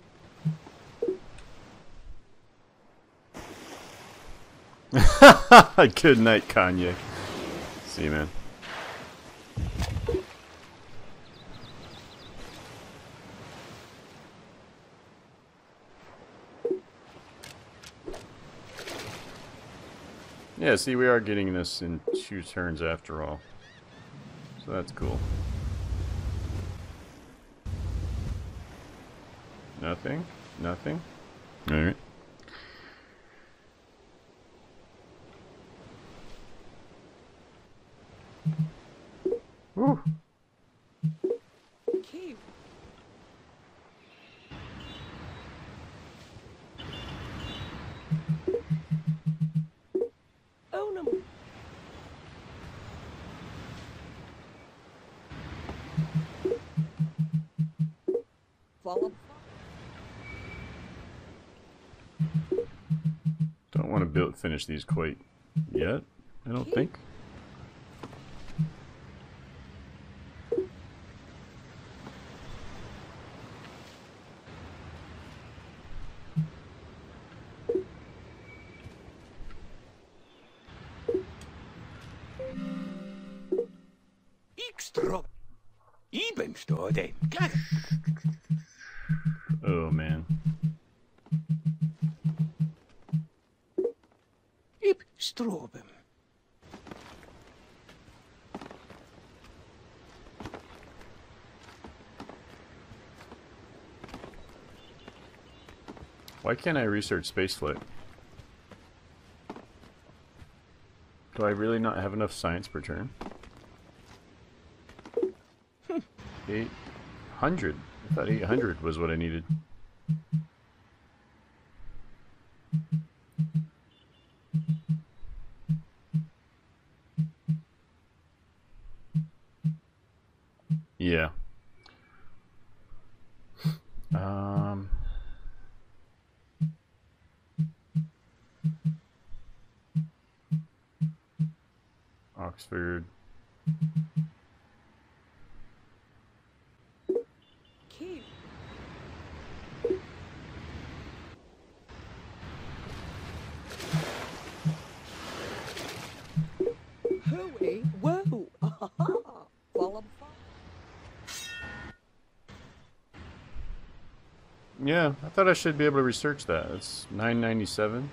Good night, Kanye. See you, man. Yeah, see, we are getting this in 2 turns after all. So that's cool. Nothing? Nothing? Alright. Woo! Cute. Own 'em. Follow 'em. Don't want to finish these quite yet, I don't think. Extra. Eben stode. Oh man. Ip strobem. Why can't I research spaceflight? Do I really not have enough science per turn? 800. I thought 800 was what I needed. Yeah. Oxford. Cute. Hooey. Whoa. Follow 'em, follow 'em. Yeah, I thought I should be able to research that. It's 997.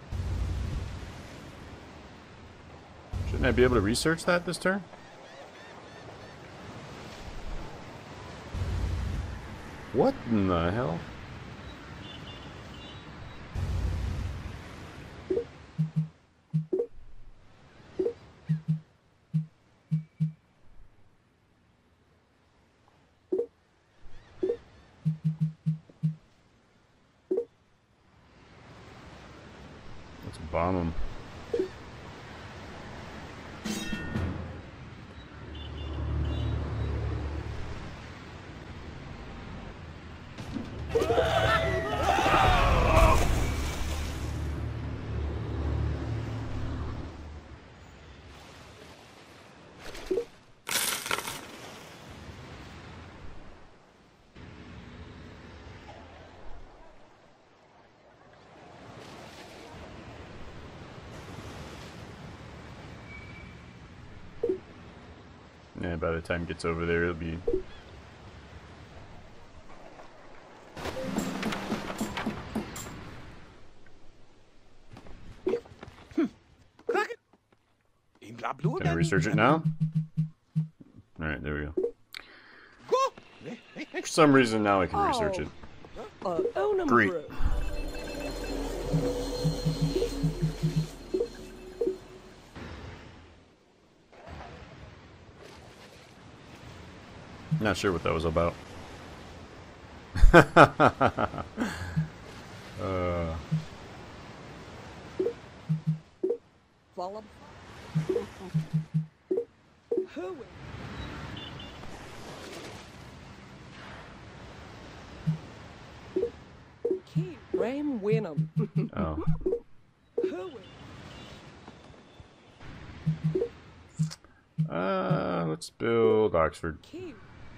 Shouldn't I be able to research that this turn? What in the hell? Let's bomb them. Yeah, by the time it gets over there, it'll be... Can I research it now? Alright, there we go. For some reason now I can research it. Great. Not sure what that was about. Follow. Who? Key Ram Winham. Oh. Who? Let's build Oxford. Key.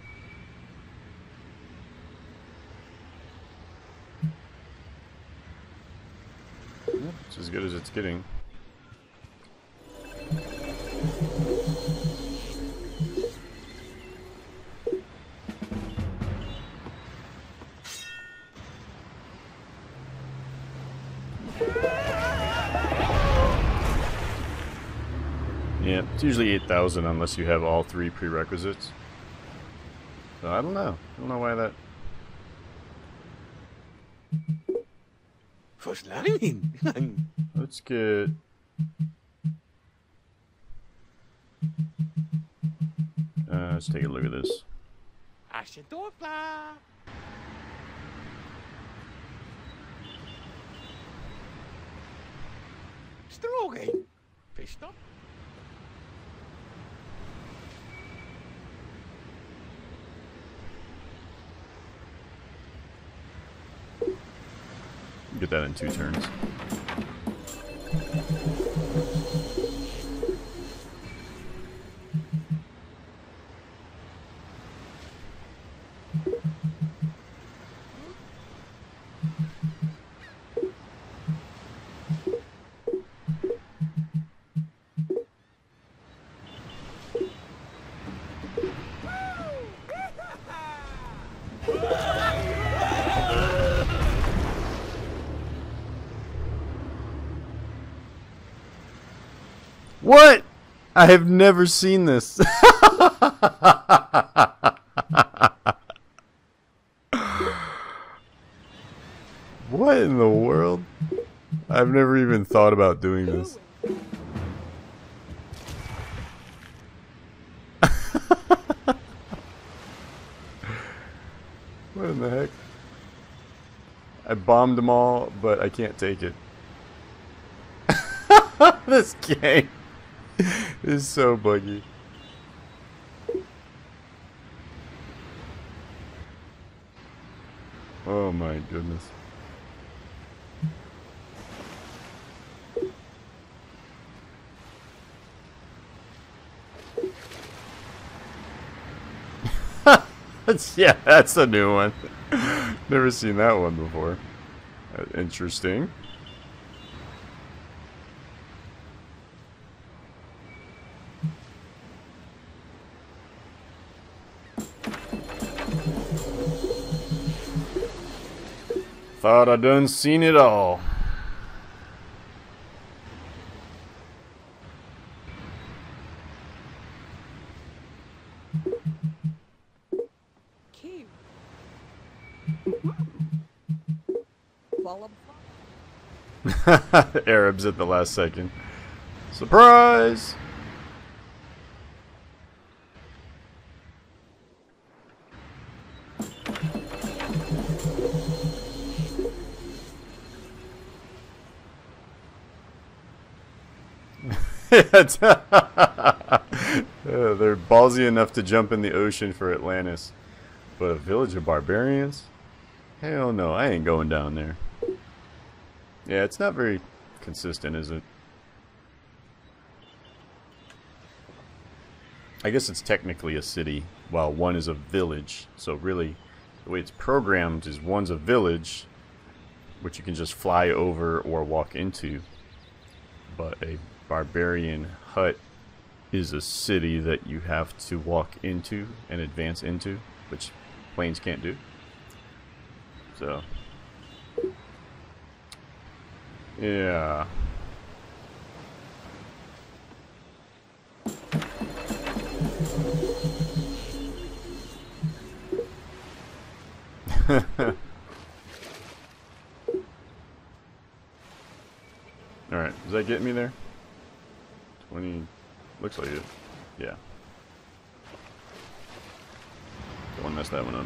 It's as good as it's getting. Yeah, it's usually 8,000 unless you have all 3 prerequisites. So I don't know. I don't know why that... Let's get... let's take a look at this. Strogen. Fischt op. Get that in 2 turns. What? I have never seen this. What in the world? I've never even thought about doing this. What in the heck? I bombed them all, but I can't take it. This game is so buggy. Oh my goodness. Yeah, that's a new one. Never seen that one before. Interesting. Thought I done seen it all. Key. Follow. Arabs at the last second. Surprise! They're ballsy enough to jump in the ocean for Atlantis. But a village of barbarians? Hell no, I ain't going down there. Yeah, it's not very consistent, is it? I guess it's technically a city, while one is a village. So really, the way it's programmed is one's a village, which you can just fly over or walk into. But a barbarian hut is a city that you have to walk into and advance into, which planes can't do. So, yeah. Alright, does that get me there? 20... looks like it. Yeah. Don't want to mess that one up.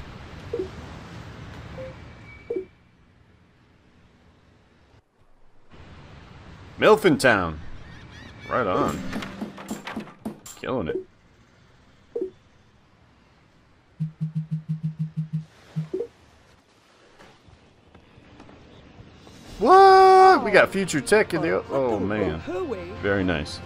Milfintown! Right on. Killing it. What? We got future tech in the... oh, man. Very nice.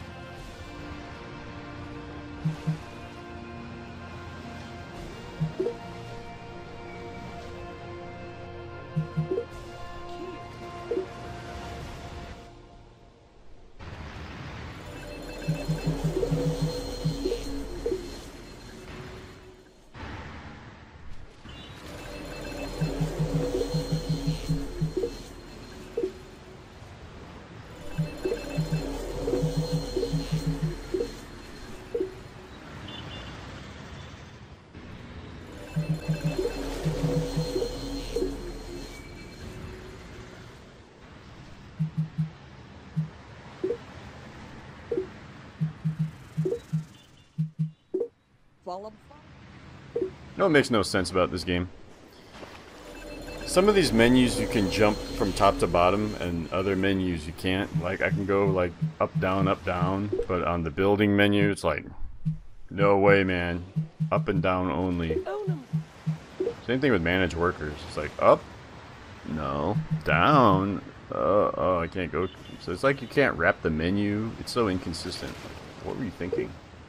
No, it makes no sense about this game. Some of these menus you can jump from top to bottom, and other menus you can't. Like, I can go, like, up, down, but on the building menu, it's like, no way, man. Up and down only. Same thing with manage workers. It's like, up, no, down, oh, I can't go. So it's like you can't wrap the menu. It's so inconsistent. What were you thinking?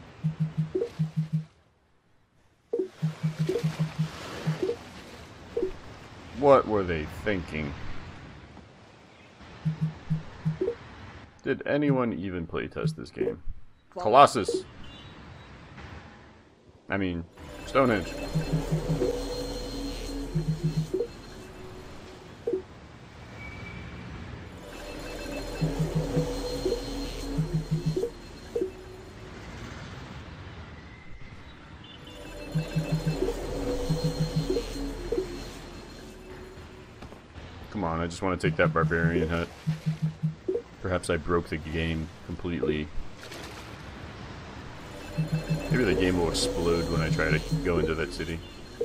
What were they thinking? Did anyone even playtest this game? Colossus! I mean, Stonehenge. Come on, I just want to take that barbarian hut. Perhaps I broke the game completely. Maybe the game will explode when I try to go into that city.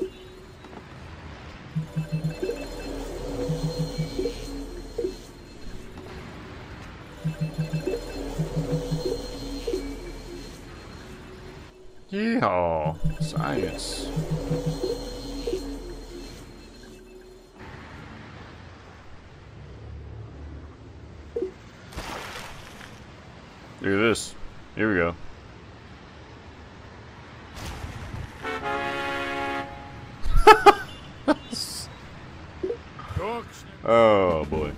Yeehaw! Science. Look at this. Here we go. Oh boy.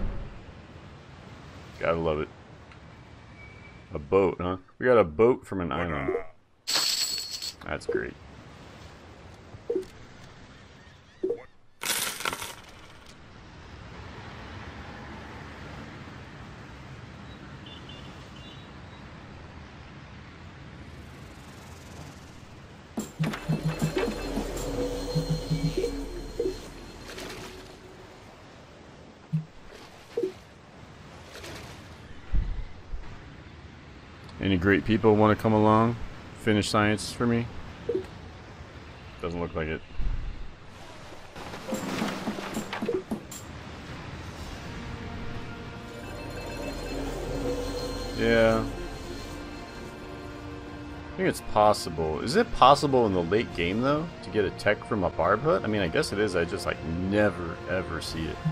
Gotta love it. A boat, huh? We got a boat from an island. That's great. Any great people want to come along, finish science for me? Doesn't look like it. Yeah. I think it's possible. Is it possible in the late game, though, to get a tech from a barb hut? I mean, I guess it is. I just, like, never, ever see it.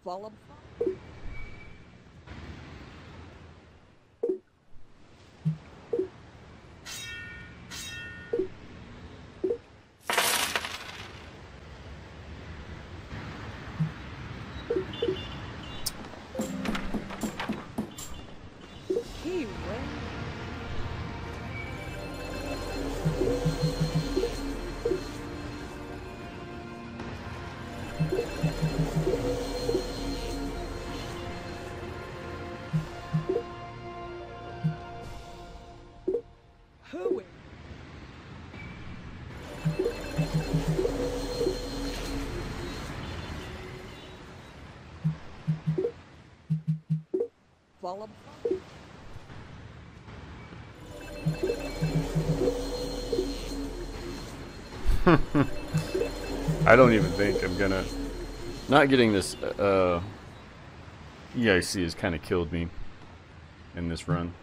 Follow. He went. Hooey. Follow. I don't even think I'm gonna... Not getting this EIC has kind of killed me in this run.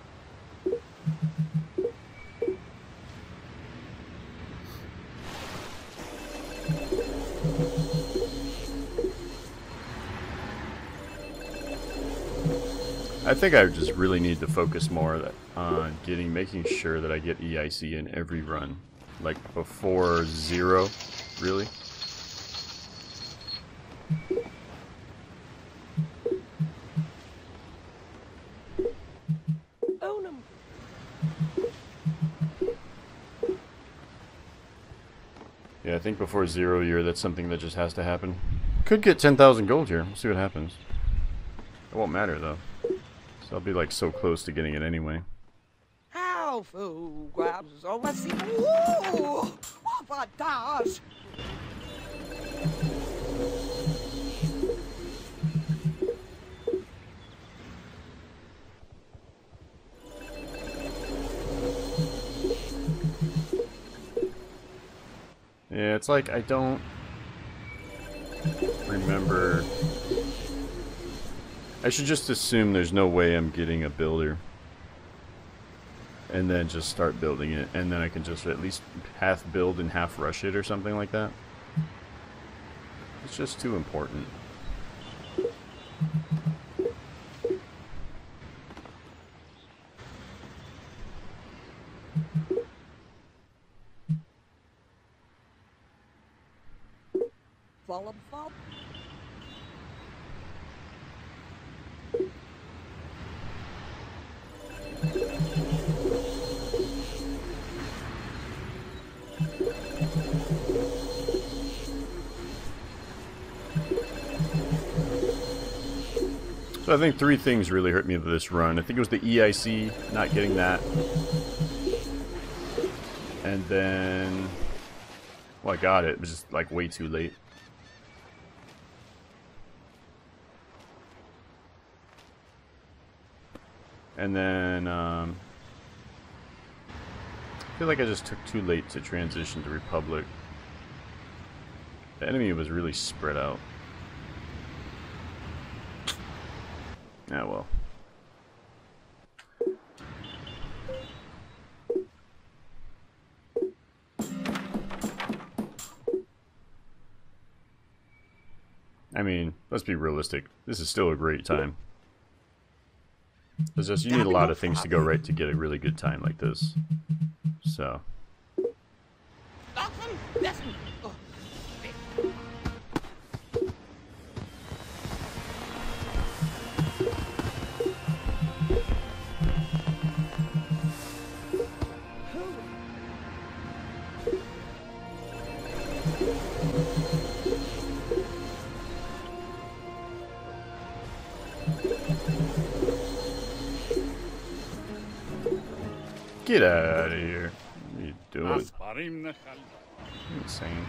I think I just really need to focus more on making sure that I get EIC in every run, like before 0, really. Own 'em. Yeah, I think before 0 year, that's something that just has to happen. Could get 10,000 gold here. We'll see what happens. It won't matter though. So I'll be like so close to getting it anyway. How fool grabs all I see. Ooh, what does? Yeah, it's like I don't remember. I should just assume there's no way I'm getting a builder. And then just start building it. And then I can just at least half build and half rush it or something like that. It's just too important. Follow. Follow. So I think 3 things really hurt me with this run. I think it was the EIC, not getting that. And then... well, I got it. It was just like way too late. And then, I feel like I just took too late to transition to Republic. The enemy was really spread out. Ah, well. I mean, let's be realistic. This is still a great time. It's just you need a lot of things to go right to get a really good time like this. So. Listen, listen. Oh. Get out of here. What are you doing? Asparim nechal. Insane.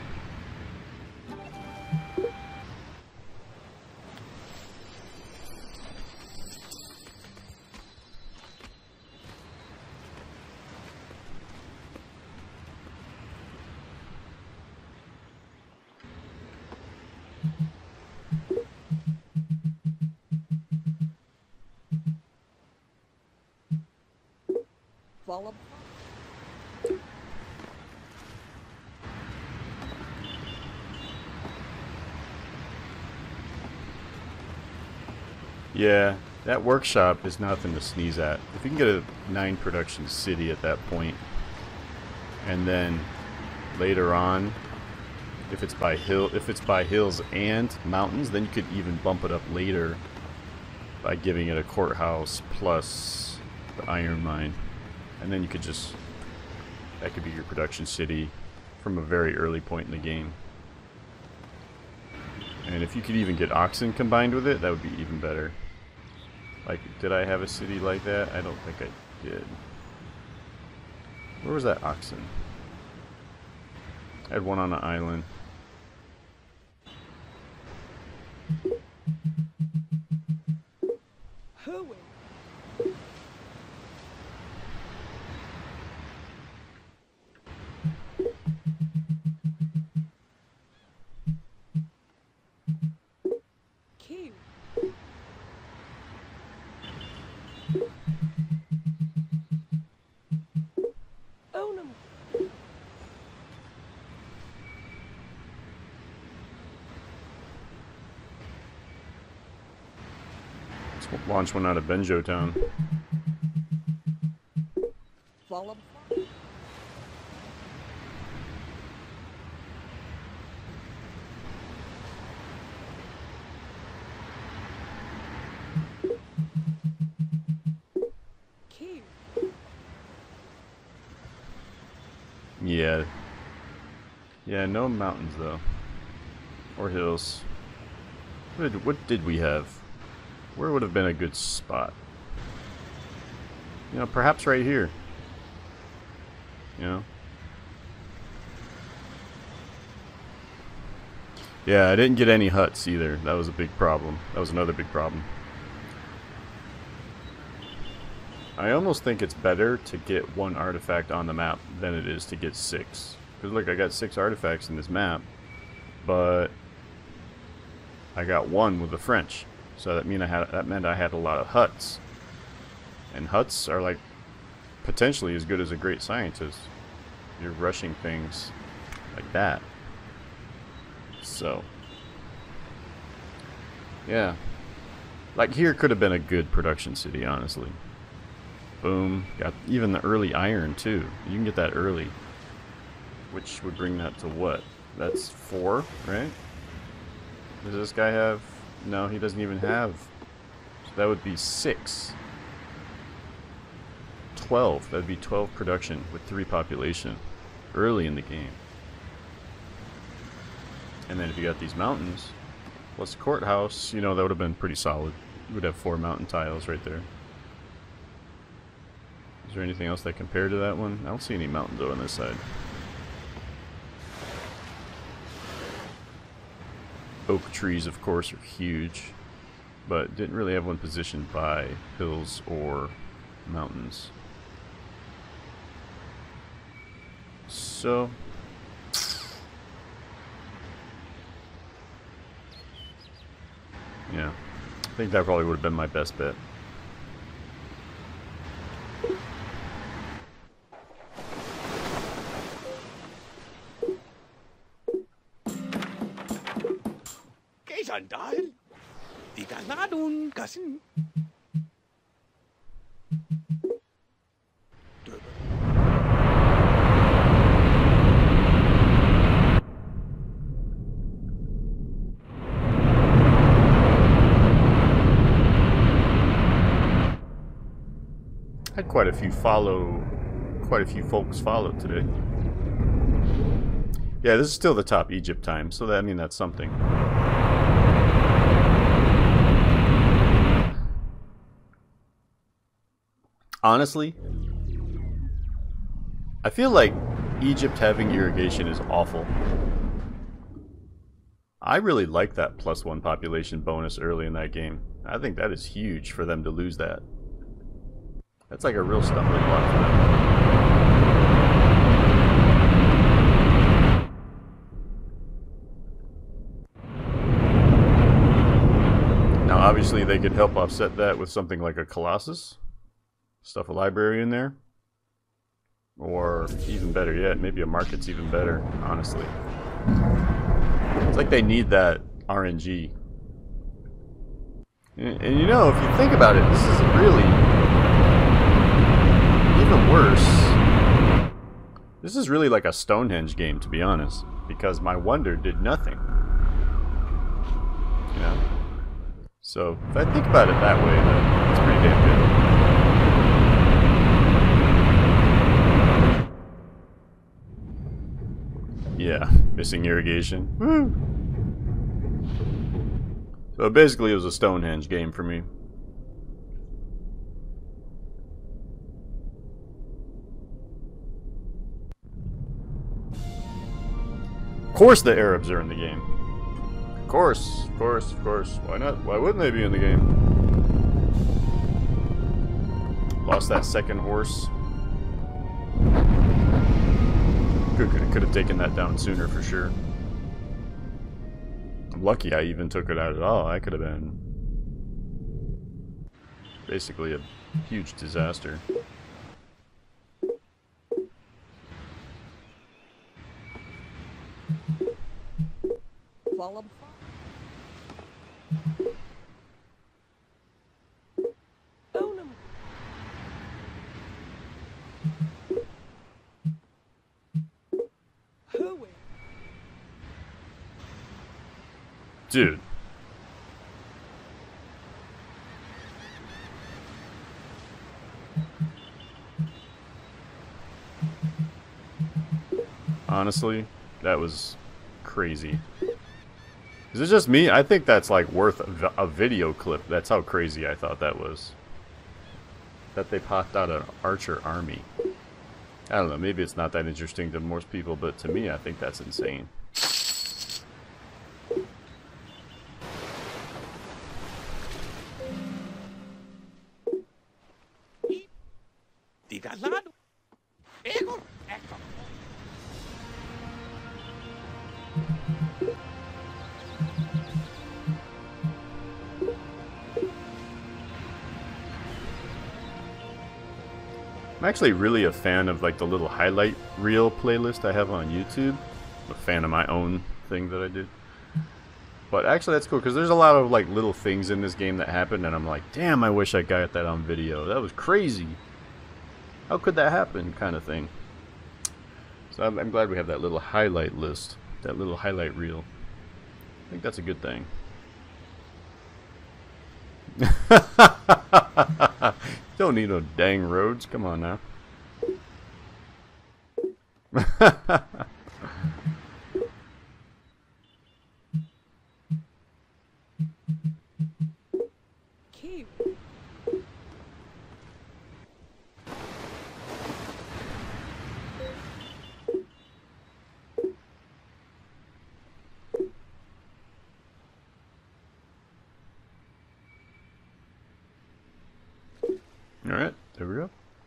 Follow. Yeah, that workshop is nothing to sneeze at. If you can get a 9 production city at that point, and then later on, if it's by hills and mountains, then you could even bump it up later by giving it a courthouse plus the iron mine, and then you could just, that could be your production city from a very early point in the game. And if you could even get oxen combined with it, that would be even better. Like, did I have a city like that? I don't think I did. Where was that oxen? I had one on an island. Who? Q. Onum. Let's launch one out of Benjo Town. Follow. Q. Yeah. Yeah, no mountains though. Or hills. What did we have? Where would have been a good spot? You know, perhaps right here. You know? Yeah, I didn't get any huts either. That was a big problem. That was another big problem. I almost think it's better to get 1 artifact on the map than it is to get 6. Because look, I got 6 artifacts in this map, but I got 1 with the French. So that meant I had a lot of huts. And huts are like potentially as good as a great scientist. You're rushing things like that. So yeah. Like here could have been a good production city, honestly. Boom. Got even the early iron too. You can get that early. Which would bring that to what? That's 4, right? Does this guy have? No, he doesn't even have. So that would be 6. 12. That would be 12 production with 3 population early in the game. And then if you got these mountains plus courthouse, you know, that would have been pretty solid. You would have 4 mountain tiles right there. Is there anything else that compared to that one? I don't see any mountains though on this side. Oak trees, of course, are huge, but didn't really have one positioned by hills or mountains. So, yeah, I think that probably would have been my best bet. Sandal? Di ka na dun kasi. Had quite a few folks follow today. Yeah, this is still the top Egypt time, so that, I mean, that's something. Honestly, I feel like Egypt having irrigation is awful. I really like that +1 population bonus early in that game. I think that is huge for them to lose that. That's like a real stumbling block for them. Now obviously they could help offset that with something like a Colossus. Stuff a library in there. Or even better yet, maybe a market's even better, honestly. It's like they need that RNG. You And you know, if you think about it, this is really even worse. This is really like a Stonehenge game, to be honest, because my wonder did nothing. You know? So, if I think about it that way, then it's pretty damn good. Yeah, missing irrigation. Woo! So basically it was a Stonehenge game for me. Of course the Arabs are in the game. Of course, of course, of course. Why not? Why wouldn't they be in the game? Lost that second horse. Could have taken that down sooner for sure. I'm lucky I even took it out at all. I could have been basically a huge disaster. Dude. Honestly, that was crazy. Is it just me? I think that's like worth a video clip. That's how crazy I thought that was. That they popped out an archer army. I don't know, maybe it's not that interesting to most people, but to me I think that's insane. I'm actually really a fan of like the little highlight reel playlist I have on YouTube. I'm a fan of my own thing that I did. But actually that's cool because there's a lot of like little things in this game that happen and I'm like, damn, I wish I got that on video. That was crazy. How could that happen, kind of thing. So I'm glad we have that little highlight list, that little highlight reel. I think that's a good thing. Don't need no dang roads. Come on now. Cute. Alright, there we go.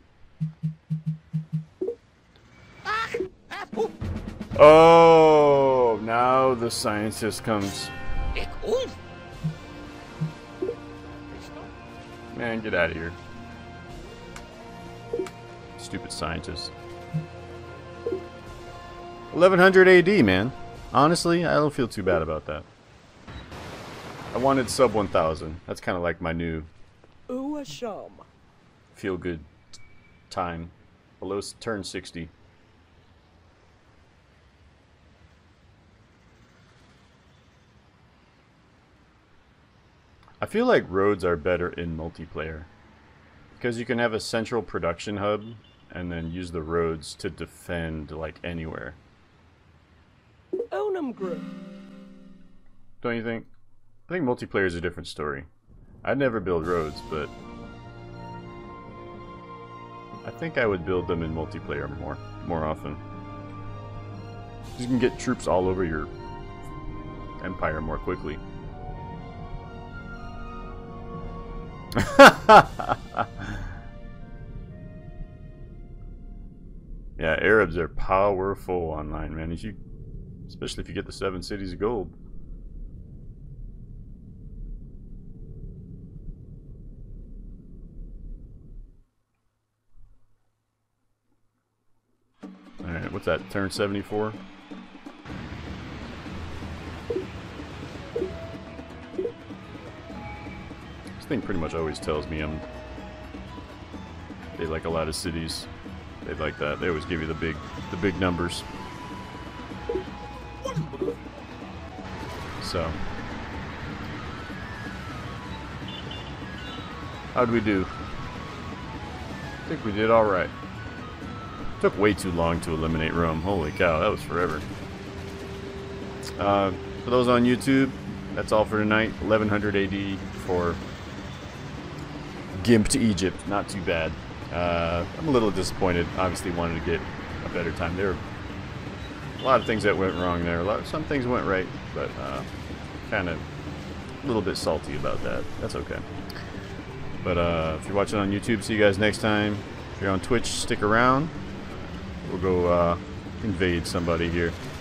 Oh, now the scientist comes. Man, get out of here. Stupid scientist. 1100 AD, man. Honestly, I don't feel too bad about that. I wanted sub 1000. That's kind of like my new Ooh, a shum. feel good time. Below turn 60. I feel like roads are better in multiplayer because you can have a central production hub and then use the roads to defend like anywhere. Onum group. Don't you think? I think multiplayer is a different story. I'd never build roads, but I think I would build them in multiplayer more often. You can get troops all over your empire more quickly. Yeah, Arabs are powerful online, man. Especially if you get the 7 cities of gold. Alright, what's that? Turn 74? This thing pretty much always tells me they like a lot of cities. They like that. They always give you the big numbers. So, how'd we do? I think we did all right. Took way too long to eliminate Rome. Holy cow, that was forever. For those on YouTube, that's all for tonight. 1100 AD for Gimp to Egypt. Not too bad. I'm a little disappointed. Obviously wanted to get a better time. There were a lot of things that went wrong there. Some things went right, but kind of a little bit salty about that. That's okay. But if you're watching on YouTube, see you guys next time. If you're on Twitch, stick around. We'll go invade somebody here.